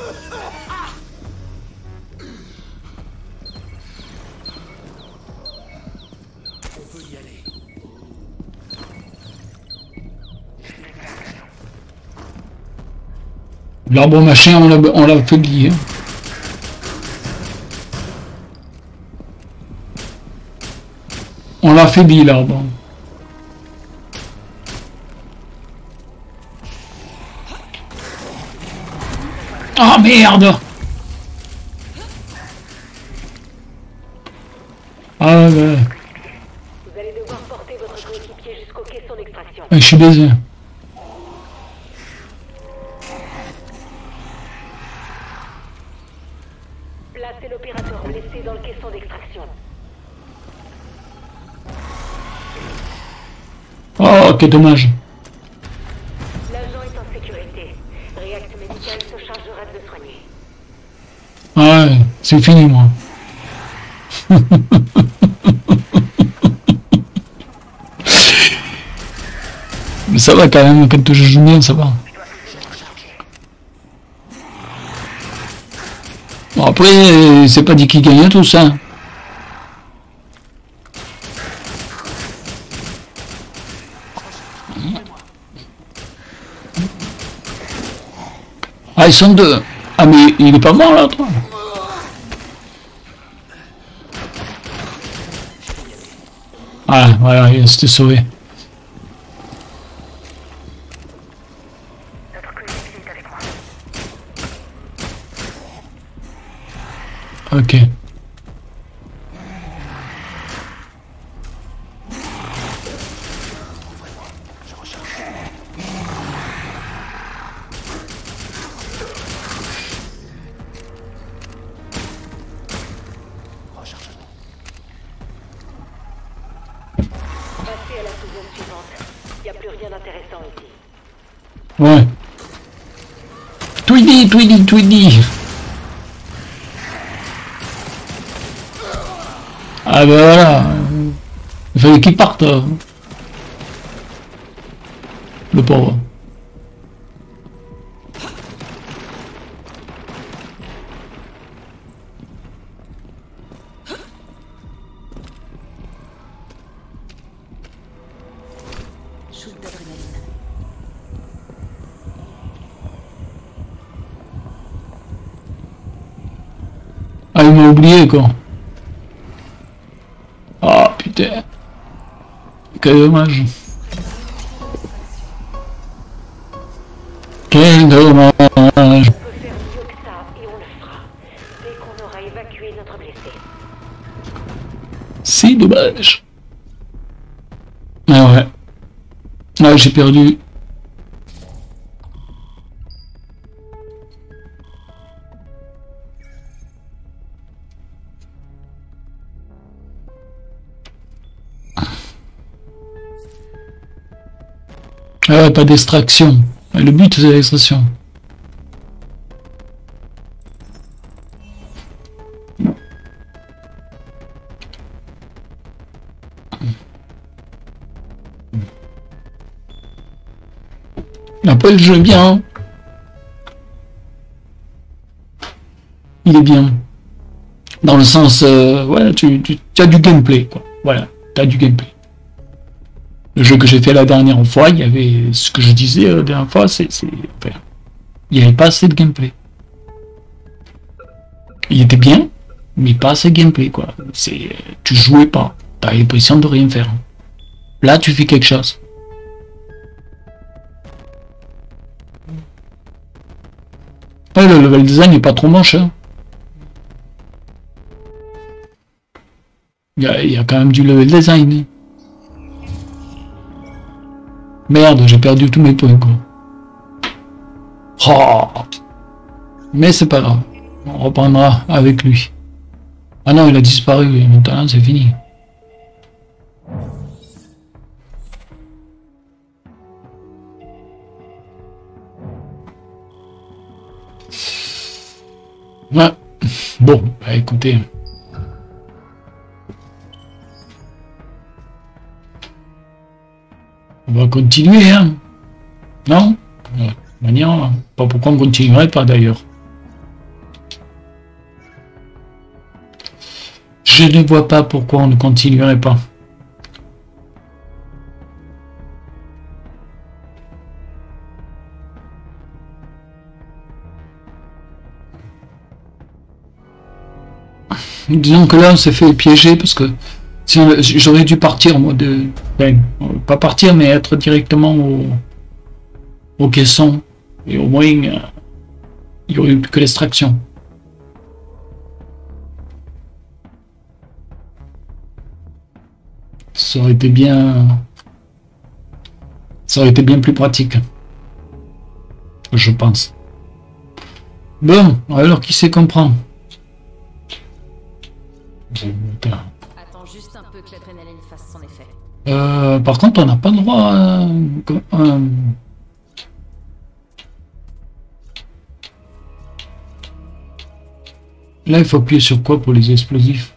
L'arbre machin, on l'a affaibli. Hein. On l'a affaibli, l'arbre. Ah oh, merde! Ah ouais. Vous allez devoir porter votre coéquipier jusqu'au caisson d'extraction. Je suis baisé. Placez l'opérateur blessé dans le caisson d'extraction. Oh, quel dommage. L'agent est en sécurité. React Médical se chargera de le soigner. Ouais, c'est fini, moi. Mais ça va quand même, quand je joue bien, ça va. Bon, après, c'est pas dit qu'il gagne tout ça. Ah, ils sont deux. Ah, mais il est pas mort, là, toi. Ah, voilà, il s'était sauvé. Ok. Passez à la sous-zone suivante. Il n'y a plus rien d'intéressant ici. Ouais. Tweedy, Tweedy, Tweedy. Ah ben voilà. Il fallait qu'il parte. Le pauvre. Shoot d'adrénaline. Ah, il m'a oublié, quoi. Ah, putain. Quel dommage. Quel dommage. On peut faire mieux que ça et on le fera. Dès qu'on aura évacué notre blessé. C'est dommage. Ah ouais. Là, j'ai perdu. Pas d'extraction. Le but c'est l'extraction. Après le jeu est bien. Il est bien. Dans le sens, ouais, tu as du gameplay, quoi. Voilà, tu as du gameplay. Le jeu que j'ai fait la dernière fois, il y avait ce que je disais la dernière fois, enfin, il n'y avait pas assez de gameplay. Il était bien, mais pas assez de gameplay, quoi. Tu jouais pas, tu as l'impression de rien faire. Là, tu fais quelque chose. Ouais, le level design n'est pas trop moche, hein. Il y a quand même du level design. Merde, j'ai perdu tous mes points, quoi. Oh. Mais c'est pas grave. On reprendra avec lui. Ah non, il a disparu, lui. Maintenant c'est fini. Ouais. Bon, bah écoutez. On va continuer, hein. Non? De manière, pas pourquoi on continuerait pas d'ailleurs. Je ne vois pas pourquoi on ne continuerait pas. Disons que là on s'est fait piéger parce que si j'aurais dû partir moi pas partir mais être directement au caisson et au moins il n'y aurait eu que l'extraction. Ça aurait été bien plus pratique, je pense. Bon, alors qui sait comprend. Attends juste un peu que l'adrénaline fasse son effet. Par contre, on n'a pas le droit Là, il faut appuyer sur quoi pour les explosifs?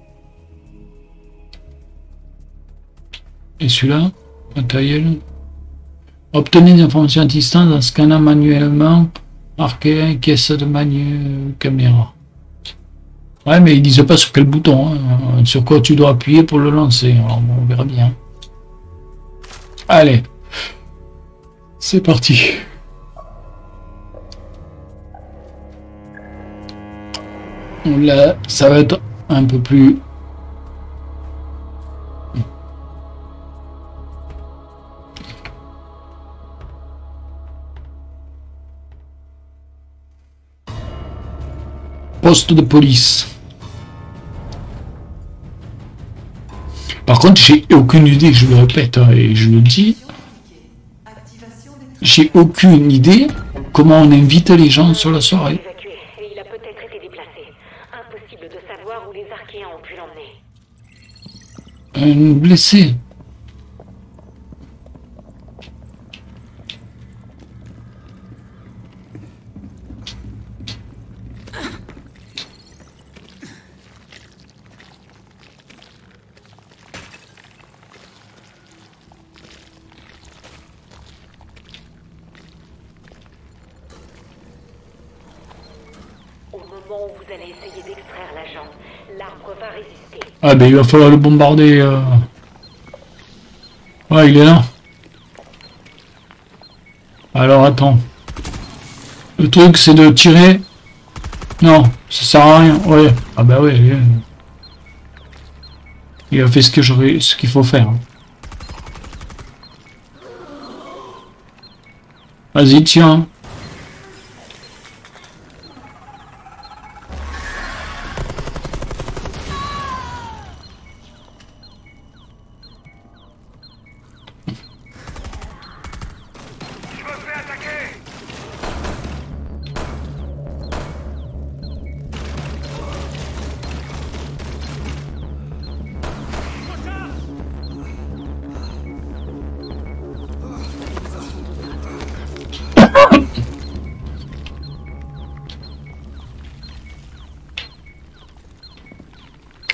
Et celui-là, matériel. Obtenez des informations à distance en scannant manuellement, marquer caisse de caméra. Ouais, mais ils disent pas sur quel bouton, hein, sur quoi tu dois appuyer pour le lancer. Alors bon, on verra bien. Allez, c'est parti. Là, ça va être un peu plus. Poste de police. Par contre, j'ai aucune idée, je le répète et je le dis, j'ai aucune idée comment on invite les gens sur la soirée. Et il a peut-être été déplacé. Impossible de savoir où les Archéens ont pu l'emmener. Un blessé. Où vous allez essayer d'extraire l'agent, l'arbre va résister. Ah ben il va falloir le bombarder. Ouais, il est là. Alors attends. Le truc c'est de tirer. Non, ça sert à rien. Ouais. Ah bah ouais. Il a fait ce qu'il faut faire. Vas-y, tiens.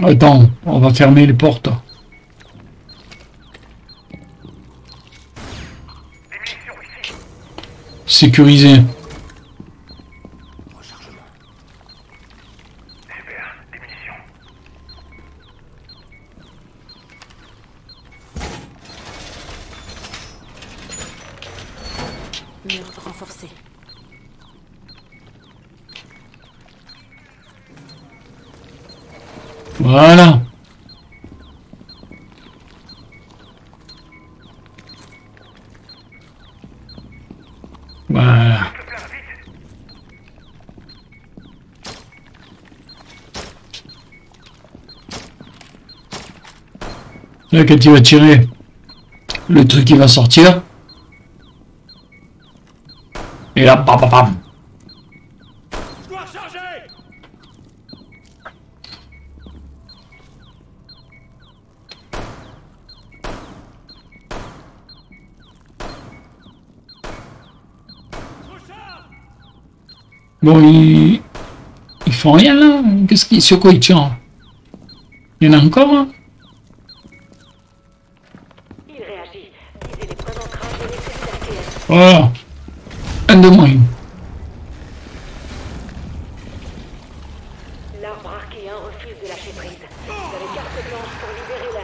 Attends, on va fermer les portes. Sécurisé. Mur renforcé. Voilà. Voilà. Là, quand il va tirer, le truc qui va sortir. Et là, bam, bam, bam. Je dois recharger. Bon, ils font rien là. Qu'est-ce qu'ils, sur quoi ils tirent? Il y en a encore hein? Il réagit. Visez les points d'ancrage et laissez-les attaquer. Voilà. Un de moins. L'arbre archéen refuse de lâcher prise. Vous avez carte blanche pour libérer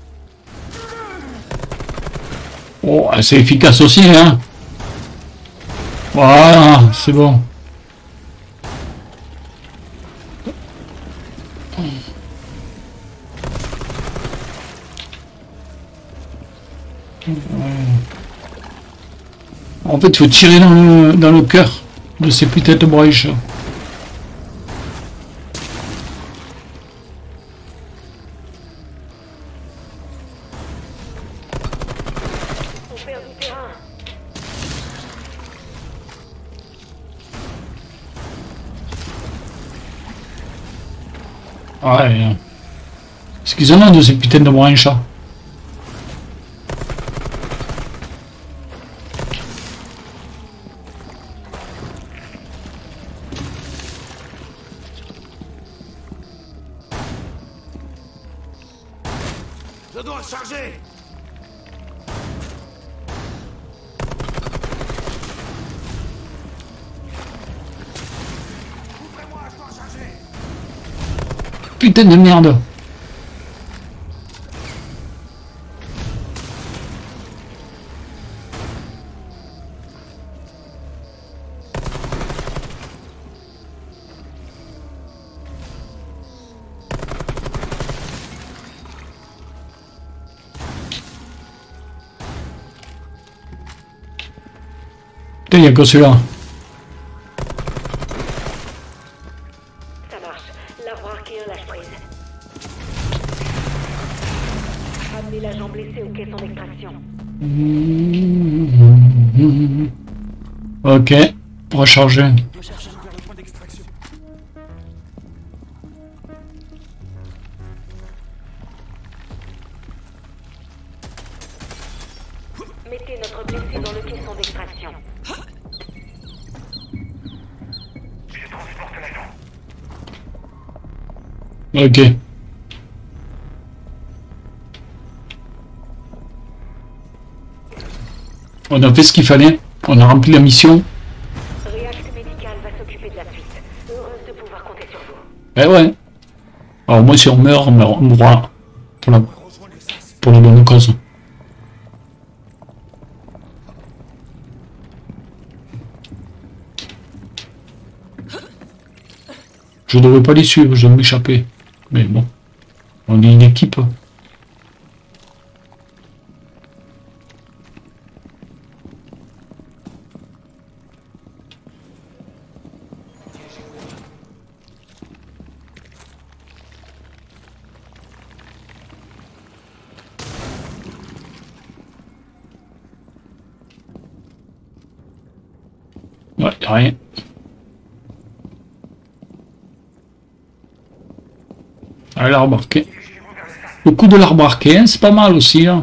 l'agent. Oh, c'est efficace aussi, hein. Voilà, c'est bon. En fait, il faut tirer dans le cœur de ces putains de broches. On perd du terrain. Ouais. Est-ce qu'ils en ont de ces putains de broches? Je dois recharger. Ouvrez-moi, je dois recharger. Putain de merde. Putain, il y a que celui-là. Ça marche. L'arbre archéen lâche prise. Amenez l'agent blessé au caisson d'extraction. Ok, recharger. Je cherche à ouvrir le point d'extraction. Mettez notre blessé dans le caisson d'extraction. Ok. On a fait ce qu'il fallait. On a rempli la mission. React médical va s'occuper de la suite. Heureuse de pouvoir compter sur vous. Eh ouais. Alors moi si on meurt, on mourra pour la bonne cause. Je ne devrais pas les suivre, je vais m'échapper. Mais bon, on est une équipe. Ouais, y'a rien. Ah, l'arbre archéen. Le coup de l'arbre archéen, c'est pas mal aussi. Hein.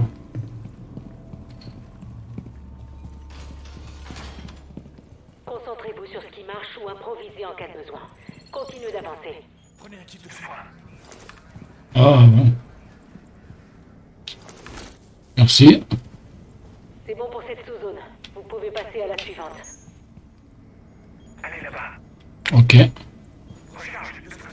Concentrez-vous sur ce qui marche ou improvisez en cas de besoin. Continuez d'avancer. Prenez un kit de soin. Ah bon. Merci. C'est bon pour cette sous-zone. Vous pouvez passer à la suivante. Allez là-bas. Ok. Recharge.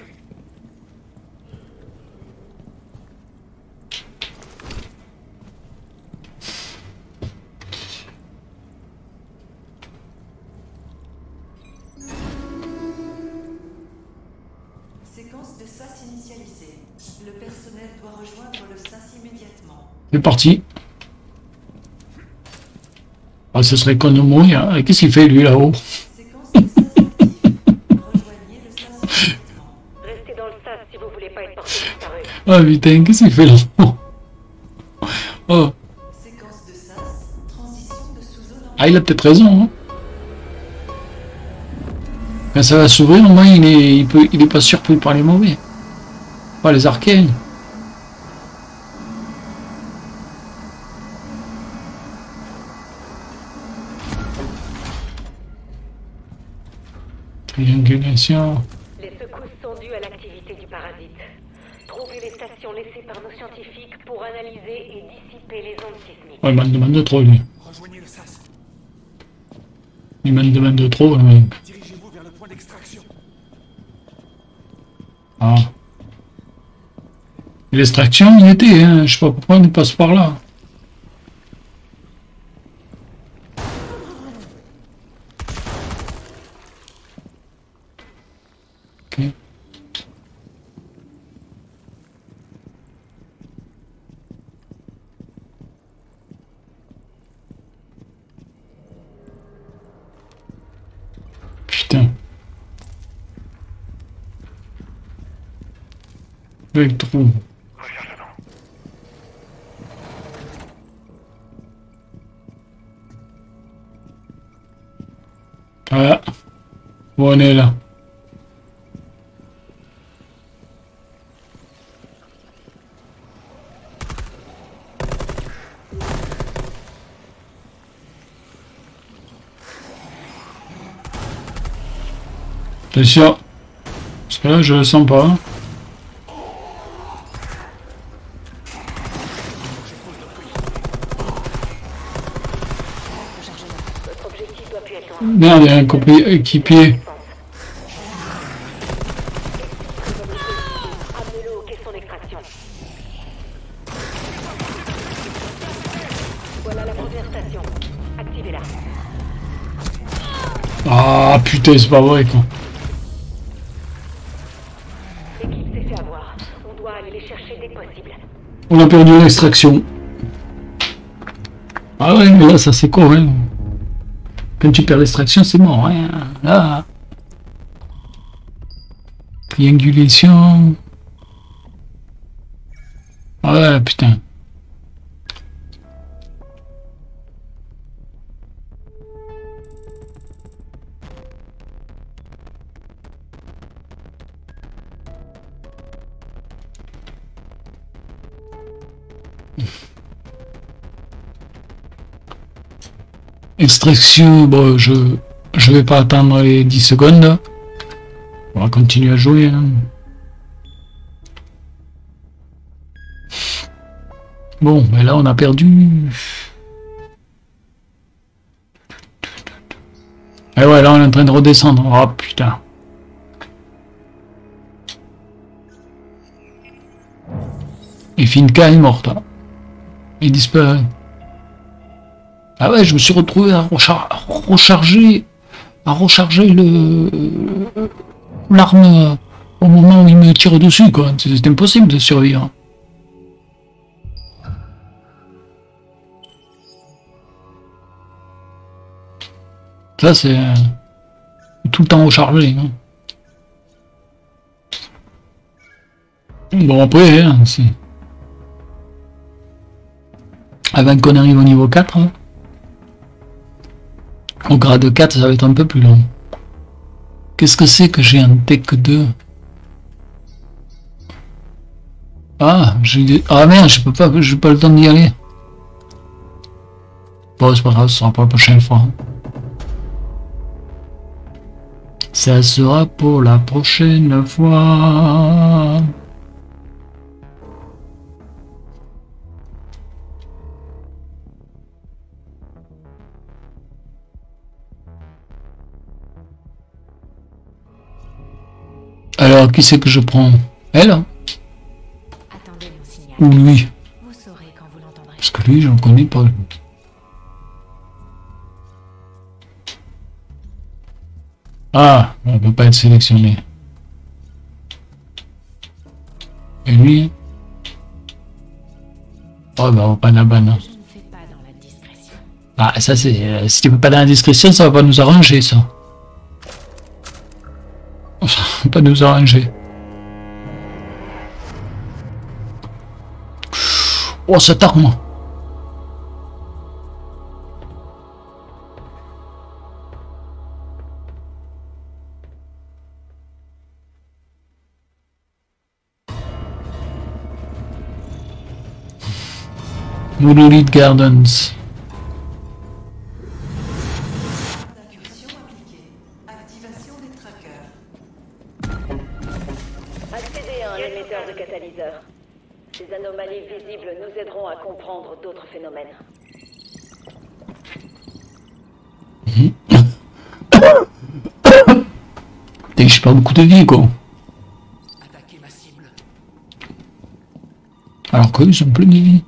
Séquence de SAS initialisée. Le personnel doit rejoindre le SAS immédiatement. C'est parti. Ah, ce serait con de mourir. Qu'est-ce qu'il fait lui là-haut? Séquence de SAS active. Rejoignez le SAS immédiatement. Restez dans le SAS si vous voulez pas être porté disparu. Ah putain, qu'est-ce qu'il fait là-haut? Oh. Séquence de SAS. Transition de sous-zone en... Ah, il a peut-être raison. Hein. Quand ça va s'ouvrir, au moins il est pas surpris par les mauvais. Pas les arcanes. Triangulation. Les secousses sont dues à l'activité du parasite. Trouvez les stations laissées par nos scientifiques pour analyser et dissiper les ondes sismiques. Ouais, il m'en demande trop, lui. Rejoignez le SAS. Il m'en demande trop, le mec. Dirigez-vous vers le point d'extraction. Ah. L'extraction, il était, hein. Je sais pas pourquoi on passe par là. Ok. Putain. Avec trou. Ah. Bon, on est là. T'es sûr? Parce que là, je le sens pas. Votre objectif doit plus être Merde, il y a un équipier. Amenez-le au caisson d'extraction. Voilà la première station. Activez-la. Ah putain, c'est pas vrai quoi. L'équipe s'est fait avoir. On doit aller les chercher dès que possible. On a perdu l'extraction. Ah ouais, mais là, ça c'est quoi, ouais. Quand tu perds l'extraction, c'est mort, hein. Là. Triangulation. Ah ouais, putain. Extraction, bon, je vais pas attendre les 10 secondes. On va continuer à jouer. Hein. Bon, ben là on a perdu. Et ouais, là on est en train de redescendre. Oh putain. Et Finka est morte. Hein. Il disparaît. Ah ouais, je me suis retrouvé à recharger l'arme au moment où il me tire dessus, quoi. C'est impossible de survivre. Ça, c'est tout le temps rechargé. Hein. Bon, après, hein, c'est... Avant qu'on arrive au niveau 4, hein. Au grade 4, ça va être un peu plus long. Qu'est-ce que c'est que j'ai un Tech 2? Ah, ah merde, j'ai pas le temps d'y aller. Bon, c'est pas grave, ce sera pour la prochaine fois. Ça sera pour la prochaine fois. qui c'est que je prends? Elle? Attendez mon signal. Ou lui? Vous saurez quand vous l'entendrez. Parce que lui, je ne connais pas. Ah, on ne peut pas être sélectionné. Et lui? Oh, bah, pas la banne. Je ne fais pas dans la discrétion. Ah, ça c'est... si tu peux pas dans la discrétion, ça va pas nous arranger, ça. Ça va pas nous arranger. Oh, cette arme! Monolith Gardens. D'incursion appliquée. Activation des trackers. Accédez à un émetteur de catalyseur. Ces anomalies visibles nous aideront à comprendre d'autres phénomènes. Putain, j'ai pas beaucoup de vie, quoi. Attaquez ma cible. Alors qu'ils sont plein de vie.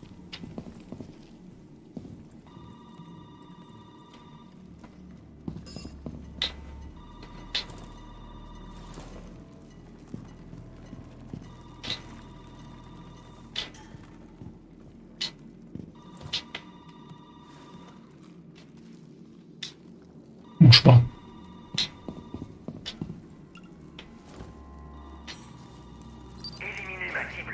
Bouge pas. Éliminez ma cible.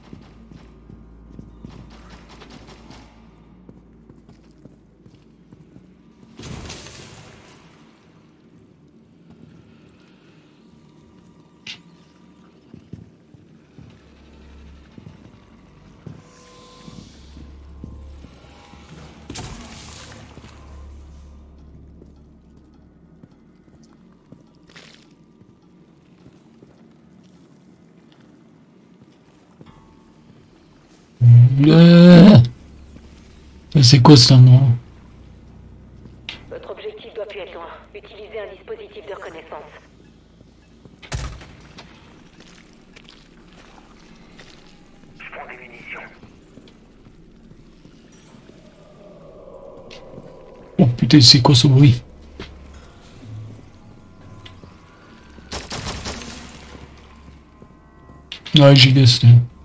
C'est quoi ça, non? Votre objectif doit plus être loin. Utilisez un dispositif de reconnaissance. Je prends des munitions. Oh putain, c'est quoi ce bruit? Ouais, j'y laisse.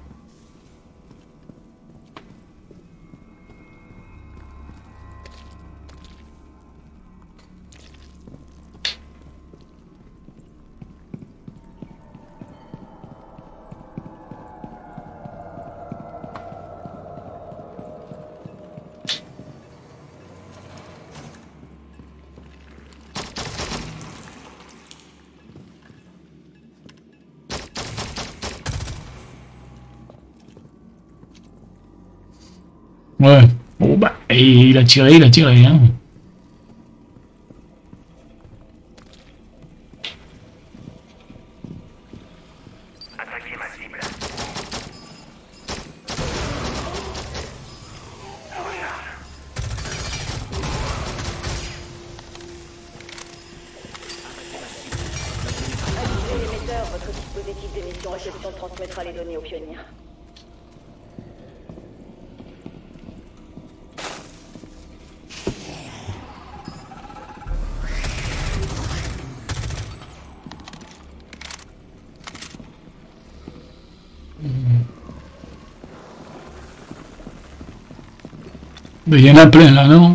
Ouais. Bon bah, il a tiré, hein. Attaquez ma cible. Activez l'émetteur. Votre dispositif d'émission réception transmettra les données aux pionniers. Mais il y en a plein là, non?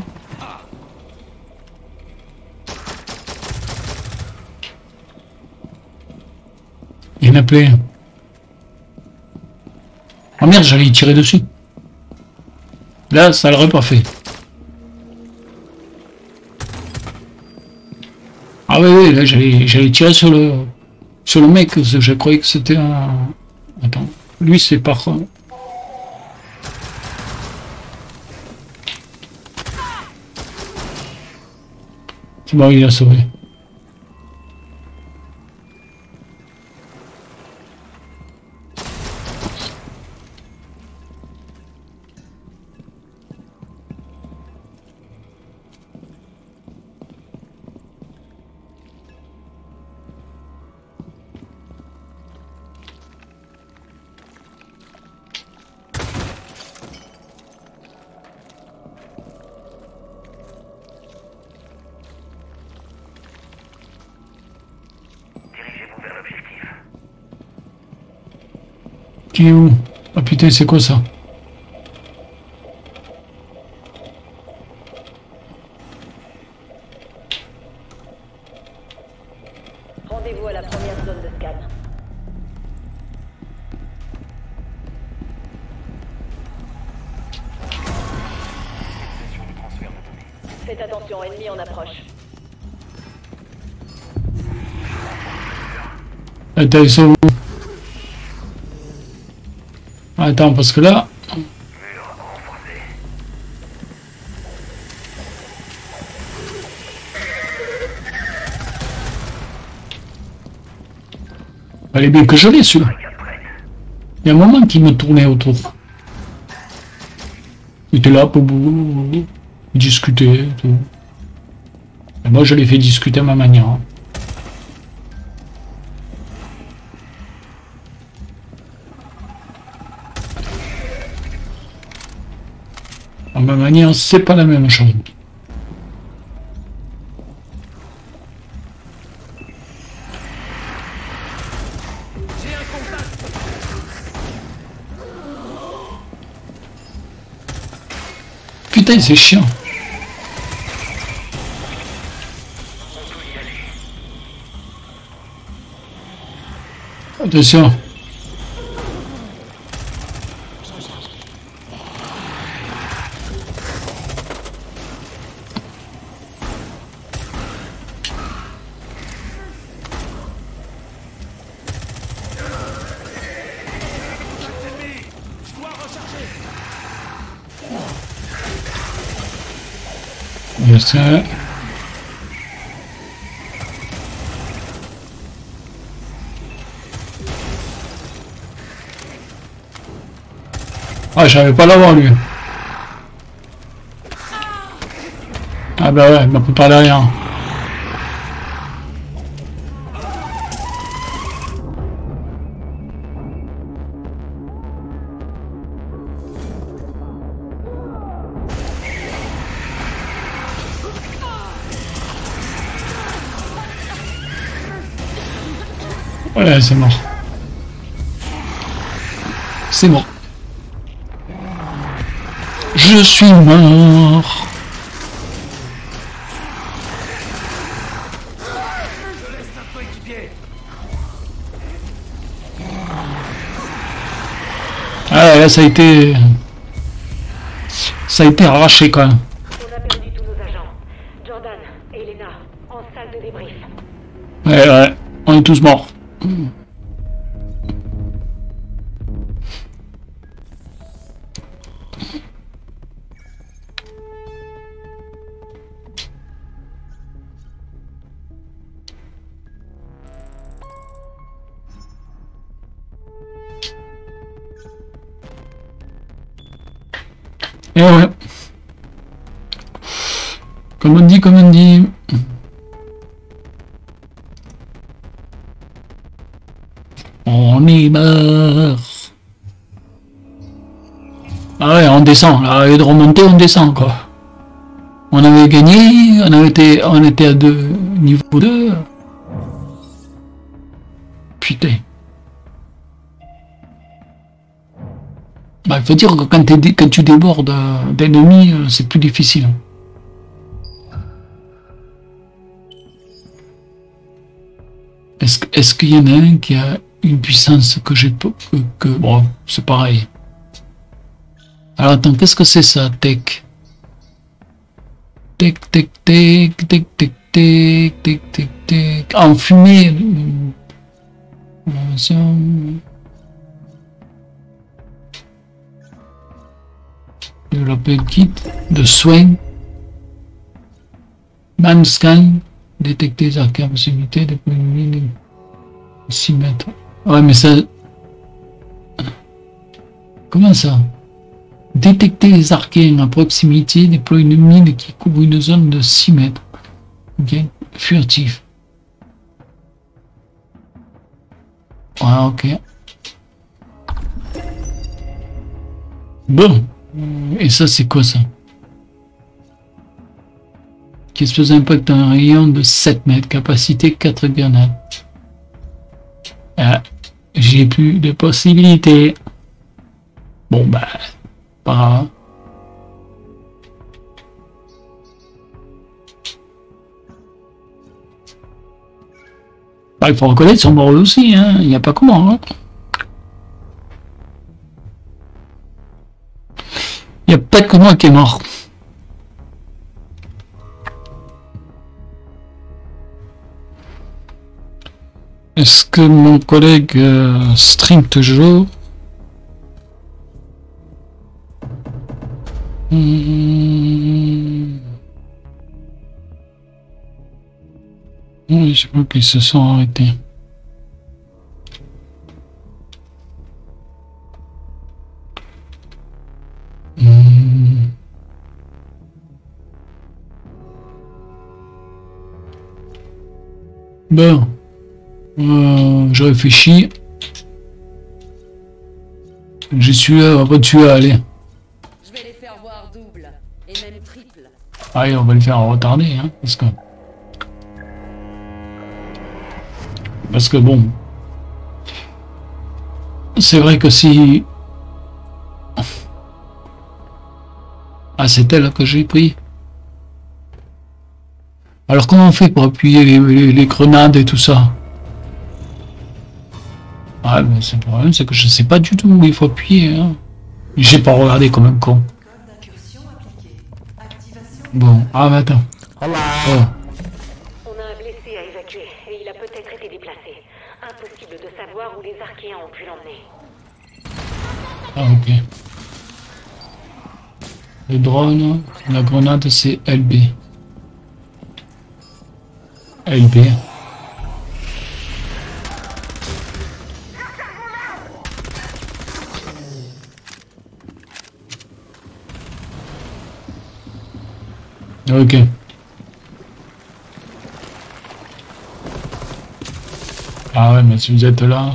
Il y en a plein. Oh merde, j'allais y tirer dessus. Là, ça l'aurait pas fait. Ah oui, là j'allais tirer sur le mec. Je croyais que c'était un... Attends, lui c'est par... C'est bon, il a sauvé. Qui est où? Ah putain, c'est quoi ça? Rendez-vous à la première zone de scan. Faites attention, ennemi en approche. Attends, ils sont où? Attends, parce que là... Fallait bien que je l'ai, celui-là. Il y a un moment qui me tournait autour. Il était là pour discuter. Tout. Et moi, je l'ai fait discuter à ma manière. À ma manière, c'est pas la même chose. Putain, c'est chiant. Attention. Ça. Ah, j'avais pas l'avoir lui. Ah bah ouais, il m'a préparé rien. Ouais, c'est mort. C'est mort. Je suis mort. Ah là, ça a été arraché quand même. On a perdu tous nos agents. Jordan et Elena, en salle de débrief. Ouais, on est tous morts. Et ouais. Comme on dit. On est mort. Ah ouais, on descend. Là, au lieu de remonter, on descend, quoi. On avait gagné, on était à niveau 2. Putain. Bah, il faut dire que quand tu débordes d'ennemis, c'est plus difficile. Est-ce qu'il y en a un qui a une puissance que j'ai pas... Bon, c'est pareil. Alors attends, qu'est-ce que c'est ça, tech? Tech. Ah, en fumée. Développer un kit de soins. Man scan. Détecter les arcanes possibilités de 6 mètres. Ouais, mais ça... Comment ça? Détecter les arcanes à proximité, déploie une mine qui couvre une zone de 6 mètres. Ok, furtif. Ouais, ok. Bon. Et ça, c'est quoi ça? Qui expose impact un rayon de 7 mètres, capacité 4 grenades. Ah, j'ai plus de possibilités. Bon, bah, pas grave. Bah, il faut reconnaître, ils sont morts eux aussi, hein. Il n'y a pas comment, hein. Il n'y a pas que moi qui est mort. Est-ce que mon collègue stream toujours? Oui, je crois qu'ils se sont arrêtés. Bon. Je réfléchis. Je suis là, après tu vas aller. Je vais les faire voir double, et même triple. Allez, on va le faire retarder, hein, parce que bon, c'est vrai que si... Ah, c'est elle que j'ai pris. Alors comment on fait pour appuyer les grenades et tout ça? Ah, mais c'est le problème, c'est que je sais pas du tout où il faut appuyer, hein. J'ai pas regardé comme un con. Bon, ah mais attends. Oh. On a un blessé à évacuer et il a peut-être été déplacé. Impossible de savoir où les Archéens ont pu l'emmener. Ah, ok. Le drone, la grenade c'est LB. LB. Ok. Ah ouais, mais si vous êtes là...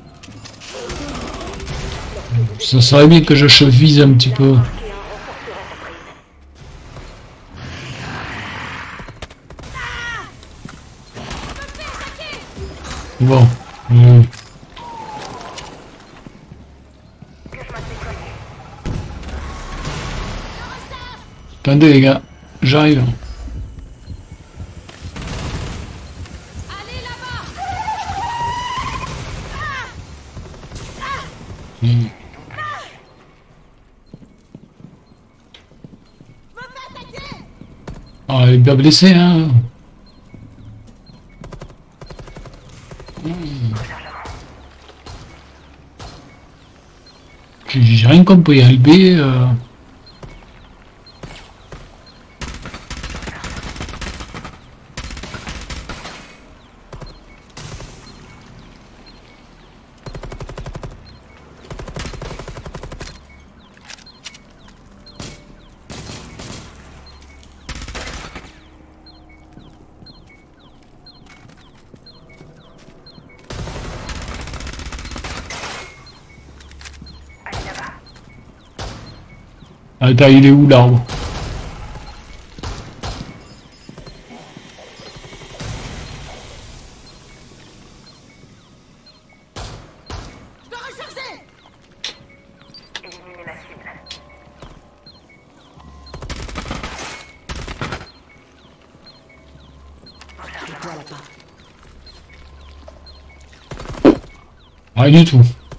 Ça serait bien que je vise un petit peu. Bon. Attendez les gars, j'arrive. Ah, elle est bien blessée, hein. J'ai rien compris, LB. Attends, il est où l'arbre? Je dois recharger. Éliminer la cible. Rien du tout.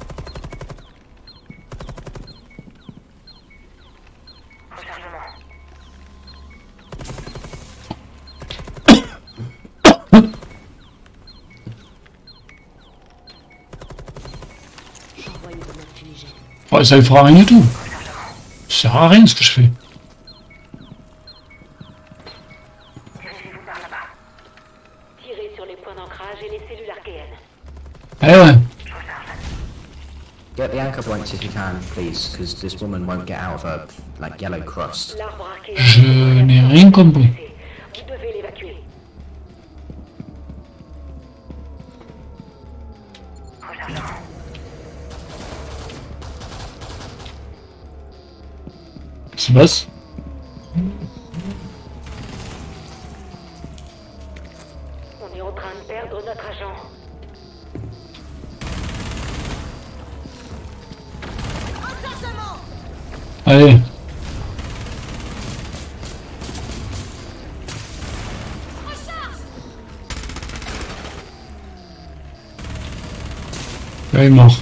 Ouais, ça ne fera rien du tout. Ça sert à rien ce que je fais. Tirez sur les points d'ancrage et les cellules archéennes. Eh ouais. Get the anchor points if you can, please, because this woman won't get out of her, like, yellow crust. L'arbre archéen. Je n'ai rien compris. Vous devez l'évacuer. Qu'est-ce qui se passe? On est en train de perdre notre agent. Rechargement. Allez. Il est mort.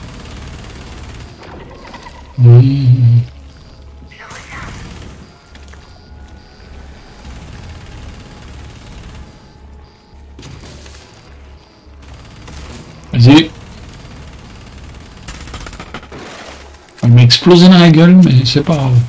Vas-y. Elle m'a explosé dans la gueule, mais c'est pas grave.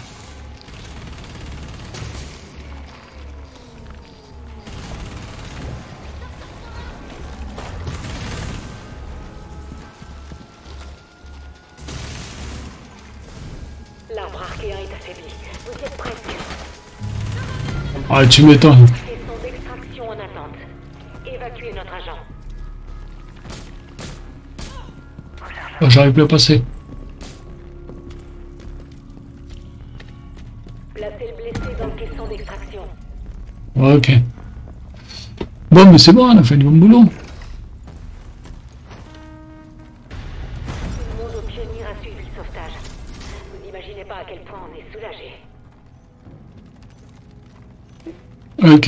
L'arbre archéen est affaibli. Vous êtes presque. Ah, tu m'étonnes. Faisons d'extraction en attente. Évacuez notre agent. Oh, j'arrive plus à passer. Placez le blessé dans le caisson d'extraction. Ok. Bon, mais c'est bon, on a fait du bon boulot. Tout le monde au pionnier a suivi le sauvetage. Vous n'imaginez pas à quel point on est soulagé. Ok.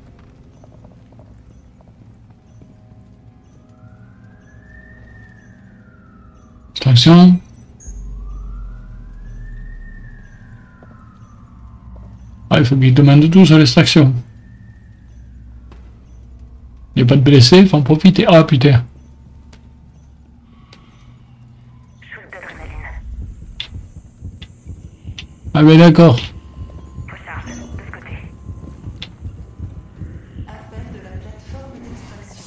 Extraction. Ah, il faut qu'il demande tout sur l'extraction. Il n'y a pas de blessés, faut en profiter. Ah putain. Shoot d'adrénaline. Ah mais d'accord. Possard, de ce côté. Appel de la plateforme d'extraction.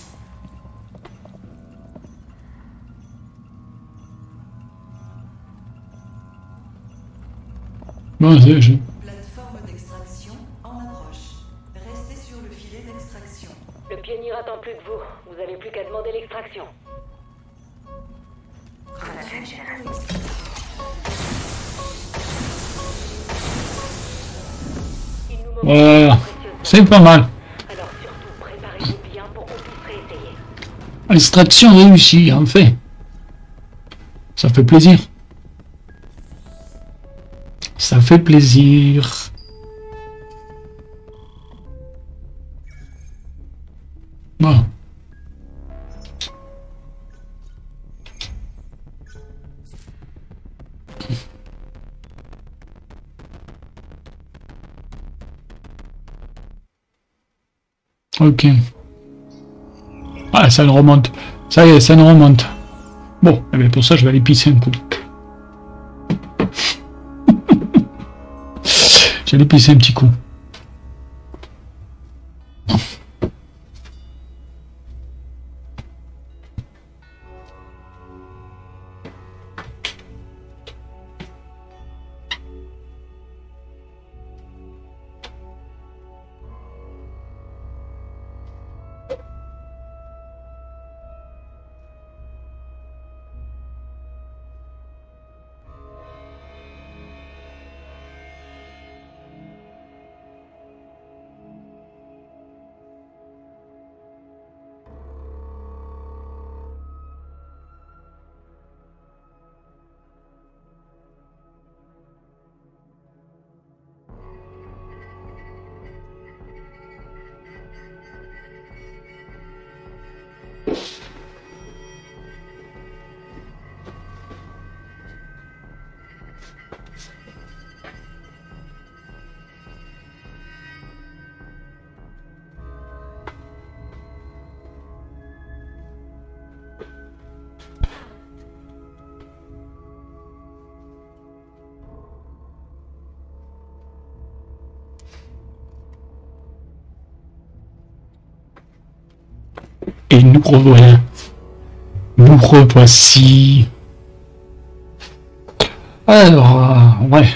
Bon, c'est... Plateforme d'extraction en approche. Restez sur le filet d'extraction. Le pionnier attend plus que vous. Vous avez plus qu'à demander l'extraction. Il nous manque Voilà. une précieuse C'est pas mal. Alors surtout, préparez-vous bien pour qu'on puisse réessayer. Extraction réussie, en fait. Ça fait plaisir. Ça fait plaisir. Bon. Ok. Ah, ça ne remonte. Ça y est, ça ne remonte. Bon, eh bien pour ça, je vais aller pisser un coup. J'allais pisser un petit coup. Et nous revoilà. Nous revoici. Alors, ouais.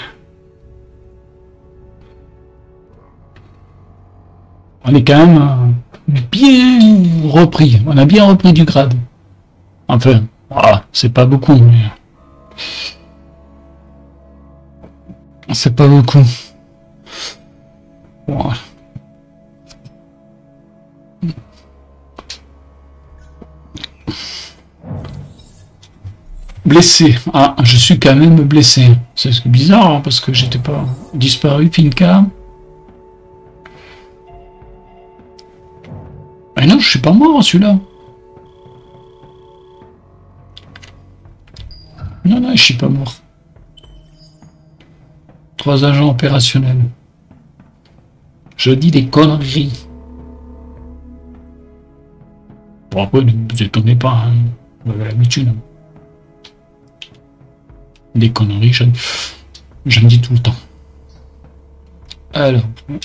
On est quand même bien repris. On a bien repris du grade. Enfin, voilà, c'est pas beaucoup, mais... C'est pas beaucoup. Voilà. Blessé. Ah, je suis quand même blessé. C'est bizarre, hein, parce que j'étais pas disparu, Pinka. Ah non, je suis pas mort, celui-là. Non, non, je suis pas mort. 3 agents opérationnels. Je dis des conneries. Bon, après, ne vous étonnez pas, hein. Vous avez l'habitude. Hein. Des conneries, j'en dis tout le temps. Alors.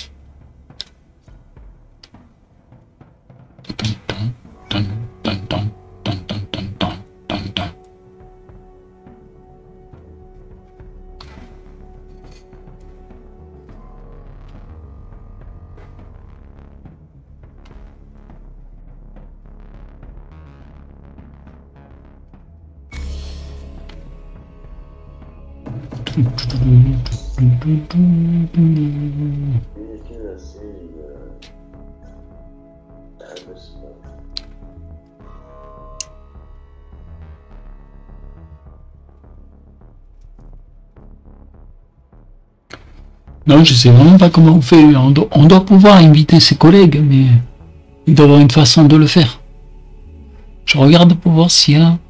Non, je sais vraiment pas comment on fait. On doit pouvoir inviter ses collègues, mais il doit y avoir une façon de le faire. Je regarde pour voir s'il y a...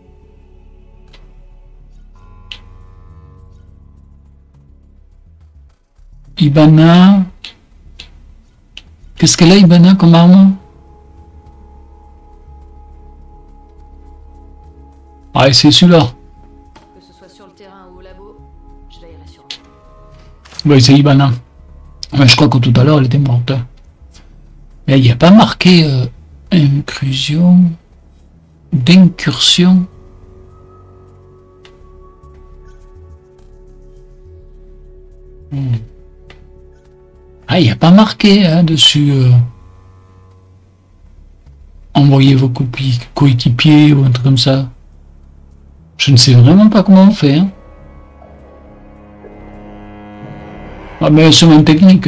Ibana. Qu'est-ce qu'elle a, Ibana, comme arme? Ah, c'est celui-là. Que ce soit sur le terrain ou au labo, je veillerai sur vous. Oui, c'est Ibana. Mais je crois que tout à l'heure, elle était morte. Mais il n'y a pas marqué incursion. D'incursion. Ah, il n'y a pas marqué hein, dessus. Envoyez vos coéquipiers ou un truc comme ça. Je ne sais vraiment pas comment on fait. Hein. Ah, mais semaine technique.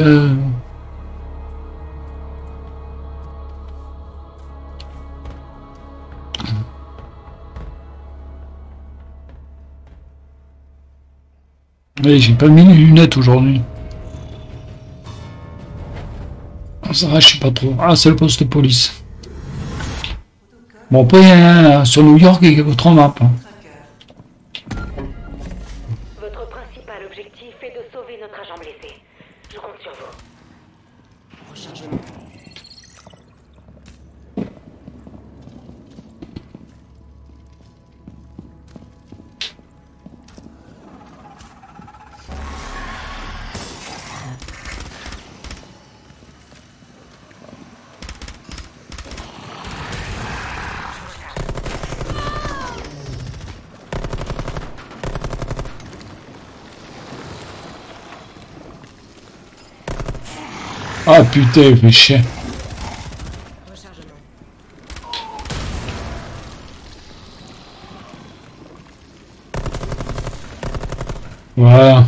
Oui, j'ai pas mis les lunettes aujourd'hui. Ça va, je sais pas trop. Ah, c'est le poste de police. Bon, après, hein, sur New York, il y a votre map. Hein. Votre principal objectif est de sauver notre agent blessé. Je compte sur vous. Rechargement. Ah putain, fait chier. Rechargement. Voilà.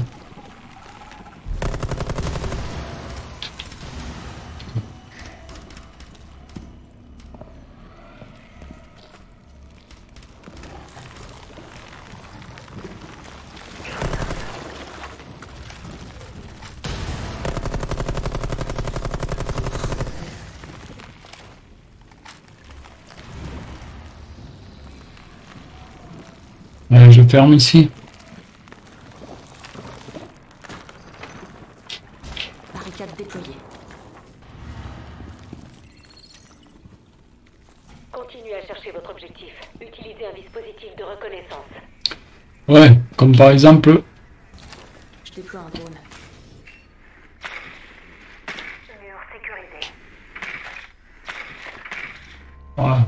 Je ferme ici. Barricade déployée. Continuez à chercher votre objectif. Utilisez un dispositif de reconnaissance. Ouais, comme par exemple... Je déploie un drone. Mur sécurisé. Voilà.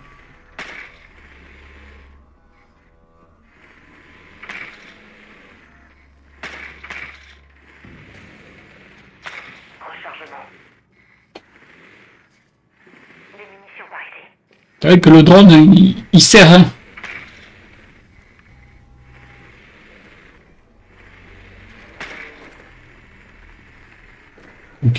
C'est vrai que le drone, il sert. Hein. Ok.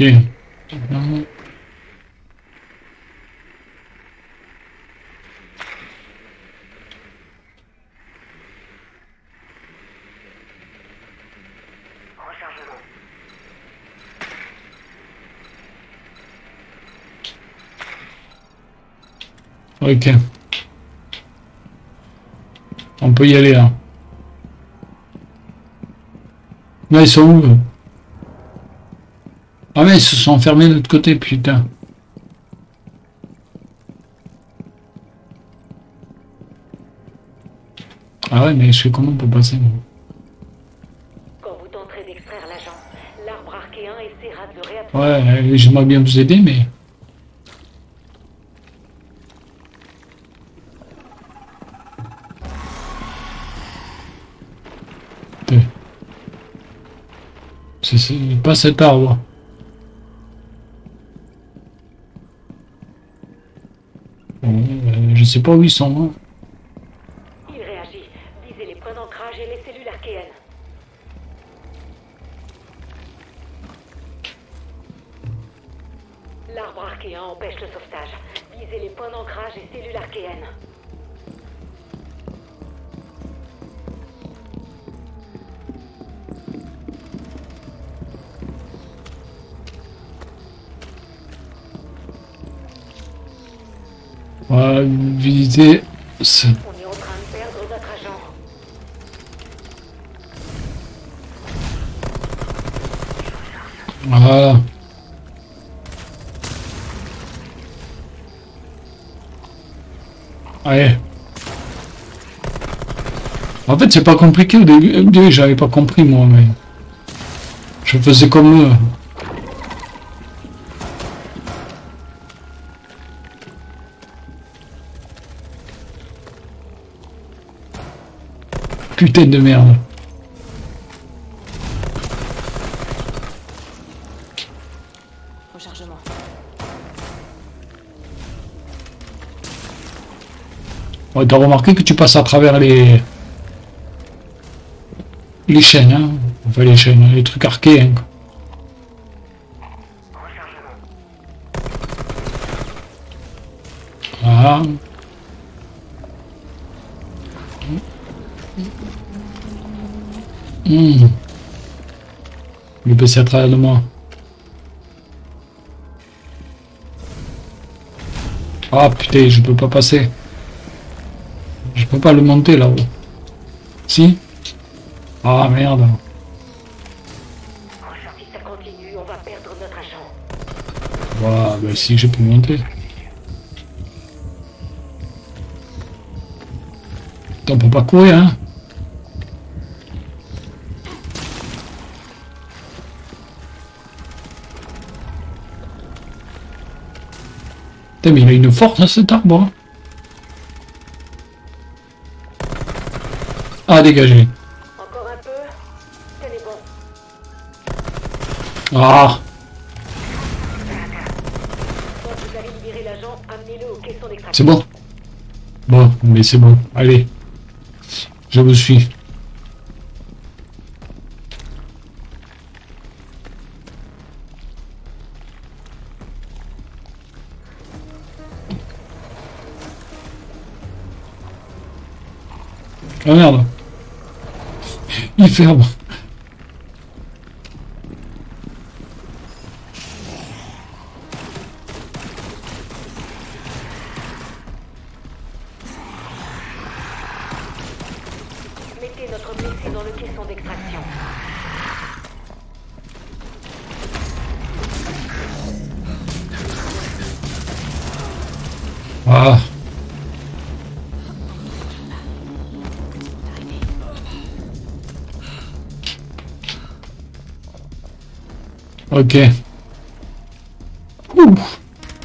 Ok. On peut y aller là. Là ils sont où eux? Ah mais ils se sont enfermés de l'autre côté, putain. Ah ouais, mais je sais comment on peut passer. Quand vous tenterez d'extraire l'agent, l'arbre archéen essaiera de le réabsorber. Ouais, j'aimerais bien vous aider, mais... C'est pas cet arbre. Je sais pas où ils sont. Hein. Il réagit. Visez les points d'ancrage et les cellules archéennes. L'arbre archéen empêche le sauvetage. Visez les points d'ancrage et cellules archéennes. On va visiter ce... On est en train de perdre notre agent. Voilà. Allez. En fait, c'est pas compliqué au début, j'avais pas compris moi, mais je faisais comme eux. Putain de merde. Rechargement. Ouais, t'as remarqué que tu passes à travers les chaînes, hein. Enfin les chaînes, les trucs archéens. Voilà. Le PC à travers de moi. Ah putain, je peux pas passer. Je peux pas le monter là-haut. Si? Ah merde. Si ça continue, on va perdre notre agent. Voilà, bah si je peux monter. Attends, on peut pas courir, hein? Putain, mais il a une force, hein, cet arbre. Hein. Ah, dégagé. Encore un peu. Tenez bon. Ah. Quand vous allez libérer l'agent, amenez-le au caisson d'extraction. C'est bon. Bon, mais c'est bon. Allez. Je vous suis. Oh merde. Il ferme. Mettez notre blessé dans le caisson d'extraction. Ah. Ok. Ouf.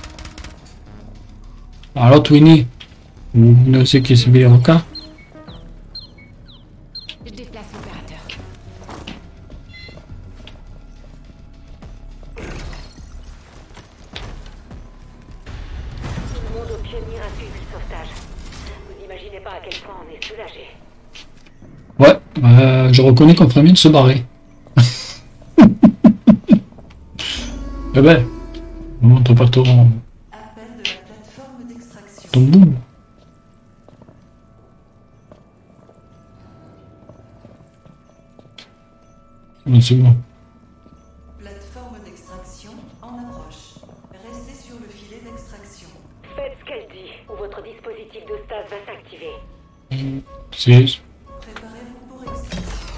Alors Twinny, ne sais qui c'est bien le cas. Je déplace l'opérateur. Tout le monde au pionnier a suivi le sauvetage. Vous imaginez pas à quel point on est soulagé. Ouais, je reconnais qu'on ferait mieux de se barrer. Eh ben, ne montre pas ton... Appel de la plateforme d'extraction. ton bout. Non, c'est bon. Plateforme d'extraction en approche. Restez sur le filet d'extraction. Faites ce qu'elle dit, ou votre dispositif de stase va s'activer. C'est... Préparez-vous pour extraction.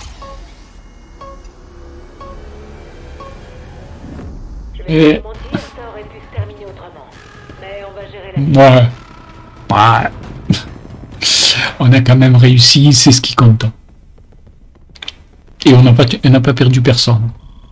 Je Et- vais pas te mentir, ça aurait pu se terminer autrement. Mais on va gérer la... Ouais. Ouais. On a quand même réussi, c'est ce qui compte. Et on n'a pas perdu personne.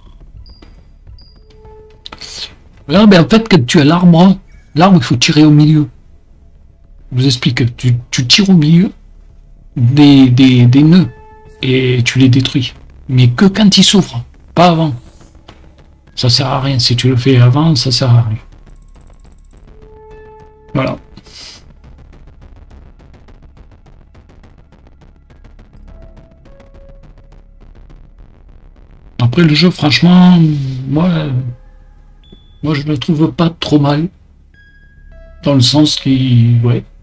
Non, mais en fait, quand tu as l'arbre, il faut tirer au milieu. Je vous explique, tu tires au milieu des nœuds et tu les détruis. Mais que quand ils s'ouvrent, pas avant. Ça sert à rien. Si tu le fais avant, ça sert à rien. Voilà. Après le jeu, franchement, moi je le trouve pas trop mal. Dans le sens qui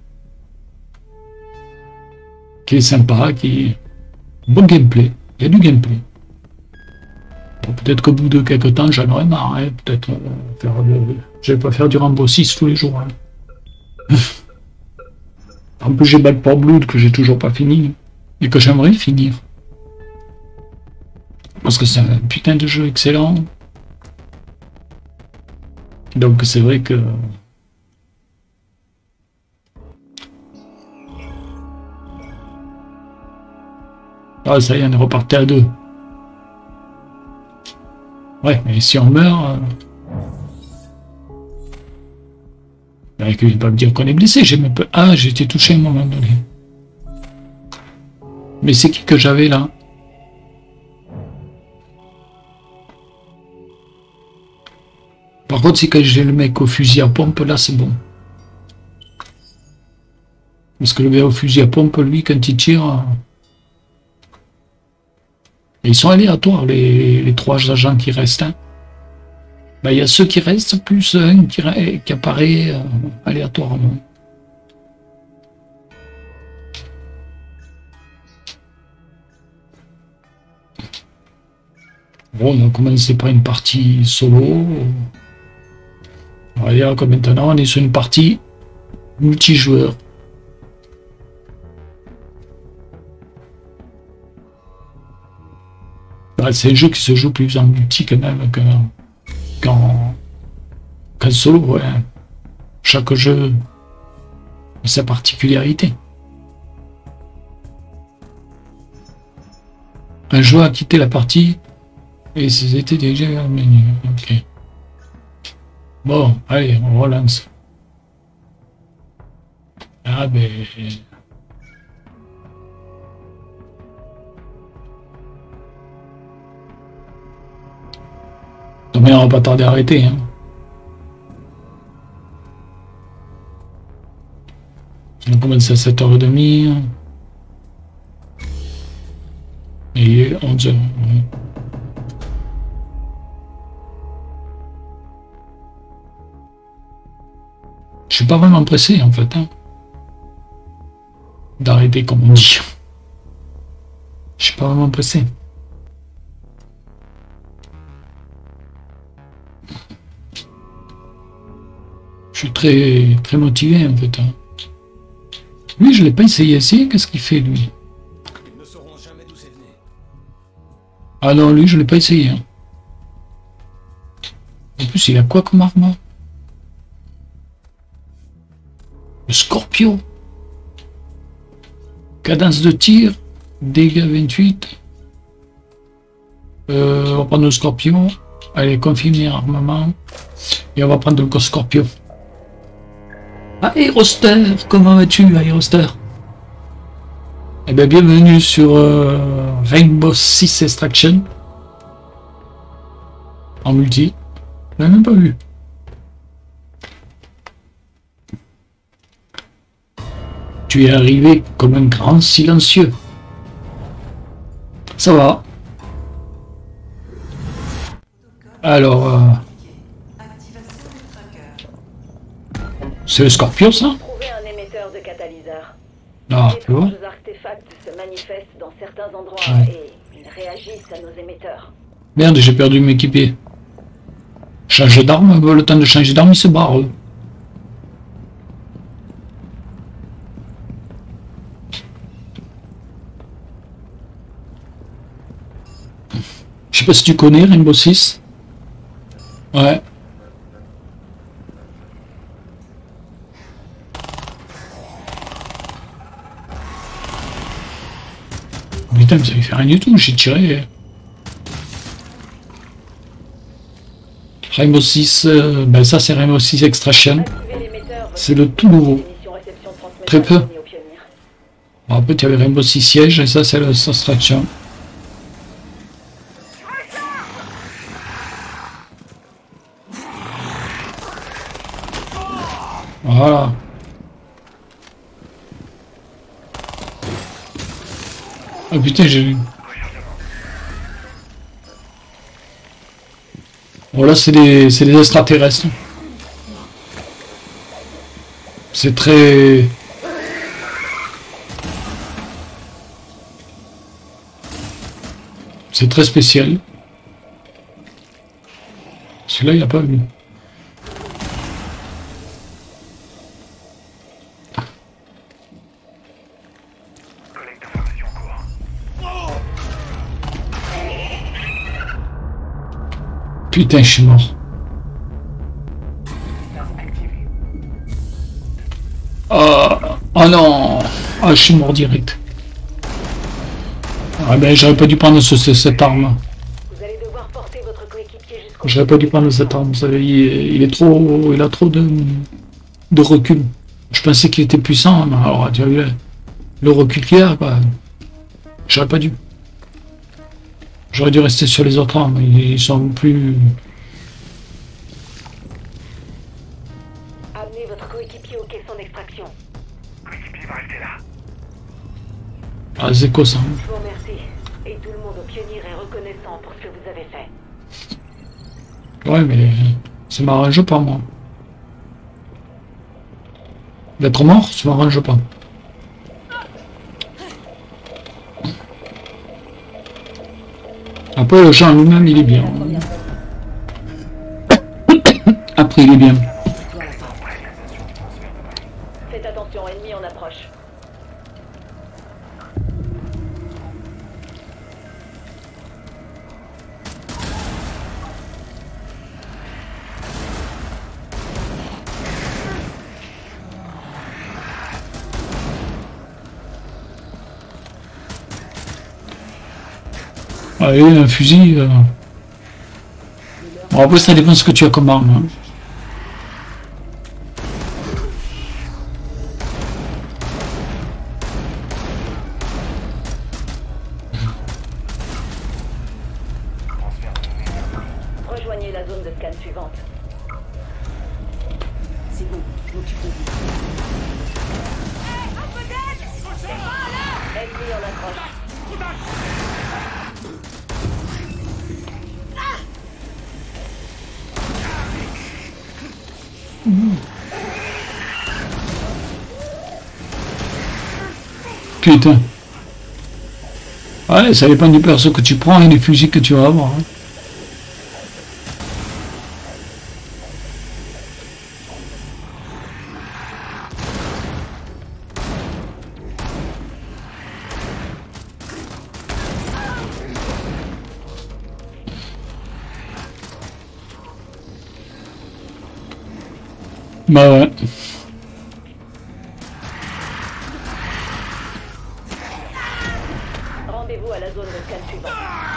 est sympa, qui est bon gameplay. Il y a du gameplay. Bon, peut-être qu'au bout de quelques temps, j'en aurais marre. Hein. Peut-être je vais pas faire du Rambo 6 tous les jours. Hein. En plus, j'ai Back 4 Blood que j'ai toujours pas fini et que j'aimerais finir. Parce que c'est un putain de jeu excellent. Donc c'est vrai que... Ah ça y est, on est reparti à 2. Ouais, mais si on meurt... Il ne va pas me dire qu'on est blessé, j'ai même pas... Ah, j'ai été touché à un moment donné. Mais c'est qui que j'avais là? Par contre, c'est quand j'ai le mec au fusil à pompe, là, c'est bon. Parce que le gars au fusil à pompe, lui, quand il tire... Ils sont aléatoires, les 3 agents qui restent. Hein. Ben, il y a ceux qui restent, plus un qui apparaît aléatoirement. Bon, on a commencé par une partie solo. On va dire que maintenant on est sur une partie multijoueur. Bah, c'est un jeu qui se joue plus en multi quand même qu'en solo. Ouais. Chaque jeu a sa particularité. Un joueur a quitté la partie et c'était déjà le menu. Ok. Bon, allez, on relance. Ah ben... Non mais on va pas tarder à arrêter. Hein. On a commencé à 7h30. Et il est 11h. Ouais. Je suis pas vraiment pressé en fait. Hein, d'arrêter comme on dit. Je suis pas vraiment pressé. Je suis très motivé en fait. Hein. Lui, je l'ai pas essayé. Qu'est-ce qu'il fait lui? Ils ne sauront jamais d'où c'est venu. Ah non, lui, je l'ai pas essayé. Hein. En plus, il a quoi comme arme? Le Scorpio. Cadence de tir. Dégâts 28. On va prendre le Scorpion. Allez, confirmer armement. Et on va prendre le Scorpio. Aéroster, comment vas-tu, Aéroster? Eh bien, bienvenue sur Rainbow Six Extraction. En multi. Je l'ai même pas vu. Tu es arrivé comme un grand silencieux. Ça va. Alors... Activation du tracker. c'est le Scorpion, ça? Trouver un émetteur de catalyseur. Ah, tu vois? D'étranges artefacts se manifestent dans certains endroits Ouais. et ils réagissent à nos émetteurs. Merde, j'ai perdu mes équipiers. Changer d'arme, le temps de changer d'arme, il se barre. Je sais pas si tu connais Rainbow Six. Ouais. Putain, mais ça lui fait rien du tout, j'ai tiré. Rainbow Six, ben ça c'est Rainbow Six Extraction. C'est le tout nouveau. Très peu. Bon, après il y avait Rainbow Six Siege et ça c'est le Extraction. Voilà. Ah putain, j'ai... Bon là c'est des extraterrestres. C'est très... C'est très spécial. Celui-là il n'y a pas vu. Putain, je suis mort. Oh non. Ah, je suis mort direct. Ah ben, j'aurais pas dû prendre cette arme. J'aurais pas dû prendre cette arme. Vous savez, il est trop... Il a trop de recul. Je pensais qu'il était puissant, mais alors, tu as vu le recul qu'il a, quoi. J'aurais pas dû. J'aurais dû rester sur les autres armes, ils sont plus... Amenez votre coéquipier au caisson d'extraction. Coéquipier va rester là. Ah, c'est quoi ça? Je vous remercie. Et tout le monde au pionnier est reconnaissant pour ce que vous avez fait. Ouais, mais ça m'arrange pas, moi. D'être mort, ça m'arrange pas. Après, le jeu lui-même, il est bien. Après, il est bien. Faites attention, ennemi en approche. Allez, un fusil... Bon, après, ça dépend de ce que tu as comme arme. Hein. Rejoignez la zone de scan suivante. C'est bon, je m'occupe de vous. Ennemi en approche. Putain. Ouais, ça dépend du perso que tu prends et des fusils que tu vas avoir. Hein. Bah ouais. Rendez-vous à la zone de scan suivante.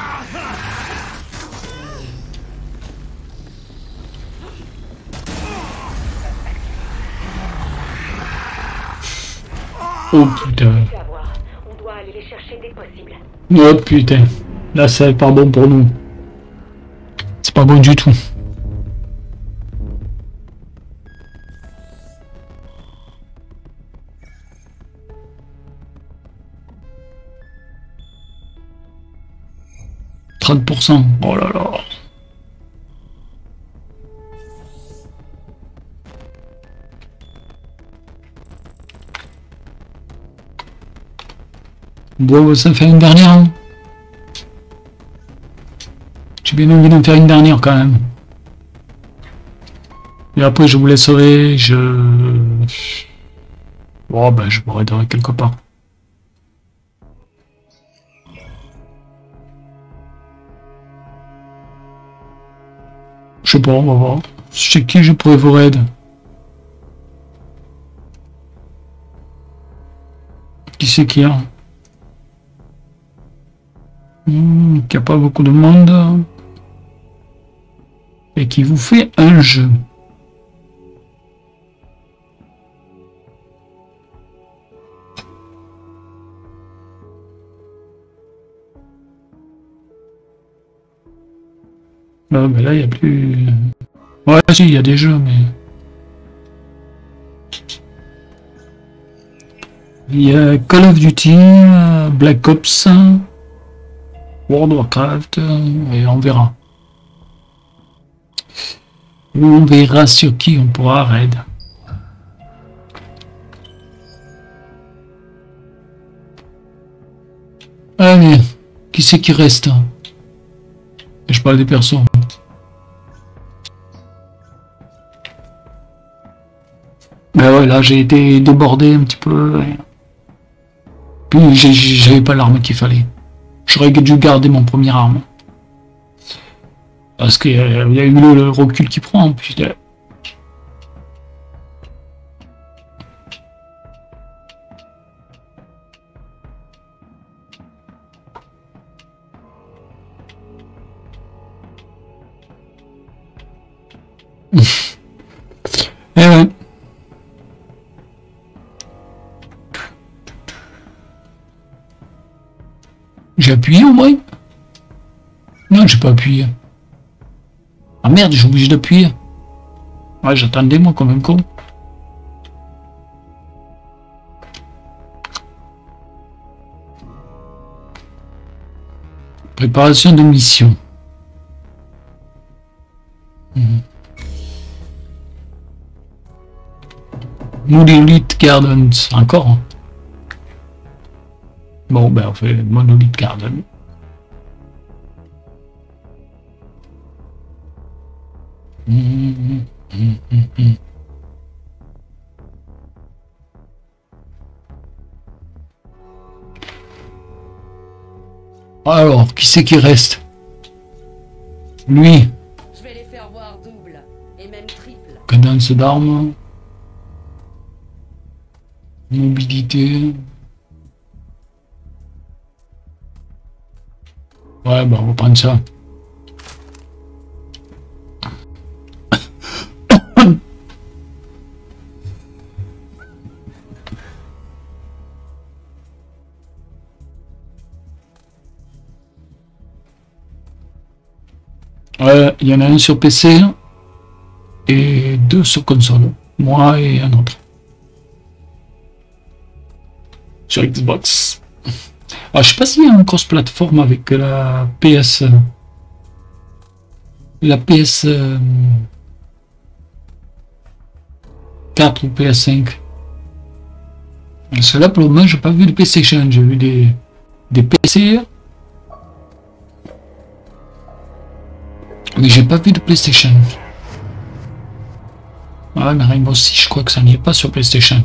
Oh putain. On doit aller les chercher dès que possible. Oh putain. Là, c'est pas bon pour nous. C'est pas bon du tout. %. Oh là là. Bon, ça fait une dernière. Hein. J'ai bien envie d'en faire une dernière quand même. Et après, je vous laisserai. Oh, ben, je m'arrêterai quelque part. Je sais pas, on va voir. Chez qui je pourrais vous aider? Qui c'est qu'il y a? Il n'y a pas beaucoup de monde. Et qui vous fait un jeu. Ah, mais là, il n'y a plus... Ouais, si, il y a des jeux, mais... Il y a Call of Duty, Black Ops, World of Warcraft, et on verra. On verra sur qui on pourra raid. Allez, qui c'est qui reste? Je parle des persos. Mais ouais, là j'ai été débordé un petit peu. Puis j'avais pas l'arme qu'il fallait. J'aurais dû garder mon première arme. Parce qu'il y a eu le recul qui prend. Putain. Eh ouais. J'ai appuyé au moins? Non, j'ai pas appuyé. Ah merde, j'ai obligé d'appuyer. Ouais, j'attendais moi comme un con. Préparation de mission. Monolith Gardens, encore. Hein. Bon, ben on fait Monolith Garden. Alors, qui c'est qui reste? Lui. Je vais les faire voir double et même triple. Cadence d'armes. Mobilité. Ouais, bah on va prendre ça. Ouais, il y en a un sur PC et deux sur console. Moi et un autre. Sur Xbox. Ah, je sais pas s'il y a un cross-platform avec la PS. La PS 4 ou PS5. Parce que là, pour le moment, j'ai pas vu de PlayStation. J'ai vu des PC. Mais j'ai pas vu de PlayStation. Ouais, mais Rainbow Six, je crois que ça n'y est pas sur PlayStation.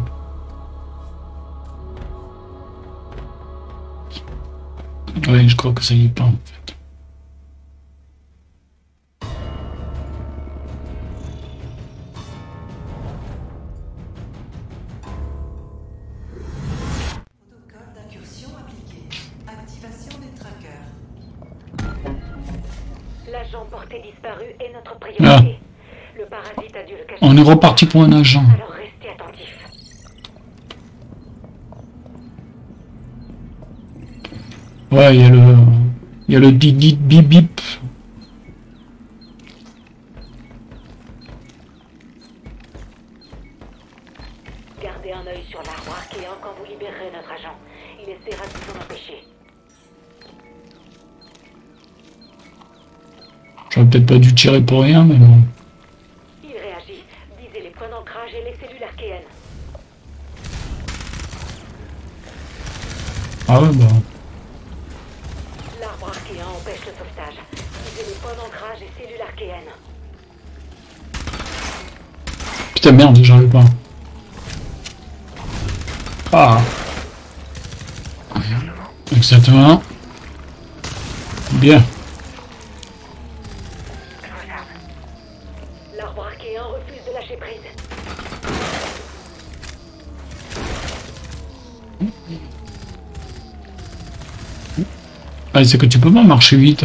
Oui, je crois que ça y est pas en fait. Protocole d'incursion appliqué. Activation des trackers. L'agent porté disparu est notre priorité. Le parasite a dû le cacher. On est reparti pour un agent. Alors restez attentifs. Ouais, il y a le dit bip bip. Gardez un œil sur l'arbre archéen quand vous libérerez notre agent. Il essaiera de vous en empêcher. J'aurais peut-être pas dû tirer pour rien, mais bon. Il réagit. Visez les points d'ancrage et les cellules archéennes. Ah ouais, bah. L'arbre archéen empêche le sauvetage. Visez les points d'ancrage et cellules archéennes. Putain, merde, j'arrive pas. Ah. Exactement. Ah, c'est que tu peux pas marcher vite.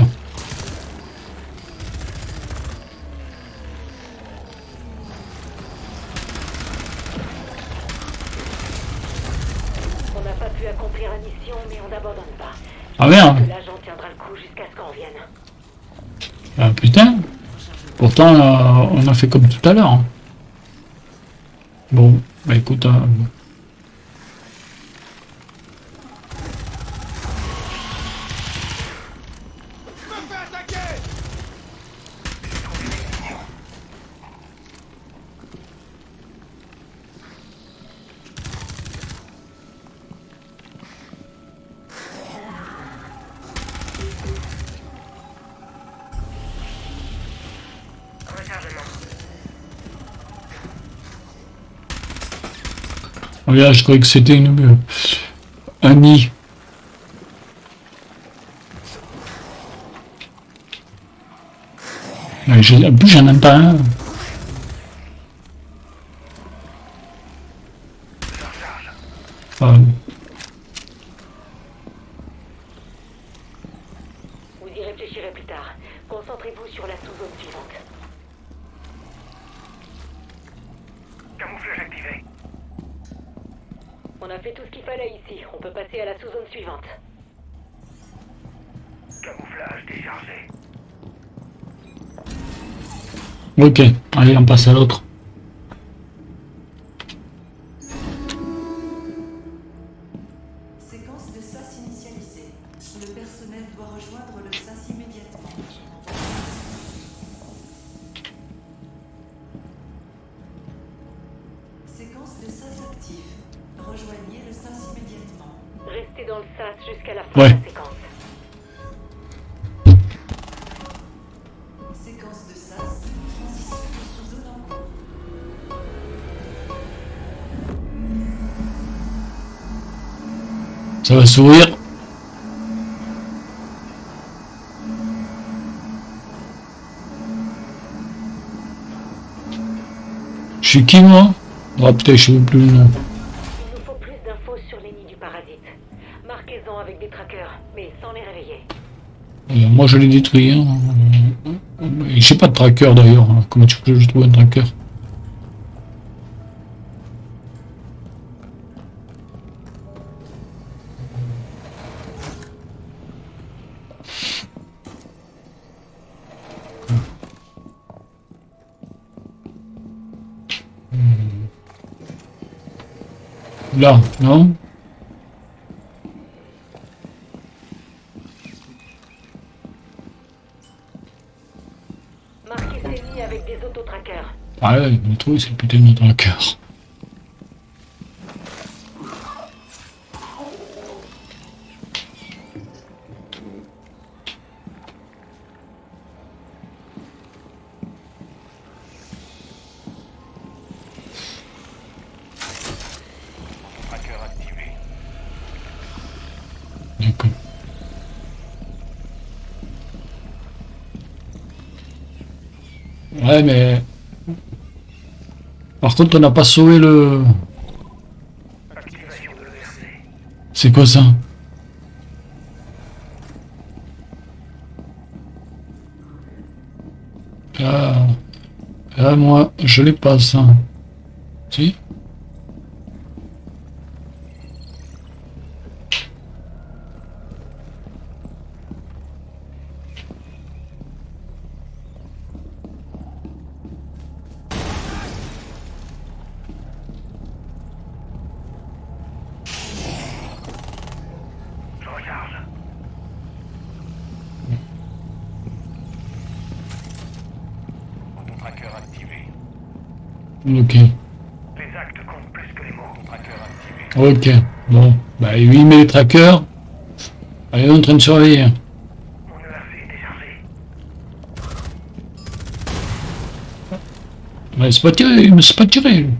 On n'a pas pu accomplir la mission, mais on n'abandonne pas. Ah merde. Que l'agent tiendra le coup jusqu'à ce qu'on revienne. Ah putain. Pourtant, on a fait comme tout à l'heure. Bon, bah écoute... Oh là, je croyais que c'était un nid. En plus, j'en aime pas un. Vous y réfléchirez plus tard. Concentrez-vous sur la sous-zone suivante. Camouflage activé. On a fait tout ce qu'il fallait ici. On peut passer à la sous-zone suivante. Camouflage déchargé. Ok, allez, on passe à l'autre. Séquence de SAS initialisée. Le personnel doit rejoindre le SAS immédiatement. Séquence de SAS active. Rejoignez le SAS immédiatement. Restez dans le SAS jusqu'à la fin de la séquence. Séquence de SAS. Transition de sous-zone en cours. Ça va sourire. Je suis qui moi? Oh putain, je sais même plus le nom. Il nous faut plus d'infos sur les nids du parasite. Marquez-en avec des trackers, mais sans les réveiller. Moi je l'ai détruit. Hein. J'ai pas de tracker d'ailleurs. Hein. Comment tu peux que je trouve un tracker? Là, non? Marquez ces nids avec des autotrackers. Ah ouais, le truc c'est le putain de tracker. Tracker activé. D'accord. Ouais, mais... Par contre, on n'a pas sauvé le... Activation de l'ERC. C'est quoi ça? Ah, moi, je l'ai pas, ça. Si? Je recharge. Autotracker activé. Ok. Les actes comptent plus que les mots. Autotracker activé. Ok. Bon. Bah, lui, il met les trackers. Allez, on est en train de surveiller. Mon ERC est déchargé. Ouais, c'est pas tiré, mais c'est pas tiré. Lui.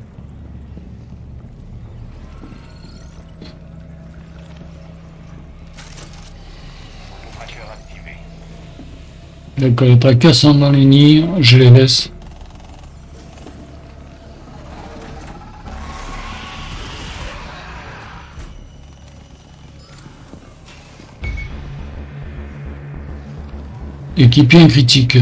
Autotracker activé. D'accord, les trackers sont dans les nids, je les laisse. Équipier critique.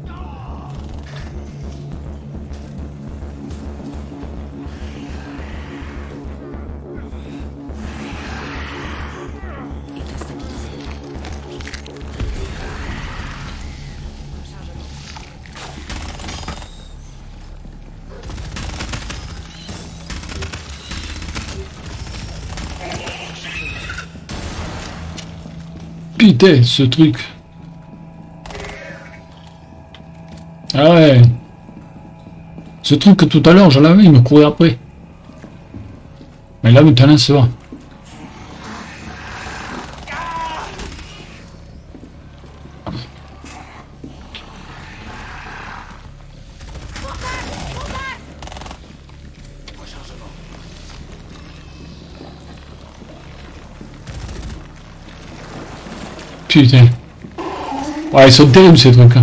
Putain, ce truc. Ah ouais. Ce truc que tout à l'heure, je l'avais, il me courait après. Mais là, maintenant, c'est bon. Putain. Ouais, ils sont terribles ces trucs. Hein.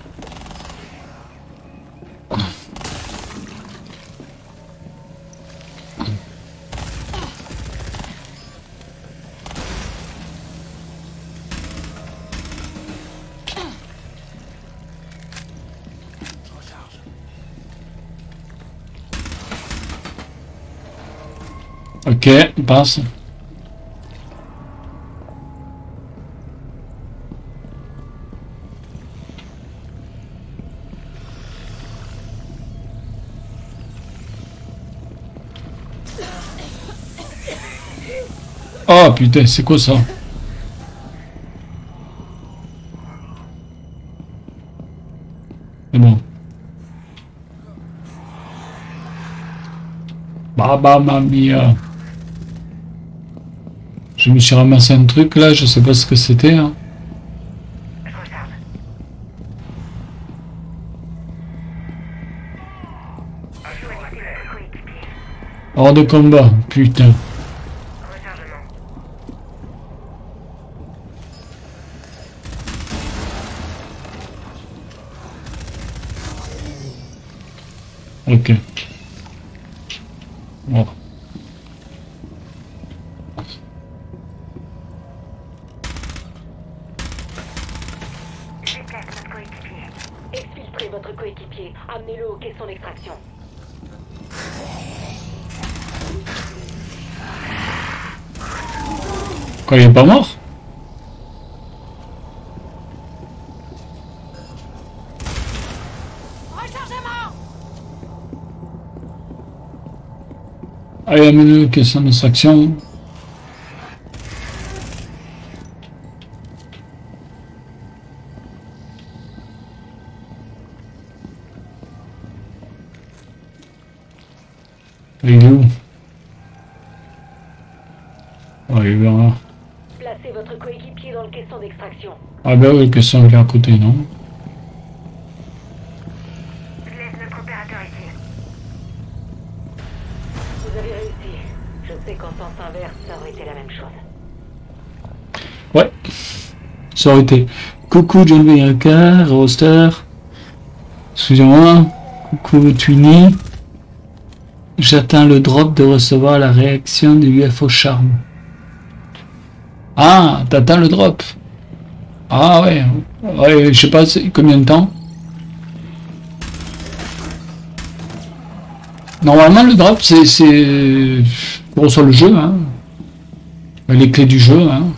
Ok, passe. Oh putain, c'est quoi ça? C'est bon. Mamma mia. Je me suis ramassé un truc là, je sais pas ce que c'était. Hein. Hors de combat, putain. Ok. Bon. Exfiltrez votre coéquipier. Amenez-le au caisson d'extraction. Quoi, il est pas mort? Allez, amène-le, question d'extraction. Il est où? Oh, il est vers là. Placez votre coéquipier dans le caisson d'extraction. Ah ben oui, le caisson il est à côté, non? Je laisse notre opérateur ici. Vous avez réussi. Je sais qu'en sens inverse, ça aurait été la même chose. Ouais. Ça aurait été. Coucou John Becker, Roster. Excusez-moi. Coucou Twinny. J'attends le drop de recevoir la réaction du UFO Charme. Ah, t'attends le drop. Ah ouais. Ouais, je sais pas combien de temps. Normalement le drop c'est pour sur le jeu, hein. Les clés du jeu, hein.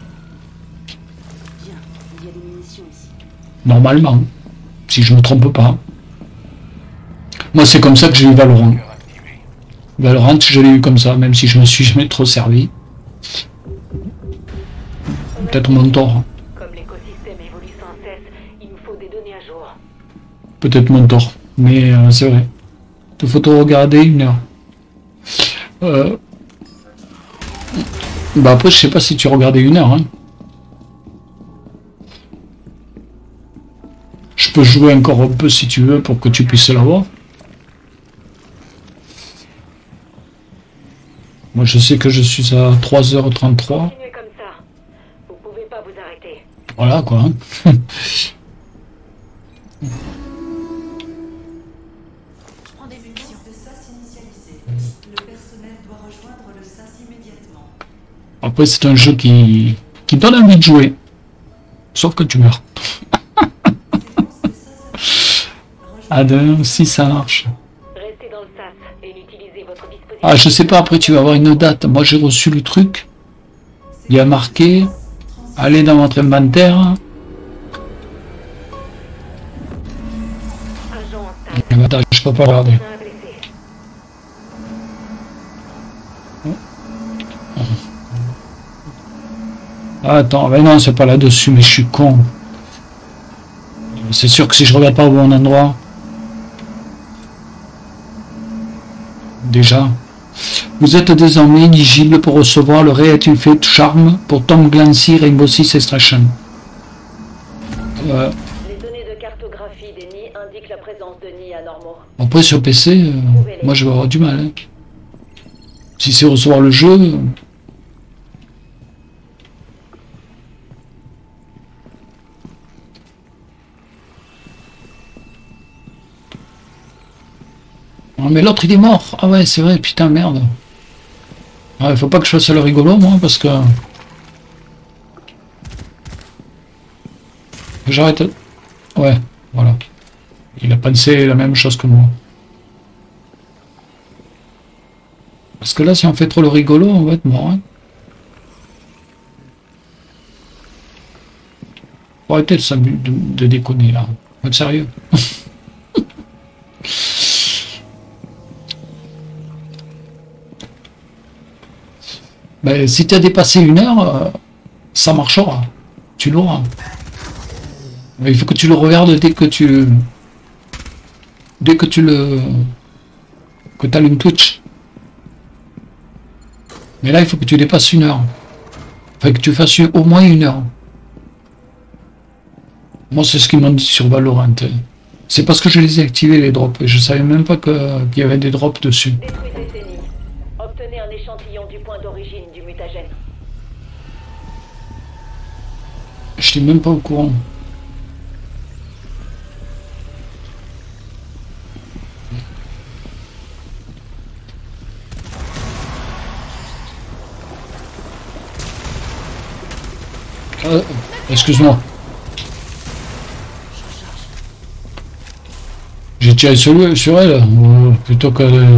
Normalement. Si je me trompe pas. Moi c'est comme ça que j'ai eu Valorant. Valorant, je l'ai eu comme ça, même si je me suis jamais trop servi. Peut-être mon tort. Comme l'écosystème évolue sans cesse, il nous faut des données à jour. Peut-être mon tort, mais c'est vrai. Il faut tout regarder 1 heure. Bah après, je sais pas si tu regardais 1 heure. Hein. Je peux jouer encore un peu si tu veux pour que tu puisses l'avoir. Moi je sais que je suis à 3h33. Continuez comme ça. Vous pouvez pas vous arrêter. Voilà quoi. Je prends des munitions. De SAS initialisé. Le personnel doit rejoindre le SAS immédiatement. Après c'est un jeu qui donne envie de jouer. Sauf que tu meurs. à deux, si ça marche. Restez dans le sas et utilisez votre dispositif. Ah, je sais pas, après tu vas avoir une date. Moi j'ai reçu le truc. Il y a marqué, allez dans votre inventaire. Agent en sas. Attends, je peux pas regarder. Un blessé. Ah, attends, mais non, c'est pas là-dessus, mais je suis con. C'est sûr que si je regarde pas au bon endroit. Déjà. Vous êtes désormais éligible pour recevoir le réétuffé de charme pour Tom Clancy Rainbow Six Extraction. Les données de cartographie des nids indiquent la présence de nids anormaux. Après sur PC, moi je vais avoir du mal. Hein. Si c'est recevoir le jeu. Oh, mais l'autre il est mort. Ah ouais c'est vrai, putain merde. Ouais, faut pas que je fasse le rigolo moi parce que. J'arrête. Ouais, voilà. Il a pensé la même chose que moi. Parce que là, si on fait trop le rigolo, on va être mort. Hein. Faut arrêter de déconner là. Faut être sérieux. Ben, si tu as dépassé 1 heure, ça marchera. Tu l'auras. Mais il faut que tu le regardes dès que tu allumes Twitch. Mais là, il faut que tu dépasses 1 heure. Enfin, que tu fasses au moins 1 heure. Moi, c'est ce qu'ils m'ont dit sur Valorant. C'est parce que je les ai activés, les drops. Et je savais même pas qu'il y avait des drops dessus. Détruisez ces nids. Obtenez un échantillon du point d'origine du mutagène. Je n'étais même pas au courant. Excuse-moi. J'ai tiré sur elle, plutôt que de...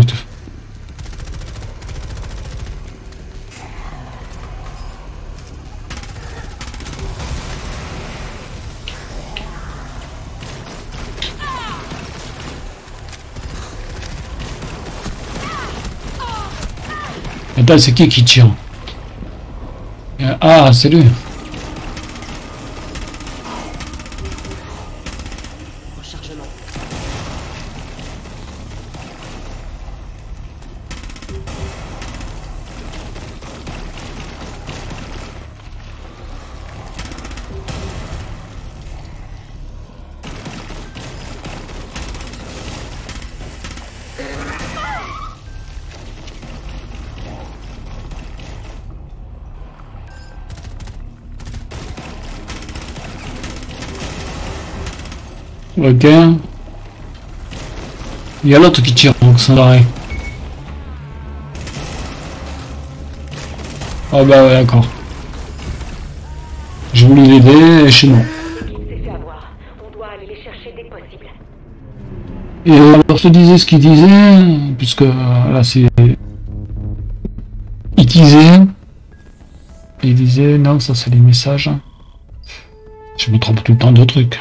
Attends, c'est qui tire? Ah, c'est lui. Ok. Il y a l'autre qui tire, donc sans arrêt. Ah bah ouais, d'accord. J'ai voulu l'aider et chez moi. Il s'est fait avoir. On doit aller les chercher dès que possible. Et alors je te disais ce qu'il disait, puisque là c'est... Il disait, non ça c'est les messages. Je me trompe tout le temps de trucs.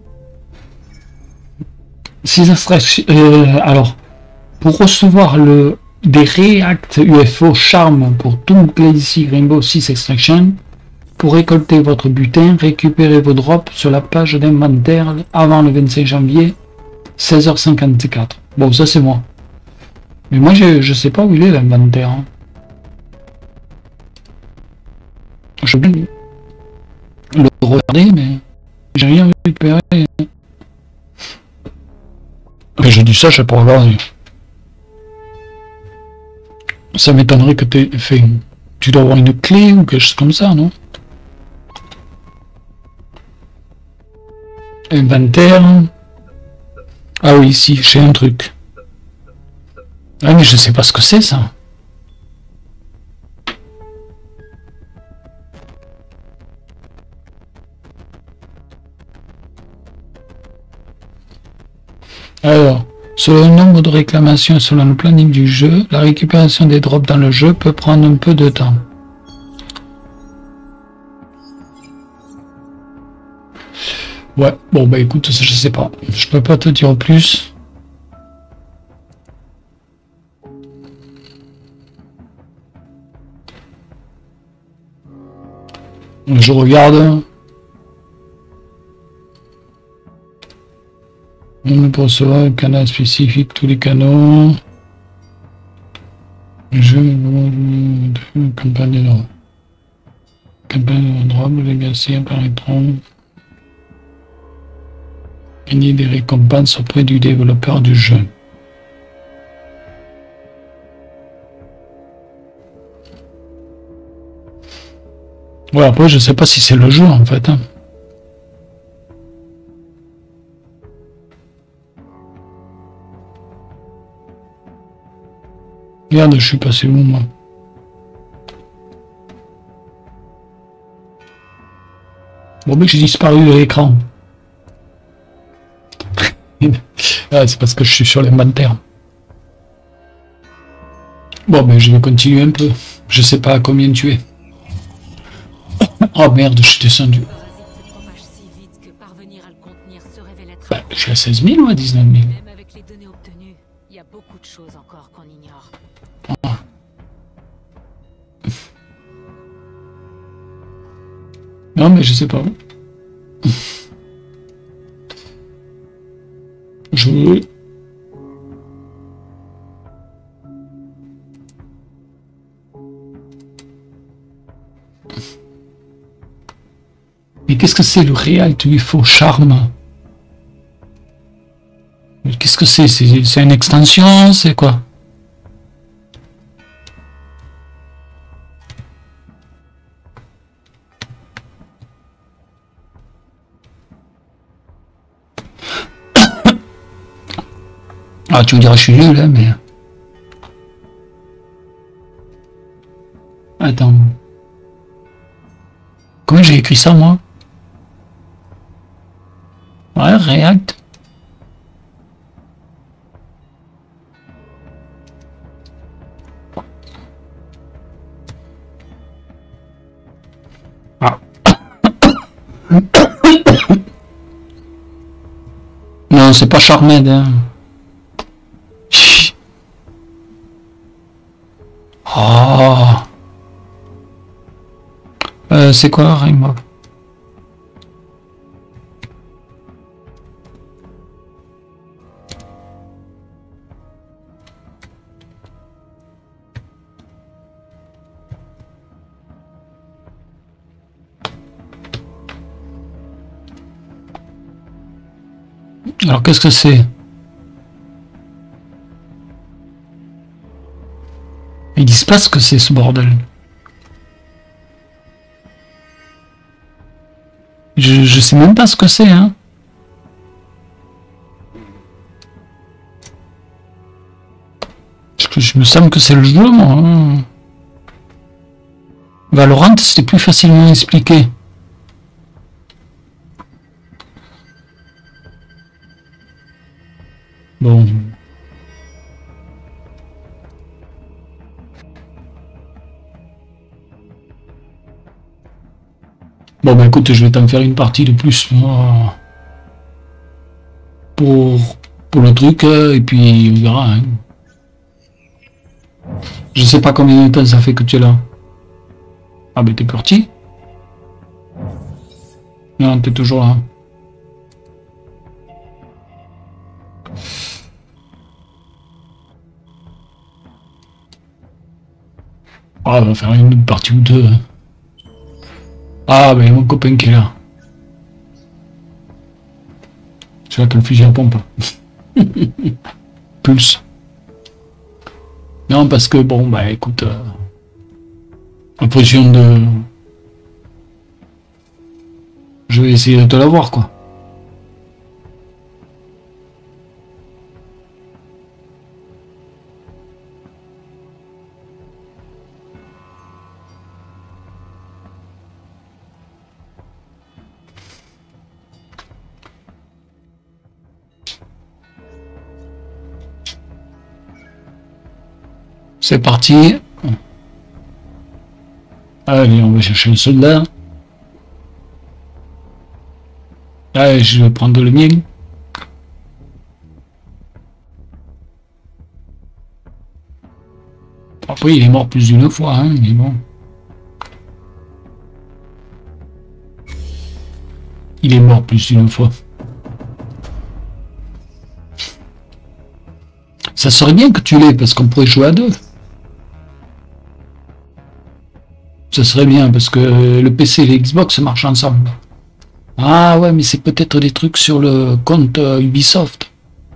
Alors, pour recevoir des React UFO Charm pour Tom Clancy Rainbow Six Extraction, pour récolter votre butin, récupérez vos drops sur la page d'inventaire avant le 25 janvier, 16h54. Bon, ça c'est moi. Mais moi, je sais pas où il est l'inventaire. Hein. Je peux le regarder, mais j'ai rien récupéré. Mais je dis ça, je sais pas regarder. Ça m'étonnerait que tu fait. Tu dois avoir une clé ou quelque chose comme ça, non? Inventaire. Ah oui, ici, j'ai un truc. Ah mais je sais pas ce que c'est ça. Alors, selon le nombre de réclamations, selon le planning du jeu, la récupération des drops dans le jeu peut prendre un peu de temps. Ouais, bon bah écoute, je sais pas. Je peux pas te dire plus. Je regarde. On peut recevoir un canal spécifique, tous les canaux. Je campagne de campagne de drop, legacy apparaîtront. Gagner des récompenses auprès du développeur du jeu. Ouais, après je sais pas si c'est le jeu en fait. Hein. Regarde, je suis passé où moi? Bon mec, j'ai disparu de l'écran. Ah, c'est parce que je suis sur l'inventaire. Bon ben je vais continuer un peu. Je sais pas à combien tu es. Oh merde, je suis descendu. Bah, je suis à 16 000 ou à 19 000? Même avec les données obtenues, il y a beaucoup de choses encore qu'on ignore. Ah. Non mais je sais pas. Je... Mais qu'est-ce que c'est le Real UFO Charme? Qu'est-ce que c'est? C'est une extension? C'est quoi? Ah, tu me diras, je suis nul, hein, mais... Attends. Comment j'ai écrit ça, moi? Ouais, React. Ah. Non, c'est pas Charmed, hein. Oh. C'est quoi, Rainbow? Alors qu'est-ce que c'est? Ils disent pas ce que c'est ce bordel. Je sais même pas ce que c'est, hein. Je me semble que c'est le jeu, moi. Hein. Valorant, c'était plus facilement expliqué. Bon. Bon bah écoute, je vais t'en faire une partie de plus moi, pour le truc et puis on verra. Hein. Je sais pas combien de temps ça fait que tu es là. Ah bah t'es parti? Non, t'es toujours là. Ah, on va faire une partie ou deux. Hein. Ah, ben mon copain qui est là. C'est là que le fusil à pompe. Pulse. Non, parce que bon, bah écoute, en fonction de... Je vais essayer de te l'avoir, quoi. C'est parti. Allez, on va chercher un soldat. Allez, je vais prendre le mien. Après, il est mort plus d'une fois, hein, mais bon. Il est mort plus d'une fois. Ça serait bien que tu l'aies, parce qu'on pourrait jouer à deux. Ça serait bien, parce que le PC et les Xbox marchent ensemble. Ah ouais, mais c'est peut-être des trucs sur le compte Ubisoft.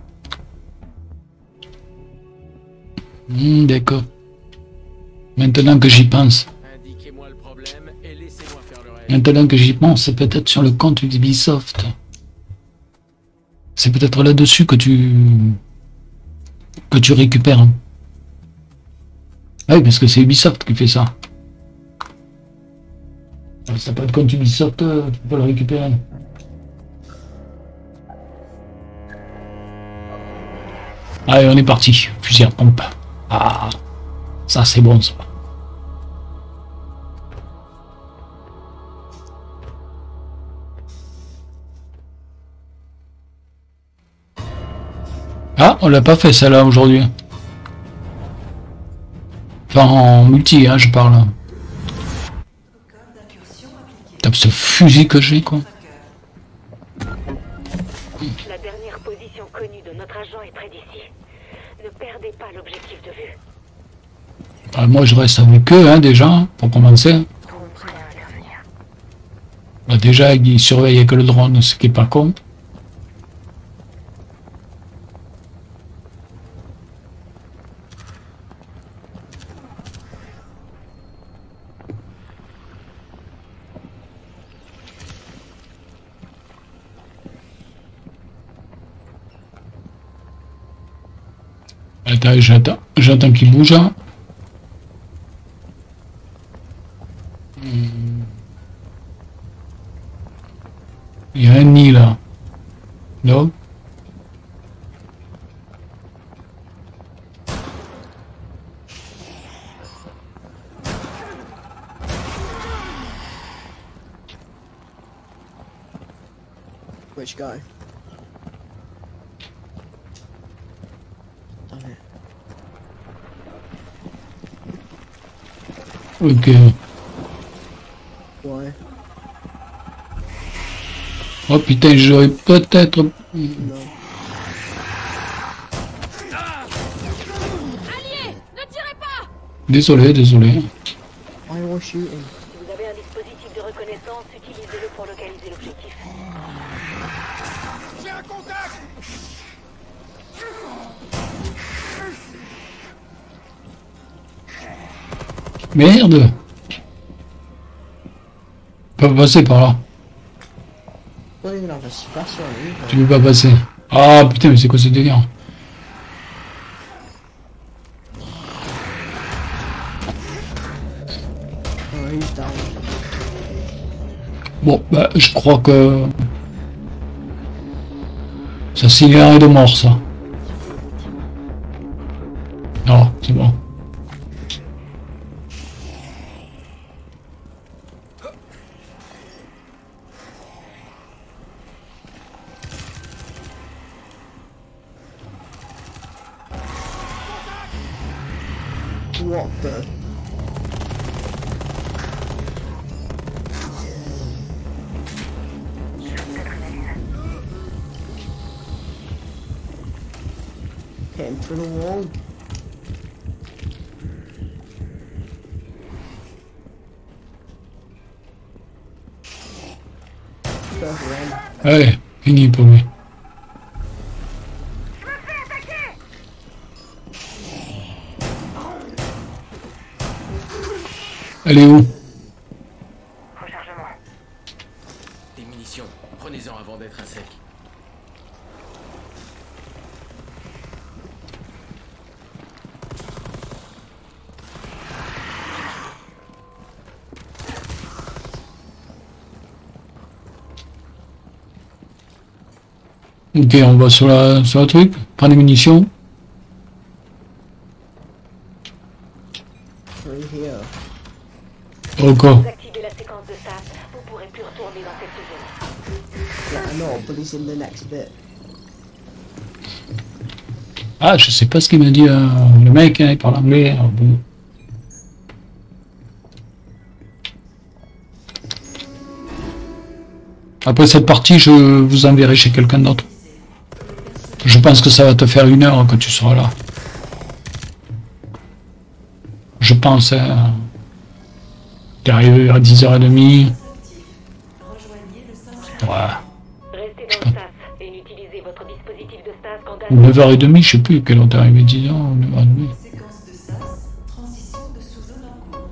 D'accord. Maintenant que j'y pense. Indiquez-moi le problème et laissez-moi faire le reste. Maintenant que j'y pense, c'est peut-être sur le compte Ubisoft. C'est peut-être là-dessus que tu récupères. Ah oui, parce que c'est Ubisoft qui fait ça. Si t'as pas de compte Ubisoft, tu peux le récupérer. Allez, on est parti. Fusil à pompe. Ah, ça c'est bon ça. Ah, on l'a pas fait celle-là aujourd'hui. Enfin, en multi, hein, je parle. Tape ce fusil que j'ai, quoi. La dernière position connue de notre agent est près d'ici. Ne perdez pas l'objectif de vue. Ah, moi, je reste avec eux, hein, déjà, pour commencer. Bah, déjà, ils surveillent avec le drone, ce qui est pas con. Attends, j'attends qu'il bouge. Il y a un nid là. Non? Which guy? Ok. Why? Oh putain, j'aurais peut-être... No. Désolé. Why was shooting? Si vous avez un dispositif de reconnaissance, utilisez-le pour localiser l'objectif. J'ai un contact! Merde! Pas passer par là. Don't even have a special either. Tu veux pas passer. Ah putain, mais c'est quoi ce délire? Oh, he's down. Bon, bah, je crois que... Ça signe l'arrêt de mort, ça. Non, c'est bon. What the? Came through the wall. First round. Allez, fini pour lui. Elle est où? Rechargement. Des munitions. Prenez-en avant d'être à sec. Ok, on va sur la truc. Prends des munitions. Encore. Vous activez la séquence de SAS, vous pourrez plus retourner dans cette zone. Yeah, I know, but he's in the next bit. Ah, je sais pas ce qu'il m'a dit le mec, hein, il parle anglais. Alors bon. Après cette partie, je vous enverrai chez quelqu'un d'autre. Je pense que ça va te faire 1 heure quand tu seras là. Je pense. Hein, t'es arrivé à 10h30. Ouais. Restez dans le SAS et n'utilisez votre dispositif de SAS qu'en cas Ou 9h30, je sais plus quelle heure t'es arrivé, 10h ou 9h30. Séquence de SAS, transition de sous-zone en cours.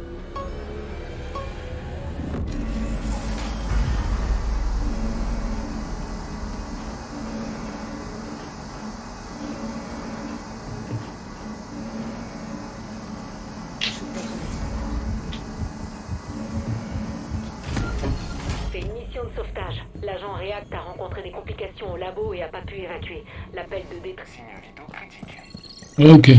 C'est une mission de sauvetage. L'agent React a rencontré des complications au labo et a pas pu évacuer. L'appel de détresse. Ok.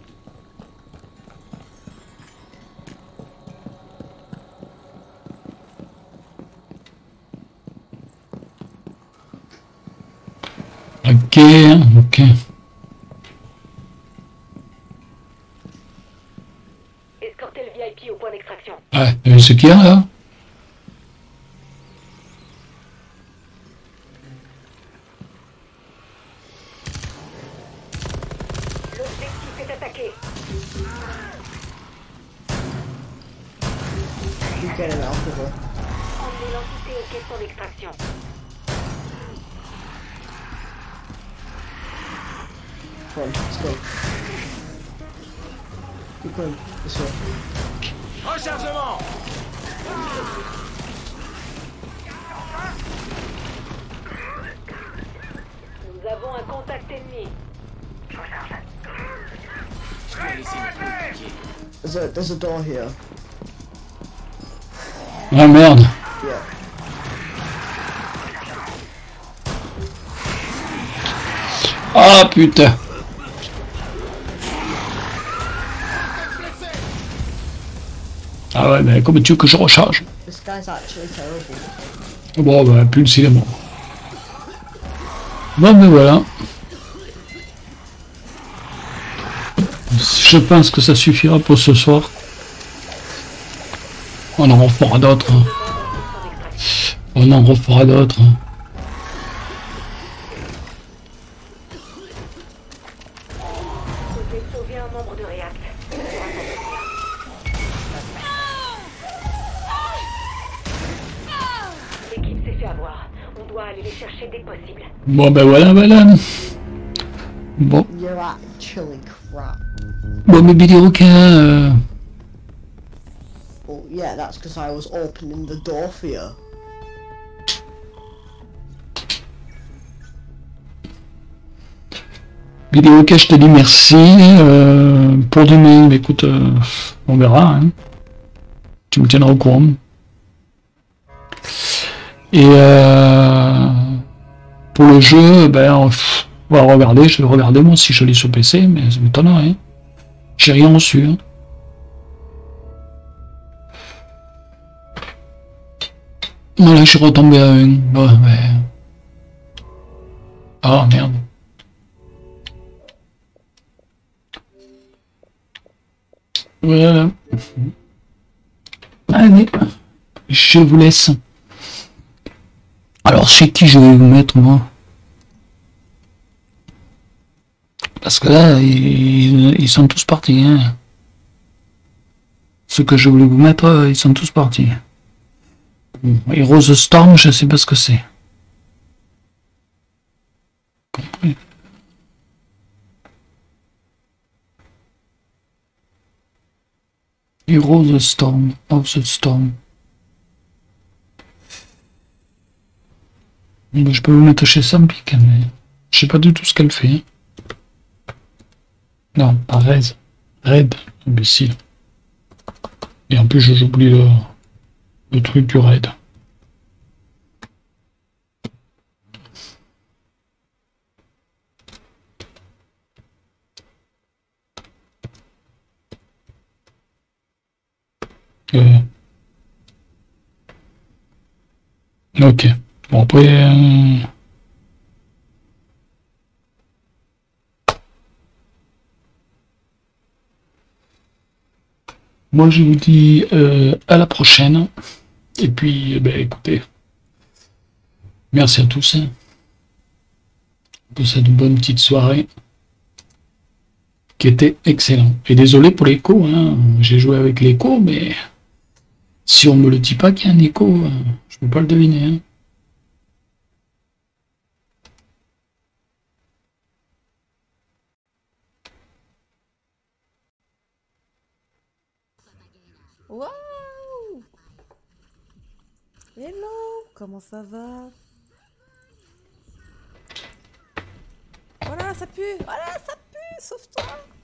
Ok, ok. Escortez le VIP au point d'extraction. Ouais, et ce qu'il y a là? L'objectif est attaqué. He's getting out of her. Emmenez l'entité au quai de point d'extraction. Come on, let's go. Keep going, this way. Rechargement! Nous avons un contact ennemi. There's a door here. Ah merde. Yeah. Ah putain. Ah ouais, mais comme tu veux que je recharge? This guy's actually terrible. Bon, bah, Pulse, il est mort. Bon, ben voilà. Je pense que ça suffira pour ce soir. On en refera d'autres. Hein. On en refera d'autres. Hein. Vous avez sauvé un membre de React. L'équipe s'est fait avoir. On doit aller les chercher dès que possible. Bon, ben voilà, voilà. Bon. You're actually crap. Bon, mais Billy Requin, Well, yeah, that's because I was opening the door for you. Billy Requin, je te dis merci. Pour demain, écoute, on verra. Hein. Tu me tiendras au courant. Et pour le jeu, ben, on va regarder. Je vais regarder moi si je l'ai sur PC, mais ça m'étonnerait. Hein. J'ai rien reçu. Hein. Voilà, je suis retombé à 1. Ouais, mais... Ah merde. Voilà. Allez, je vous laisse. Alors, chez qui je vais vous mettre, moi? Parce que là, ils sont tous partis. Hein. Ceux que je voulais vous mettre, ils sont tous partis. Heroes Storm, je sais pas ce que c'est. Compris. Heroes Storm, of the Storm. Je peux vous mettre chez Sampic, mais je sais pas du tout ce qu'elle fait. Non, pas Rez. Red, imbécile. Et en plus, j'oublie le truc du Red. Ok. Bon, après... Moi, je vous dis à la prochaine. Et puis, ben, écoutez, merci à tous. Hein. Pour cette bonne petite soirée qui était excellente. Et désolé pour l'écho, hein. J'ai joué avec l'écho, mais si on me le dit pas qu'il y a un écho, je peux pas le deviner. Hein. Waouh! Hello! Comment ça va? Voilà, ça pue! Voilà, ça pue! Sauve-toi!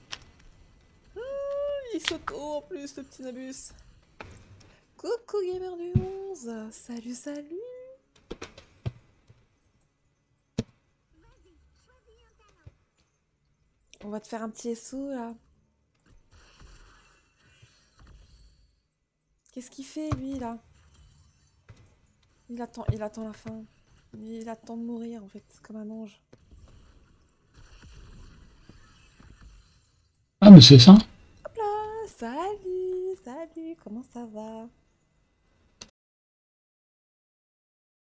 Il saute haut en plus, le petit Nabus. Coucou gamer du 11! Salut, salut! On va te faire un petit SO là. Qu'est-ce qu'il fait lui là? Il attend la fin. Il attend de mourir en fait, comme un ange. Ah mais c'est ça. Hop là, salut, comment ça va?